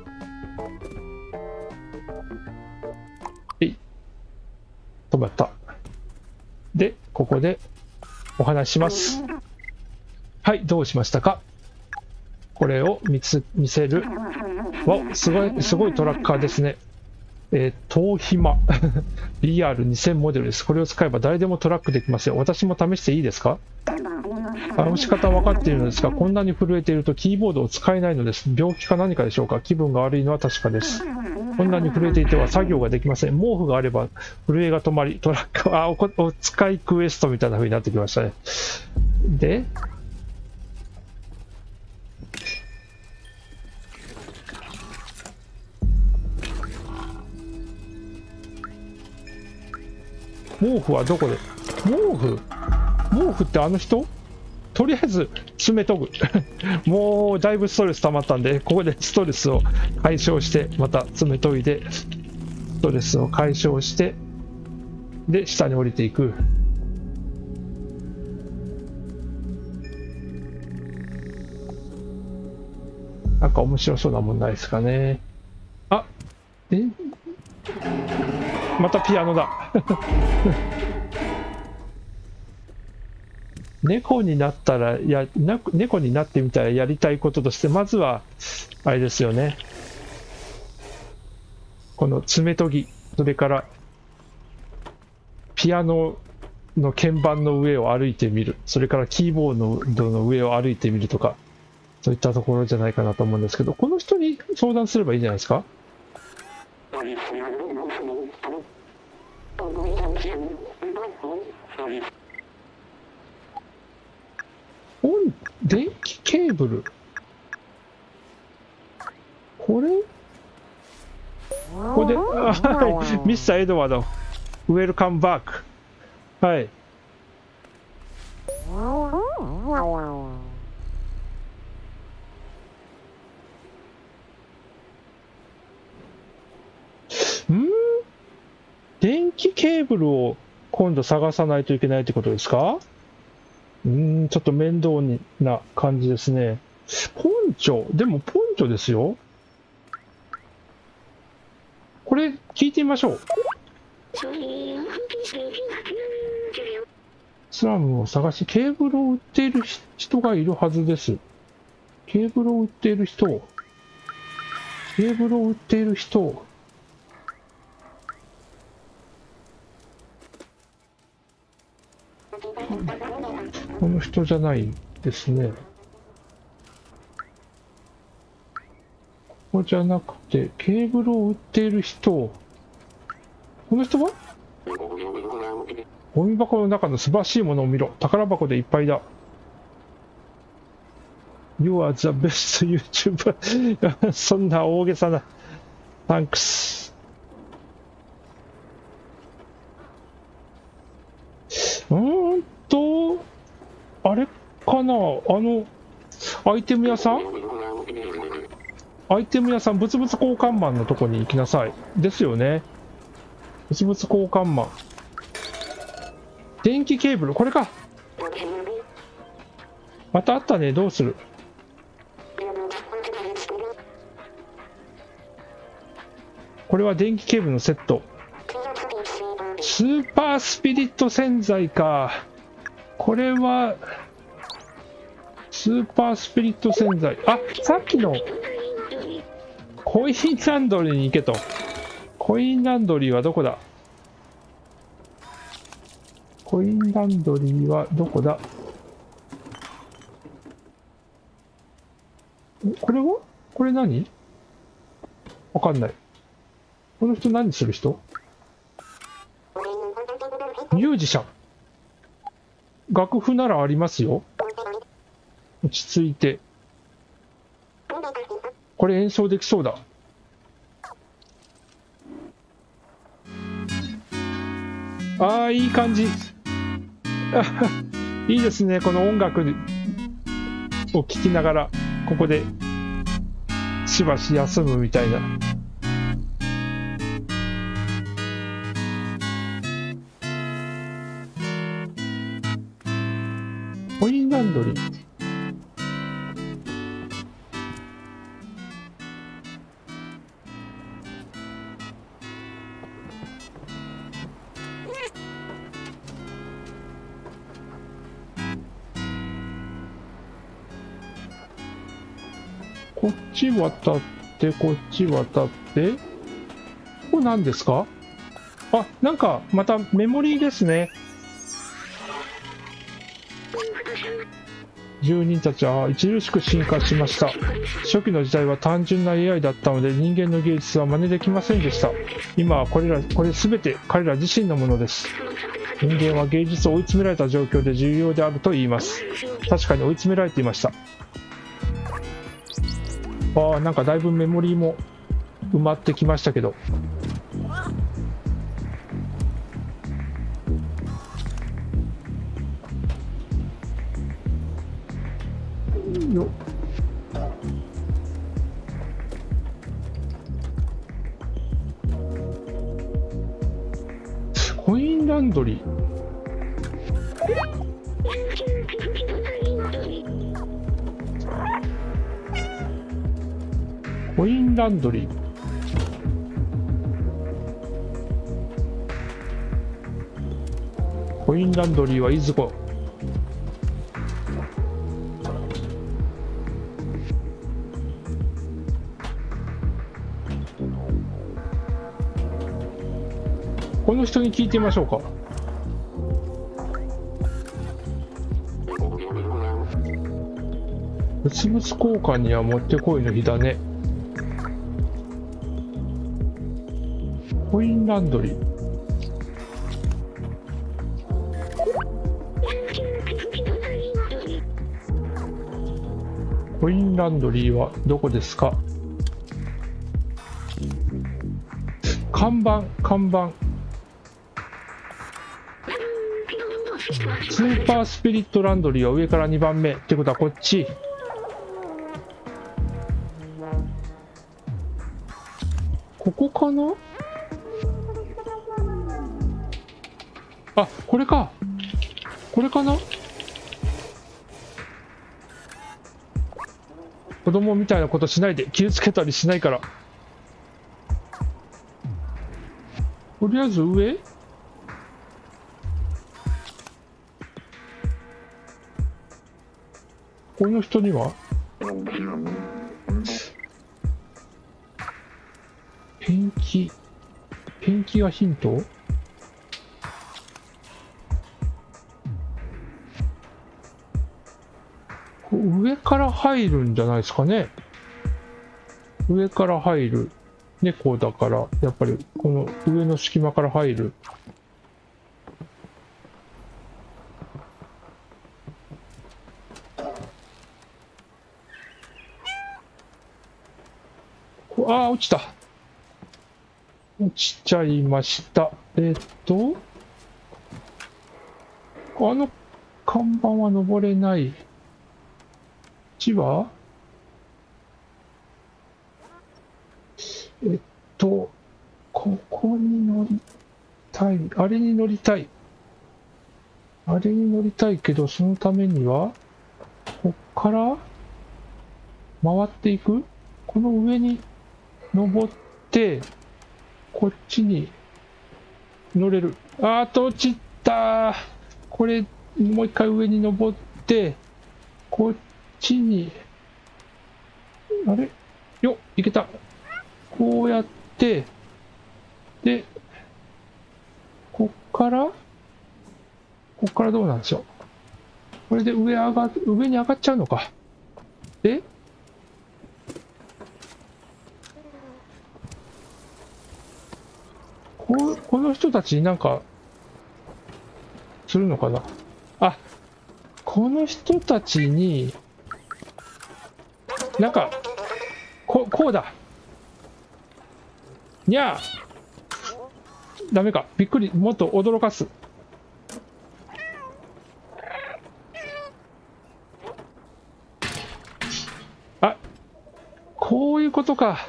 止まった。で、ここでお話します。はい、どうしましたか？これを見せる。わ、すごいトラッカーですね。東暇BR2000 モデルです。これを使えば誰でもトラックできますよ。私も試していいですか？押し方は分かっているのですが、こんなに震えているとキーボードを使えないのです。病気か何かでしょうか？気分が悪いのは確かです。こんなに震えていては作業ができません。毛布があれば震えが止まり、トラックはお使いクエストみたいな風になってきましたね。で、毛布はどこで？毛布ってあの人？とりあえず詰めとくもうだいぶストレス溜まったんで、ここでストレスを解消して、また詰めといて、ストレスを解消して、で下に降りていく。なんか面白そうなもんないですかね。あ、またピアノだ猫になったら猫になってみたらやりたいこととして、まずはあれですよね、この爪研ぎ、それからピアノの鍵盤の上を歩いてみる、それからキーボードの上を歩いてみるとか、そういったところじゃないかなと思うんですけど、この人に相談すればいいんじゃないですか。 電気ケーブル、これここで、はい、ミスターエドワード、ウェルカムバック。はい。電気ケーブルを今度探さないといけないってことですか？ちょっと面倒な感じですね。ポンチョ、でもポンチョですよ。これ聞いてみましょう。スラムを探し、ケーブルを売っている人がいるはずです。ケーブルを売っている人。ケーブルを売っている人。この人じゃないですね。ここじゃなくて、ケーブルを売っている人。この人は？ゴミ箱の中の素晴らしいものを見ろ。宝箱でいっぱいだ。You are the best YouTuber そんな大げさな。Thanks。あれかな、アイテム屋さん、アイテム屋さん、物々交換マンのとこに行きなさい。ですよね。物々交換マン。電気ケーブル、これか。またあったね、どうする？これは電気ケーブルのセット。スーパースピリット洗剤か。これはスーパースピリット洗剤。あ、さっきのコインランドリーに行けと。コインランドリーはどこだ？コインランドリーはどこだ？これは？これ何？わかんない。この人何する人？ミュージシャン。楽譜ならありますよ。落ち着いて。これ演奏できそうだ。ああ、いい感じ。いいですね。この音楽を聴きながら、ここでしばし休むみたいな。コインランドリー。こっち渡って、こっち渡って。これ何ですか？あ、なんかまたメモリーですね。住人たちは著しく進化しました。初期の時代は単純な AI だったので人間の芸術は真似できませんでした。今はこれ全て彼ら自身のものです。人間は芸術を追い詰められた状況で重要であると言います。確かに追い詰められていました。ああ、なんかだいぶメモリーも埋まってきましたけど。よコインランドリー。コインランドリー。コインランドリーはいずこ？この人に聞いてみましょうか。物々交換にはもってこいの日だね。コインランドリー。 コインランドリーはどこですか？看板。スーパースピリットランドリーは上から2番目ってことはこっち。ここかな？あ、これか。これかな？子供みたいなことしないで、傷つけたりしないから。とりあえず上？この人にはペンキがヒント？上から入るんじゃないですかね。上から入る。猫だから、やっぱりこの上の隙間から入る。ああ、落ちた。落ちちゃいました。あの看板は登れない。こっちはここに乗りたい。あれに乗りたい。あれに乗りたいけど、そのためには、こっから回っていく？この上に登って、こっちに乗れる。落ちた。これ、もう一回上に登って、こっちに、あれ？よっ、いけた。こうやって、で、こっからどうなんでしょう。これで上に上がっちゃうのか。で、この人たちになんか、するのかな。あ、この人たちに、なんか、こうだ。にゃあ。ダメか。びっくり。もっと驚かす。あ、こういうことか。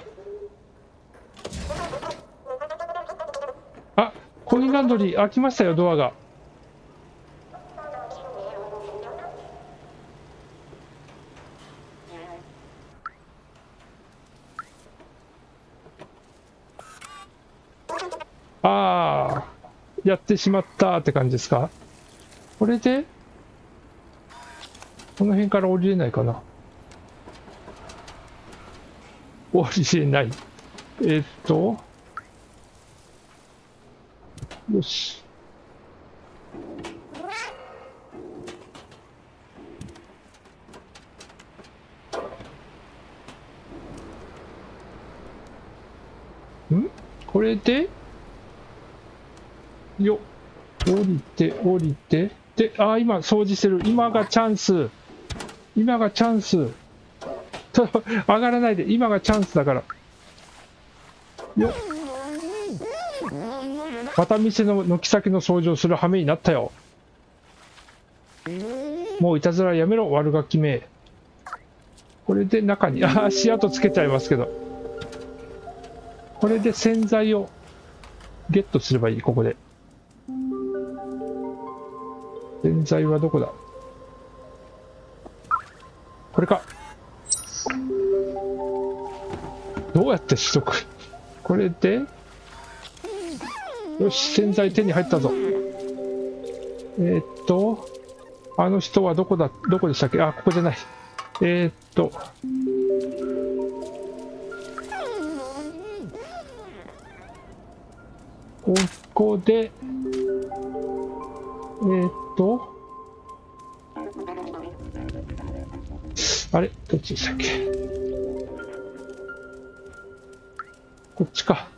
あ、コインランドリー開きましたよ、ドアが。ああ、やってしまったって感じですか？これで、この辺から降りれないかな。降りれない。よし。これで、降りて、で、今掃除してる。今がチャンス。上がらないで。今がチャンスだから。よっ。また店の軒先の掃除をする羽目になったよ。もういたずらやめろ、悪ガキめ。これで中に、足跡つけちゃいますけど。これで洗剤をゲットすればいい、ここで。洗剤はどこだ？これか。どうやって取得？これで、よし、洗剤手に入ったぞ。あの人はどこでしたっけ？ここじゃない。ここで、あれどっちでしたっけ？こっちか。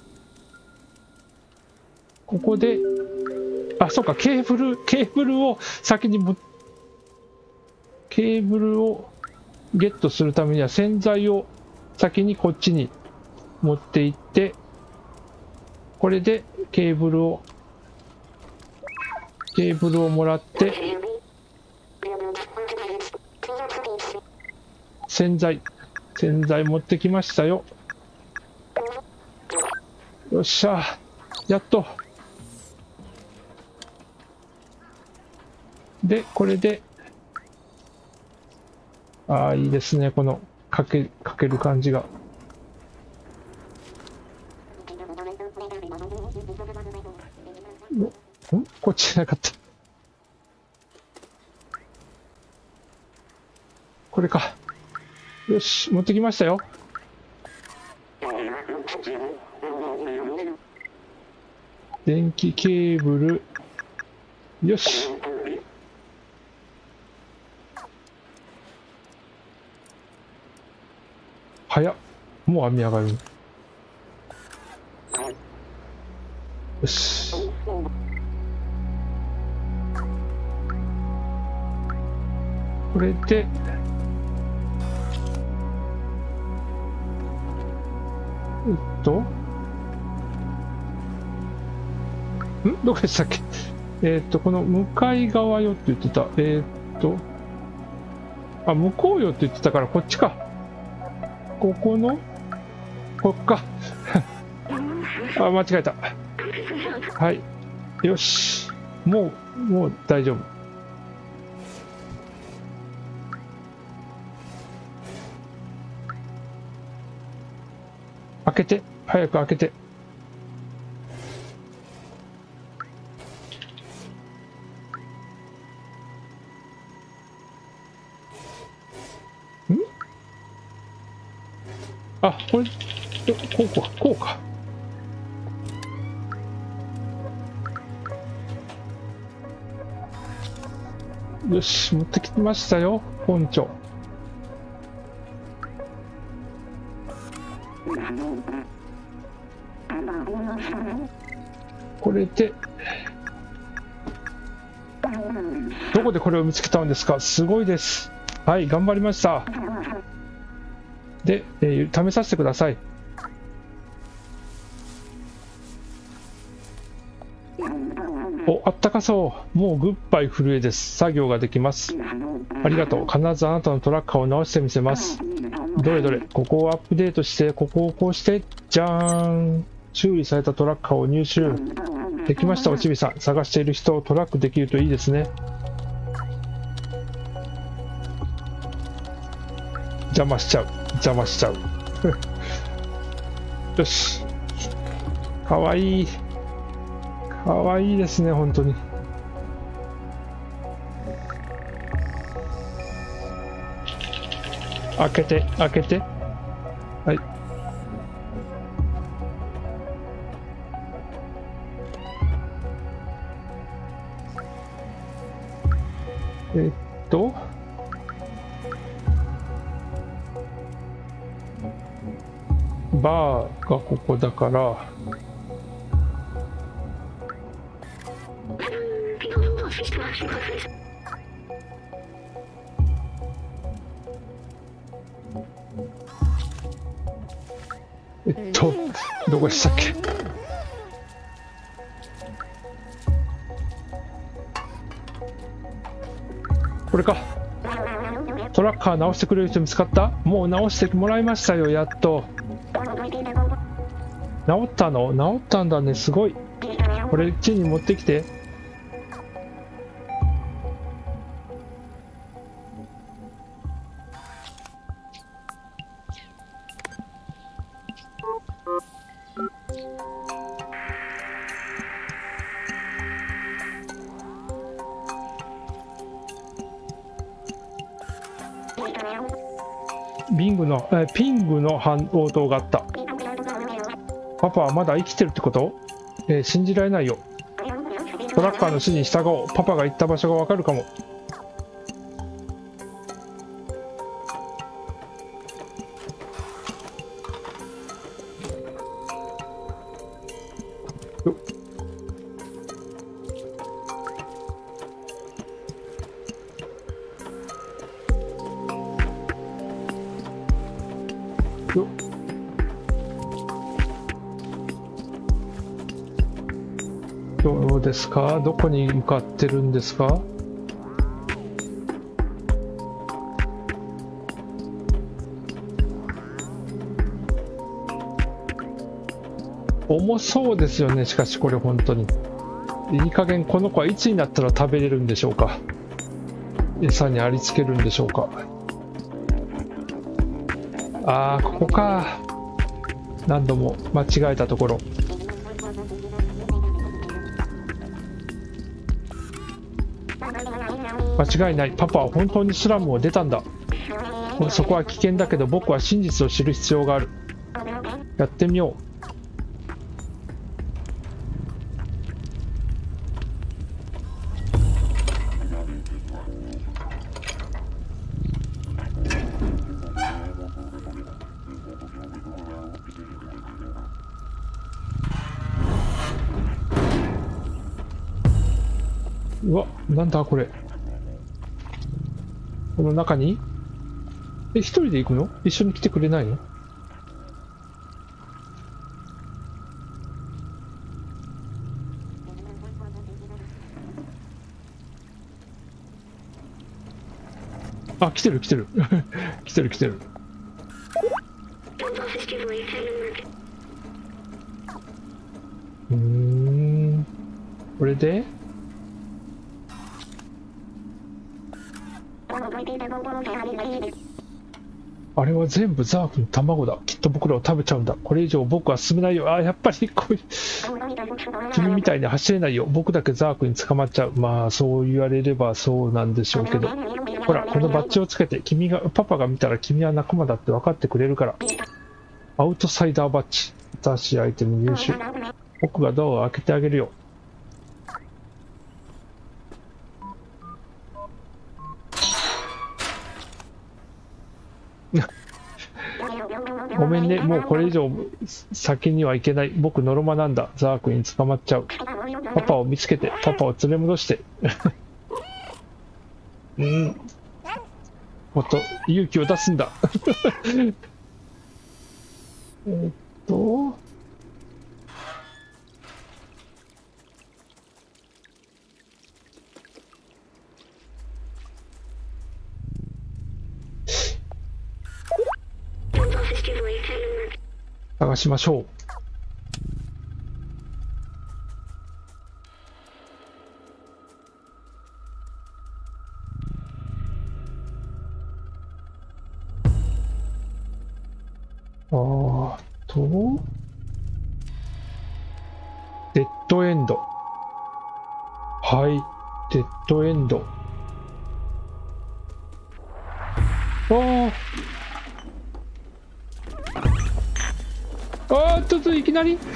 ここで、そうか、ケーブルを先にケーブルをゲットするためには洗剤を先にこっちに持っていって、これでケーブルをもらって、洗剤持ってきましたよ。よっしゃ、やっと。で、これで、ああ、いいですね、このかける感じが。こっちじゃなかった。これか。よし、持ってきましたよ。電気ケーブル。よし。早っ。もう網上がる。よし。これで、どこでしたっけ。この向かい側よって言ってた。あ、向こうよって言ってたからこっちか。こっか。あ、間違えた。はい。よし。もう大丈夫。開けて。早く開けて。あ、これ、こうか。よし、持ってきましたよ、ポンチョ。これで、どこでこれを見つけたんですか？すごいです。はい、頑張りました。で、試させてください。お、あったかそう。もうグッバイ震えです。作業ができます。ありがとう。必ずあなたのトラッカーを直してみせます。どれどれ、ここをアップデートして、ここをこうして、じゃーん。修理されたトラッカーを入手。できました、おちびさん。探している人をトラックできるといいですね。邪魔しちゃう。よし。かわいい。かわいいですね、本当に。開けて。はい。バーがここだから、どこでしたっけ。これか。トラッカー直してくれる人見つかった？もう直してもらいましたよ、やっと。直ったんだね、すごい。これ、家に持ってきて。ピングの応答があった。パパはまだ生きてるってこと？信じられないよ。トラッカーの指示に従おう。パパが行った場所がわかるかも。 況ですか？どこに向かってるんですか？重そうですよね。しかしこれ本当にいい加減、この子はいつになったら食べれるんでしょうか？餌にありつけるんでしょうか？ああ、ここか。何度も間違えたところ。間違いない。パパは本当にスラムを出たんだ。そこは危険だけど僕は真実を知る必要がある。やってみよう。うわ、なんだこれ。この中に一人で行くの？一緒に来てくれないの？あ、来てる来てる。来てる来てる。これであれは全部ザークの卵だ。きっと僕らを食べちゃうんだ。これ以上僕は進めないよ。あ、やっぱり君みたいに走れないよ。僕だけザークに捕まっちゃう。まあそう言われればそうなんでしょうけど。ほら、このバッジをつけて、パパが見たら君は仲間だって分かってくれるから。アウトサイダーバッジ。新しいアイテム入手。僕がドアを開けてあげるよ。ごめんね、もうこれ以上先には行けない。僕ノロマなんだ。ザークに捕まっちゃう。パパを見つけて、パパを連れ戻して。もっと勇気を出すんだ。えっと探しましょう。デッドエンド。はい、デッドエンド。ちょっといきなり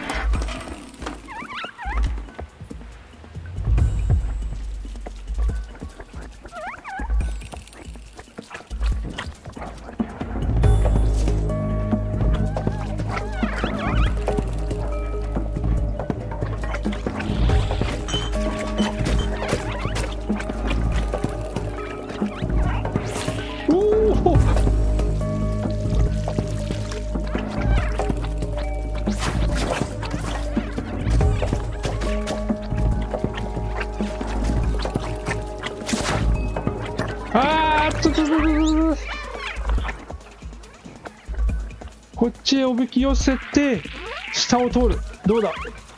こっちへおびき寄せて下を通る。どうだ？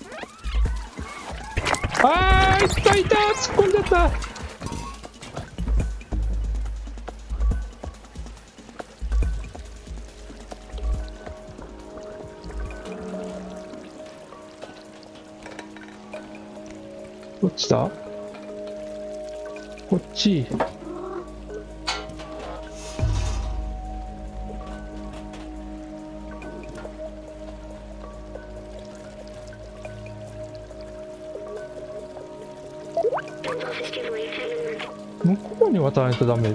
いったいた、突っ込んじゃった。どっちだ？こっち。向こうに渡らないとダメ。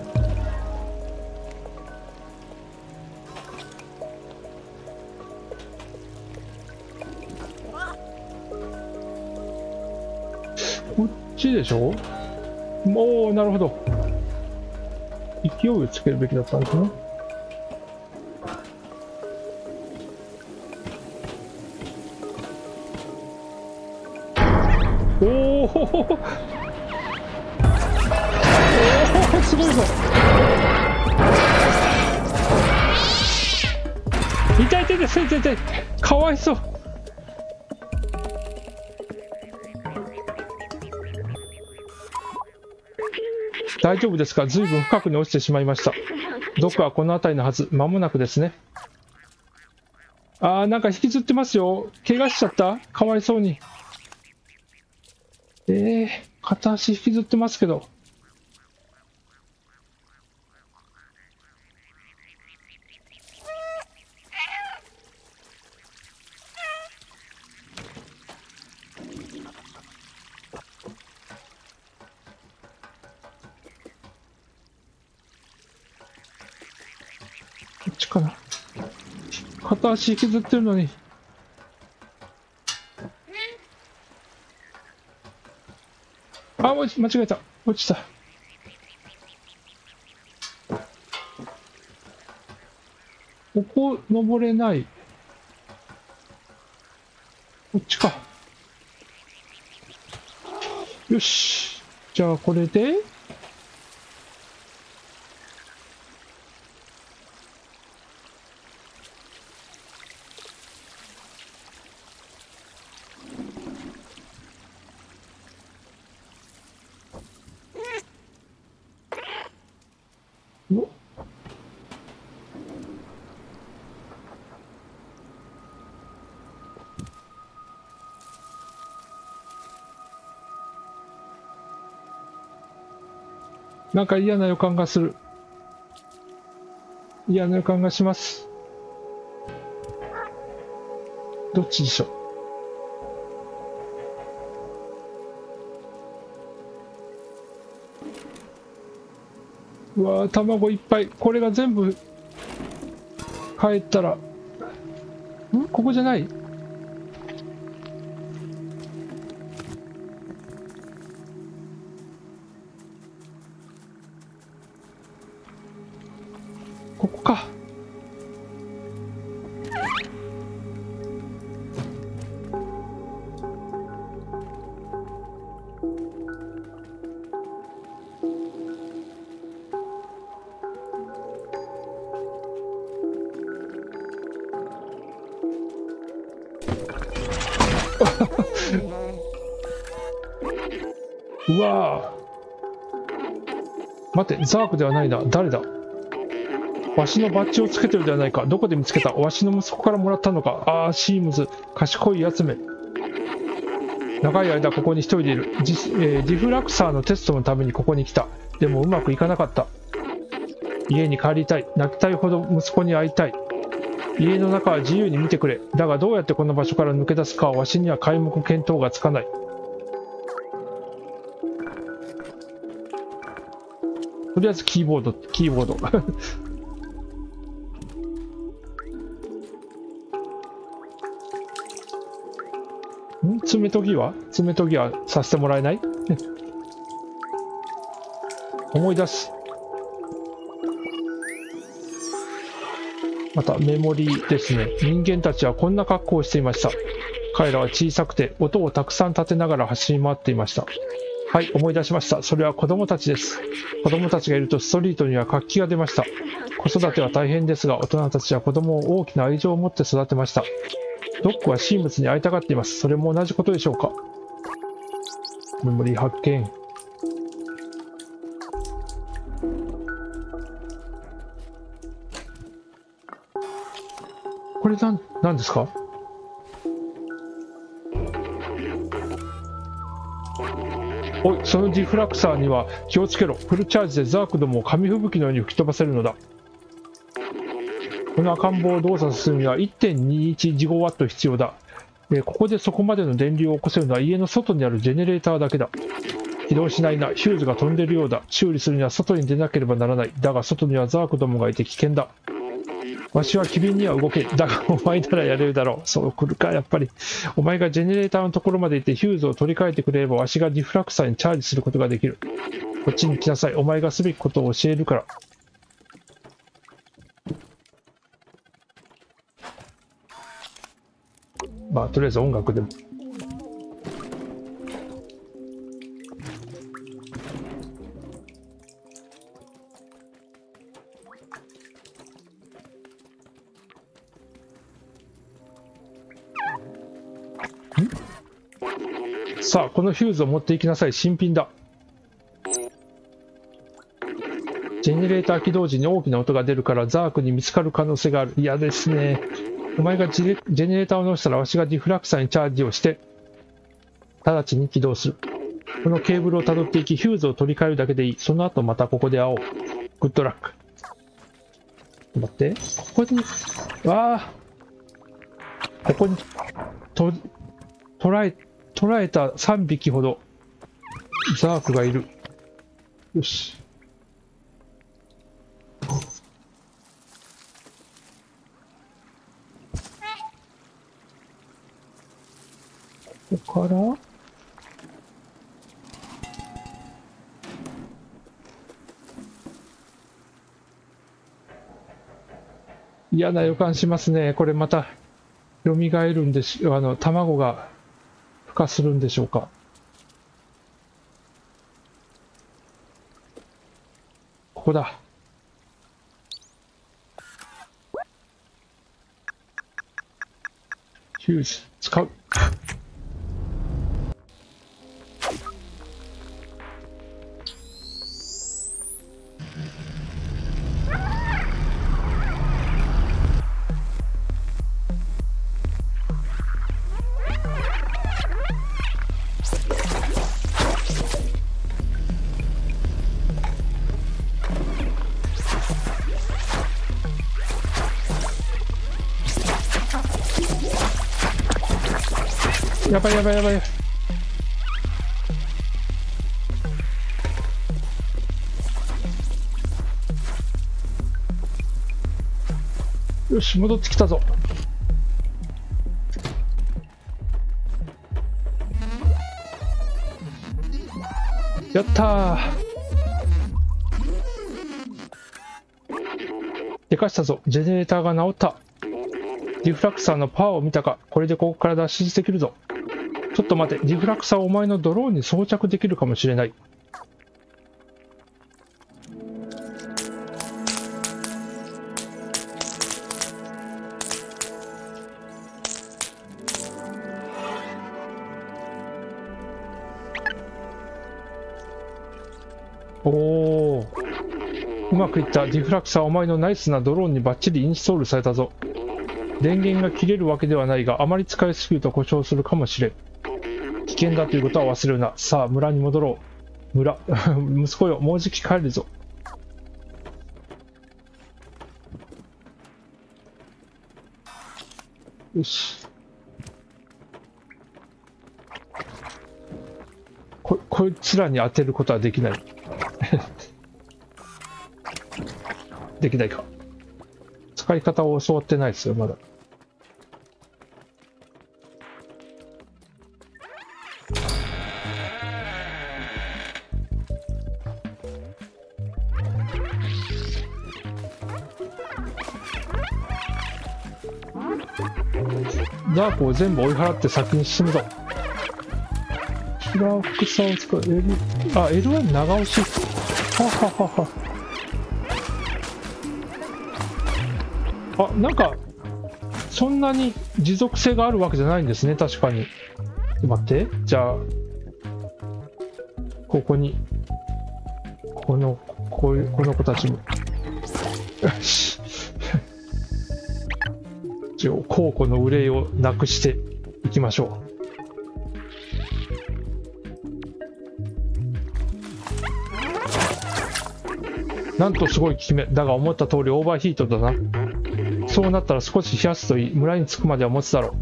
こっちでしょ？もうなるほど。勢いをつけるべきだったんですね。 おおすごいぞ。痛い痛い痛い痛い痛い、かわいそう。大丈夫ですか？ずいぶん深くに落ちてしまいました。毒はこの辺りのはず。間もなくですね。あー、なんか引きずってますよ。怪我しちゃった？かわいそうに。片足引きずってますけど。こっちかな。片足引きずってるのに。あ、間違えた。落ちた。ここ登れない。こっちか。よし。じゃあこれで。お、なんか嫌な予感がする。嫌な予感がします。どっちでしょう。うわー、卵いっぱい。これが全部帰ったら。ここじゃない？ここか。うわー、待って、ザークではないな。誰だ？わしのバッジをつけてるではないか。どこで見つけた？わしの息子からもらったのか。ああ、シームズ、賢いやつめ。長い間ここに一人でいる。ディフラクサーのテストのためにここに来た。でもうまくいかなかった。家に帰りたい。泣きたいほど息子に会いたい。家の中は自由に見てくれ。だがどうやってこの場所から抜け出すかはわしには皆目見当がつかない。とりあえずキーボード。爪研ぎはさせてもらえない？思い出す。またメモリーですね。人間たちはこんな格好をしていました。彼らは小さくて音をたくさん立てながら走り回っていました。はい、思い出しました。それは子供たちです。子供たちがいるとストリートには活気が出ました。子育ては大変ですが、大人たちは子供を大きな愛情を持って育てました。ドックはシームズに会いたがっています。それも同じことでしょうか。メモリー発見。これなんですか？おい、そのディフラクサーには気をつけろ。フルチャージでザークどもを紙吹雪のように吹き飛ばせるのだ。この赤ん坊を動作するには 1.21 ジゴワット必要だ。ここでそこまでの電流を起こせるのは家の外にあるジェネレーターだけだ。起動しないな。ヒューズが飛んでいるようだ。修理するには外に出なければならない。だが外にはザークどもがいて危険だ。わしは機敏には動け。だがお前ならやれるだろう。そう来るか、やっぱり。お前がジェネレーターのところまで行ってヒューズを取り替えてくれればわしがディフラクサーにチャージすることができる。こっちに来なさい。お前がすべきことを教えるから。まあとりあえず音楽でも。 さあ、このヒューズを持っていきなさい。新品だ。ジェネレーター起動時に大きな音が出るからザークに見つかる可能性がある。嫌ですね。お前がジェネレーターを乗せたらわしがディフラクサーにチャージをして直ちに起動する。このケーブルをたどっていきヒューズを取り替えるだけでいい。その後またここで会おう。グッドラック。待って、ここにここに捉えた3匹ほどザークがいる。よし。ここから嫌な予感しますね。これまた蘇るんでしょう。卵が孵化するんでしょうか。ここだ。ヒューズ使う。やばいやばいやばい。よし、戻ってきたぞ。やったー。でかしたぞ。ジェネレーターが直った。ディフラクサーのパワーを見たか。これでここから脱出できるぞ。ちょっと待て、ディフラクサーをお前のドローンに装着できるかもしれない。おお、うまくいった。ディフラクサー、お前のナイスなドローンにバッチリインストールされたぞ。電源が切れるわけではないが、あまり使いすぎると故障するかもしれん。危険だということは忘れるな。さあ、村に戻ろう。村、息子よ、もうじき帰るぞ。よし。こいつらに当てることはできない。できないか。使い方を教わってないですよ、まだ。ザークを全部追い払って先に進むぞ。キラー副作を使う。L1 長押し。はははは。なんかそんなに持続性があるわけじゃないんですね。確かに。待って、じゃあここにこの子たちもよし。孝行の憂いをなくしていきましょう。なんとすごい効き目だが、思った通りオーバーヒートだな。そうなったら少し冷やすといい。村に着くまでは持つだろう。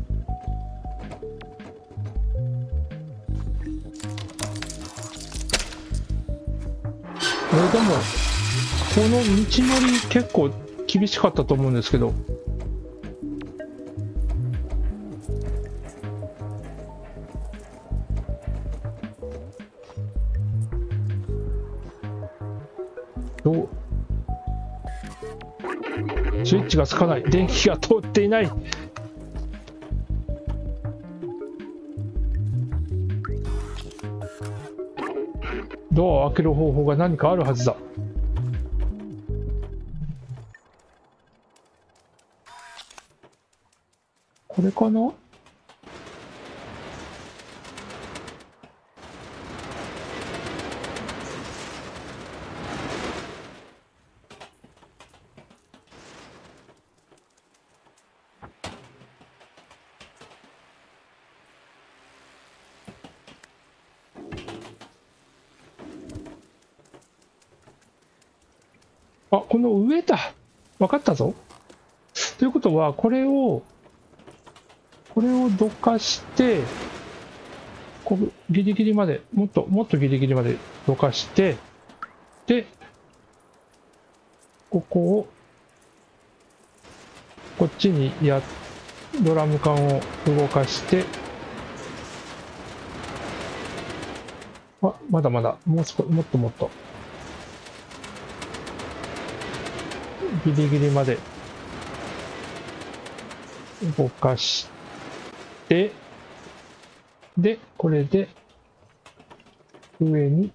でもこの道のり結構厳しかったと思うんですけど、スイッチがつかない。電気が通っていない。ドアを開ける方法が何かあるはずだ。これかな。 あ、この上だ。分かったぞ。ということは、これをどかして、こうギリギリまで、もっとギリギリまでどかして、で、ここを、こっちにドラム缶を動かして、まだまだ、もっと、ギリギリまで動かして、で、これで上に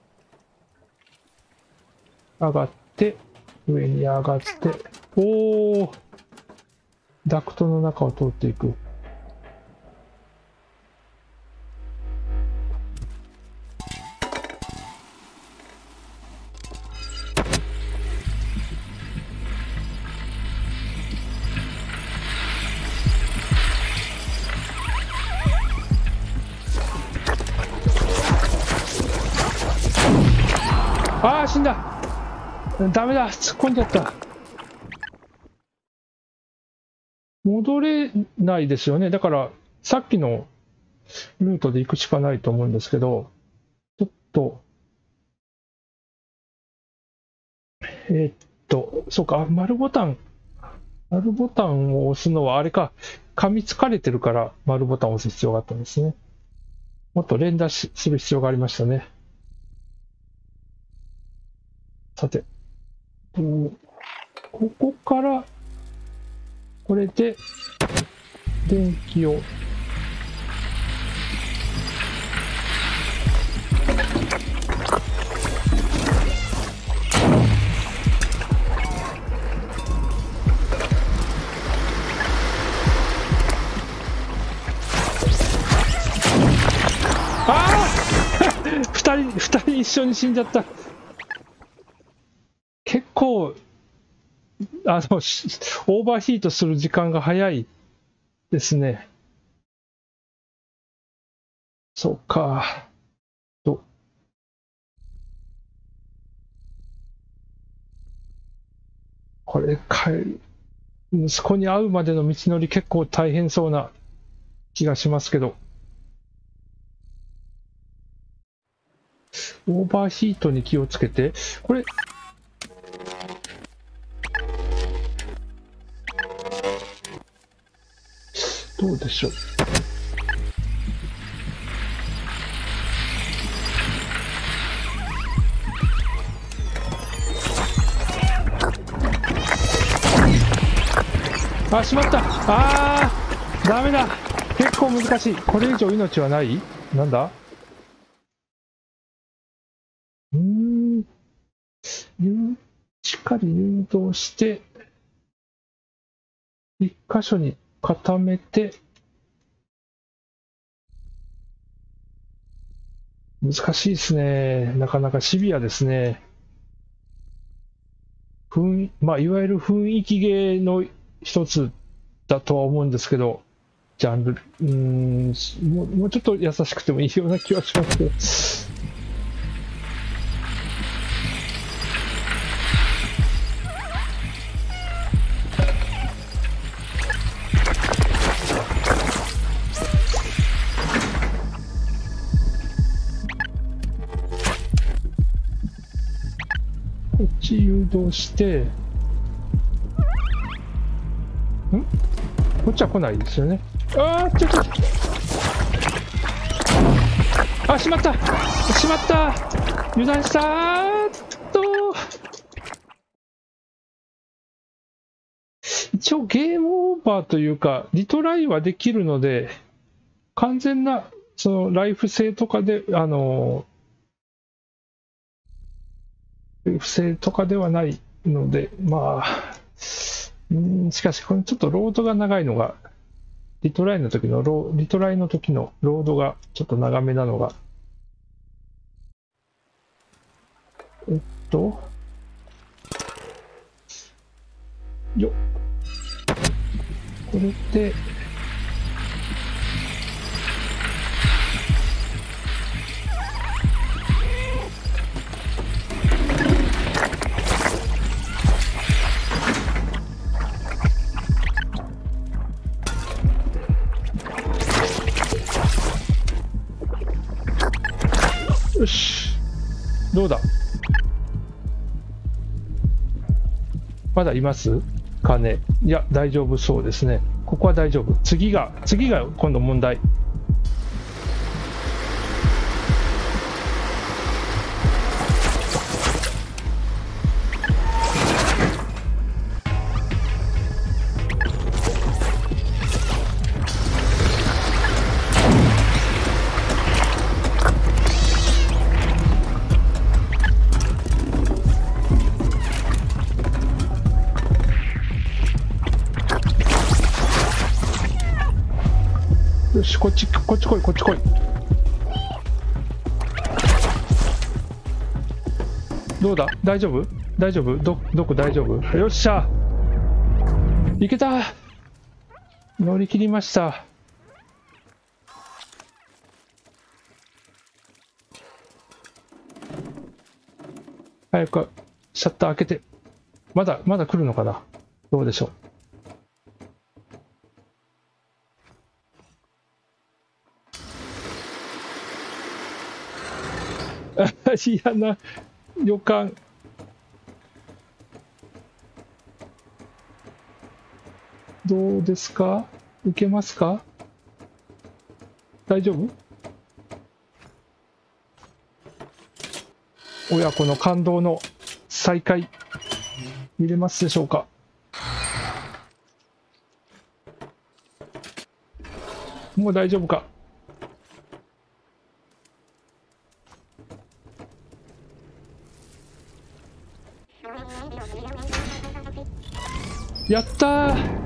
上がって、おー、ダクトの中を通っていく。ああ、死んだ。ダメだ、突っ込んじゃった。戻れないですよね。だから、さっきのルートで行くしかないと思うんですけど、ちょっと、そうか、丸ボタンを押すのは、あれか、噛みつかれてるから丸ボタンを押す必要があったんですね。もっと連打する必要がありましたね。さて、ここから、これで、電気を、二人一緒に死んじゃった。結構、オーバーヒートする時間が早いですね。そうか。これ、息子に会うまでの道のり結構大変そうな気がしますけど。オーバーヒートに気をつけて、これ、どうでしょう。あ、しまった。ダメだ。結構難しい。これ以上命はない？なんだ？しっかり誘導して、一箇所に固めて、難しいですね。なかなかシビアですね。まあ、いわゆる雰囲気芸の一つだとは思うんですけど、ジャンル、もうちょっと優しくてもいいような気はしますけど。こっち誘導して、こっちは来ないですよね。しまった油断した一応ゲームオーバーというか、リトライはできるので、完全な、その、ライフ制とかで、ライフ制とかではないので、まあ、しかし、これちょっとロードが長いのが、リトライの時のロードがちょっと長めなのが、これで、 よし、どうだ。まだいますかね。いや、大丈夫そうですね。ここは大丈夫。次が今度問題。よし、こっち来い、こっち来い。どうだ、大丈夫大丈夫、どこ大丈夫。よっしゃ、いけた、乗り切りました。早くシャッター開けて。まだ来るのかな。どうでしょう。嫌な予感。どうですか、いけますか、大丈夫。親子の感動の再会見れますでしょうか。もう大丈夫か。やったー。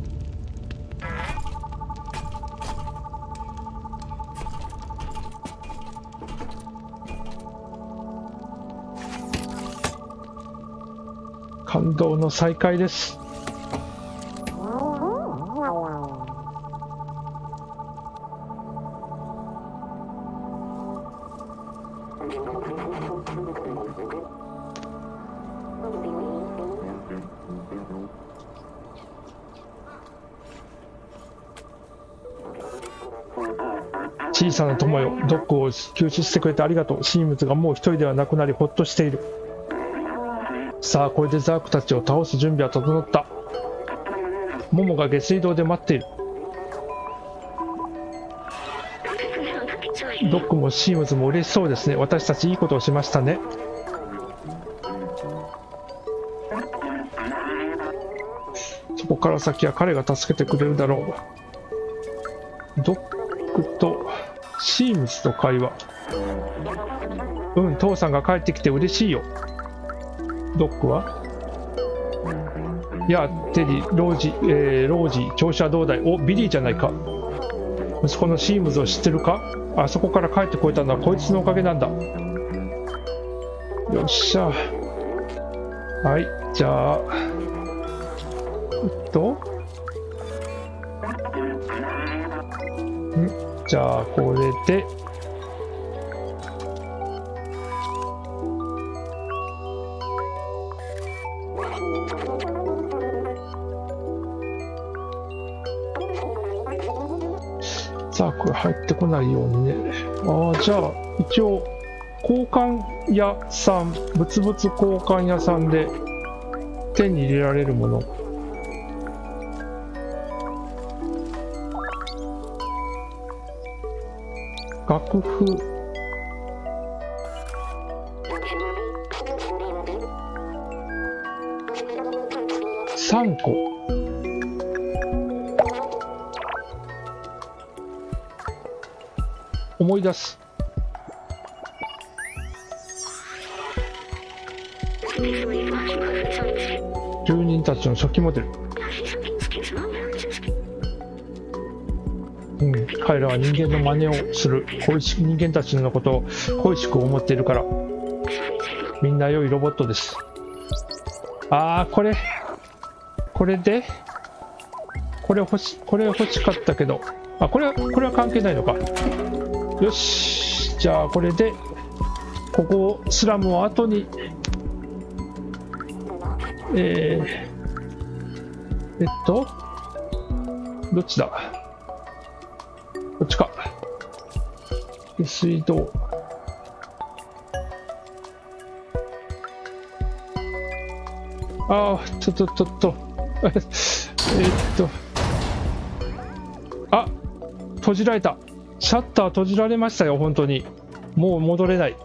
感動の再会です。小さな友よ、ドックを救出してくれてありがとう。シームズがもう一人ではなくなりほっとしている。さあ、これでザークたちを倒す準備は整った。モモが下水道で待っている。ドックもシームズも嬉しそうですね。私たちいいことをしましたね。そこから先は彼が助けてくれるだろう。ドックとシームズと会話。父さんが帰ってきて嬉しいよ。ドックは、いや、テディ、ロージ、調子はどうだい。お、ビリーじゃないか。息子のシームズを知ってるか。あそこから帰ってこれたのはこいつのおかげなんだ。よっしゃ。はい、じゃあ、じゃあこれでさあこれ入ってこないようにね。じゃあ一応交換屋さん、物々交換屋さんで手に入れられるもの。楽譜3個。思い出す。住人たちの初期モデル。彼らは人間の真似をする。人間たちのことを恋しく思っているから。みんな良いロボットです。これでこれ欲しかったけど、これは関係ないのか。よし、じゃあこれでここスラムを後にどっちだ。こっちか。下水道。 ああ、ちょっとあ、閉じられた。シャッター閉じられましたよ、本当に。もう戻れない。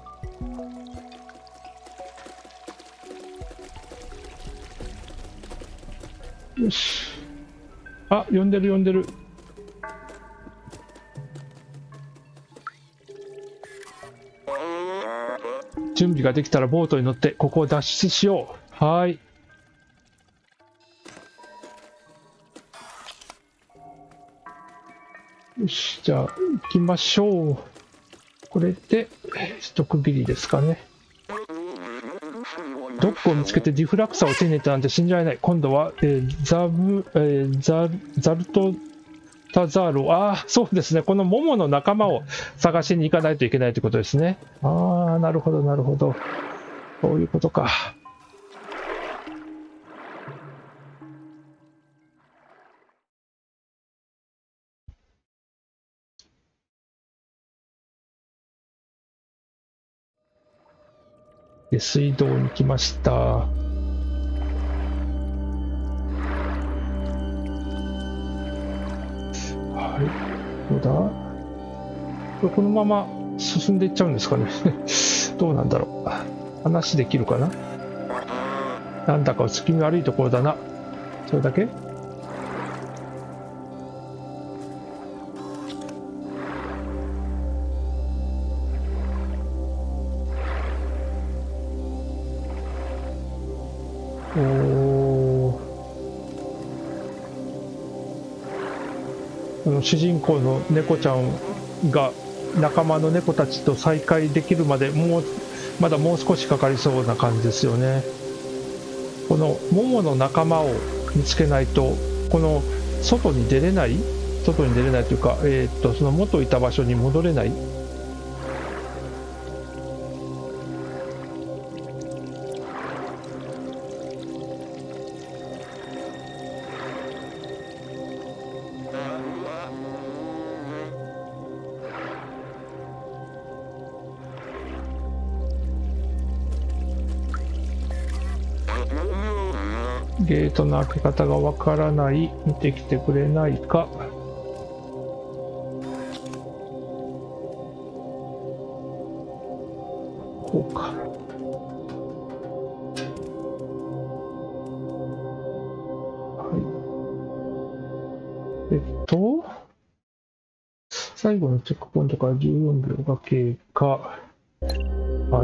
よし。あ、呼んでる。準備ができたらボートに乗ってここを脱出しよう。はい。よし、じゃあ行きましょう。これで一区切りですかね。ドックを見つけてディフラクサーを手に入れたなんて信じられない。今度は、ザルトタザール。ああ、そうですね。このモモの仲間を探しに行かないといけないということですね。ああ、なるほど。そういうことか。で、水道に来ました。はい、どうだ？このまま進んでいっちゃうんですかね。どうなんだろう。話できるかな？なんだかお月見悪いところだな。それだけ？主人公の猫ちゃんが仲間の猫たちと再会できるまでまだもう少しかかりそうな感じですよね。このモモの仲間を見つけないとこの外に出れないというか、その元いた場所に戻れない。ゲートの開け方がわからない。見てきてくれないか。こうか。はい。最後のチェックポイントから14秒が経過。はい。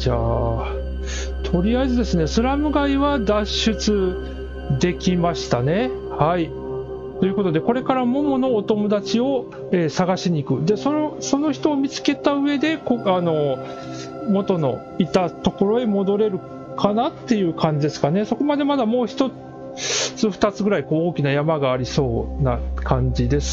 じゃあ、とりあえずですね、スラム街は脱出できましたね。はい。ということで、これからモモのお友達を、探しに行く。で、その人を見つけた上で、元のいたところへ戻れるかなっていう感じですかね。そこまでまだもう一つ、二つぐらい大きな山がありそうな感じです。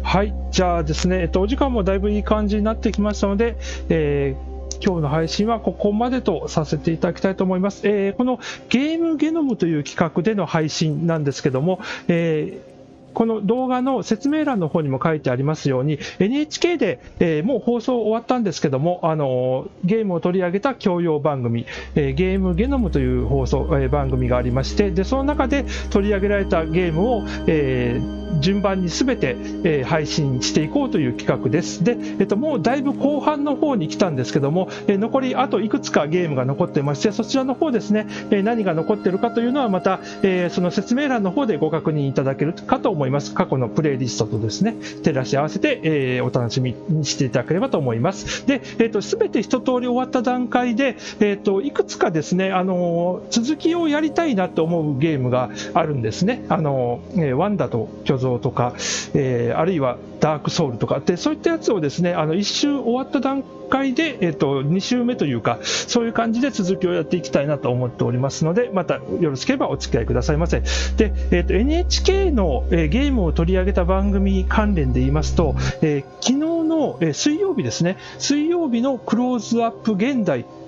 はい。じゃあですね、お時間もだいぶいい感じになってきましたので、今日の配信はここまでとさせていただきたいと思います。このゲームゲノムという企画での配信なんですけども、この動画の説明欄の方にも書いてありますように NHK で、もう放送終わったんですけども、ゲームを取り上げた教養番組、ゲームゲノムという放送、番組がありまして、でその中で取り上げられたゲームを、順番に全て、配信していこうという企画です。で、もうだいぶ後半の方に来たんですけども、残りあといくつかゲームが残ってまして、そちらの方ですね、何が残っているかというのはまた、その説明欄の方でご確認いただけるかと思います。過去のプレイリストとですね、照らし合わせて、お楽しみにしていただければと思います。で、全て一通り終わった段階で、いくつかですね、続きをやりたいなと思うゲームがあるんですね。ワンダと巨像とか、あるいはダークソウルとかで、そういったやつをですね、1周終わった段階で、2周目というか、そういう感じで続きをやっていきたいなと思っておりますので、またよろしければお付き合いくださいませ。で、NHK の、ゲームを取り上げた番組関連で言いますと、昨日の、水曜日ですね、水曜日のクローズアップ現代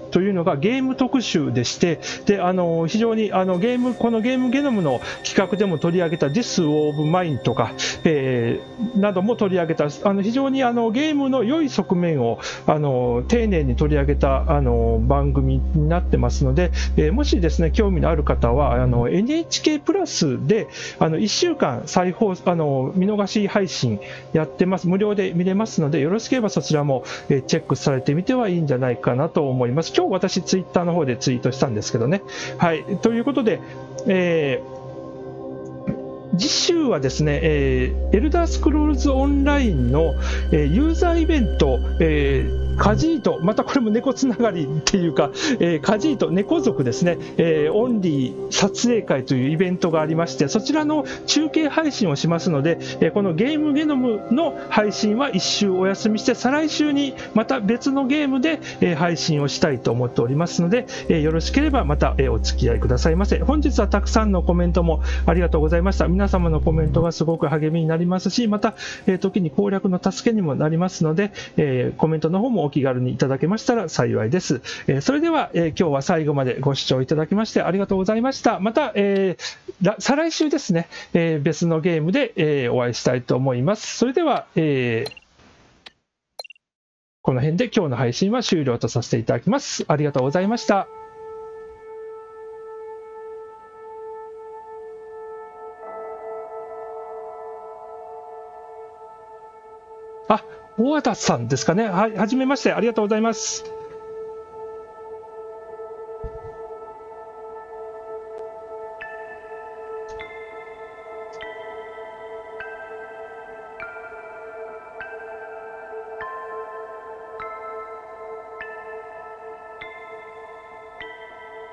というのがゲーム特集でして、で非常にこのゲームゲノムの企画でも取り上げた This of Mine とか、なども取り上げた非常にゲームの良い側面を丁寧に取り上げた番組になってますので、もしですね興味のある方はNHK プラスで1週間再放送見逃し配信やってます。無料で見れますので、よろしければそちらもチェックされてみてはいいんじゃないかなと思います。今日私ツイッターの方でツイートしたんですけどね。はい、ということで、次週はですね、エルダースクロールズオンラインの、ユーザーイベント、カジート、またこれも猫つながりっていうか、カジート、猫族ですね、オンリー撮影会というイベントがありまして、そちらの中継配信をしますので、このゲームゲノムの配信は1週お休みして、再来週にまた別のゲームで、配信をしたいと思っておりますので、よろしければまた、お付き合いくださいませ。本日はたくさんのコメントもありがとうございました。皆様のコメントがすごく励みになりますし、また、時に攻略の助けにもなりますので、コメントの方もお気軽にいただけましたら幸いです。それでは、今日は最後までご視聴いただきましてありがとうございました。また、再来週ですね、別のゲームで、お会いしたいと思います。それでは、この辺で今日の配信は終了とさせていただきます。ありがとうございました。大和田さんですかね。はい、はじめまして、ありがとうございます。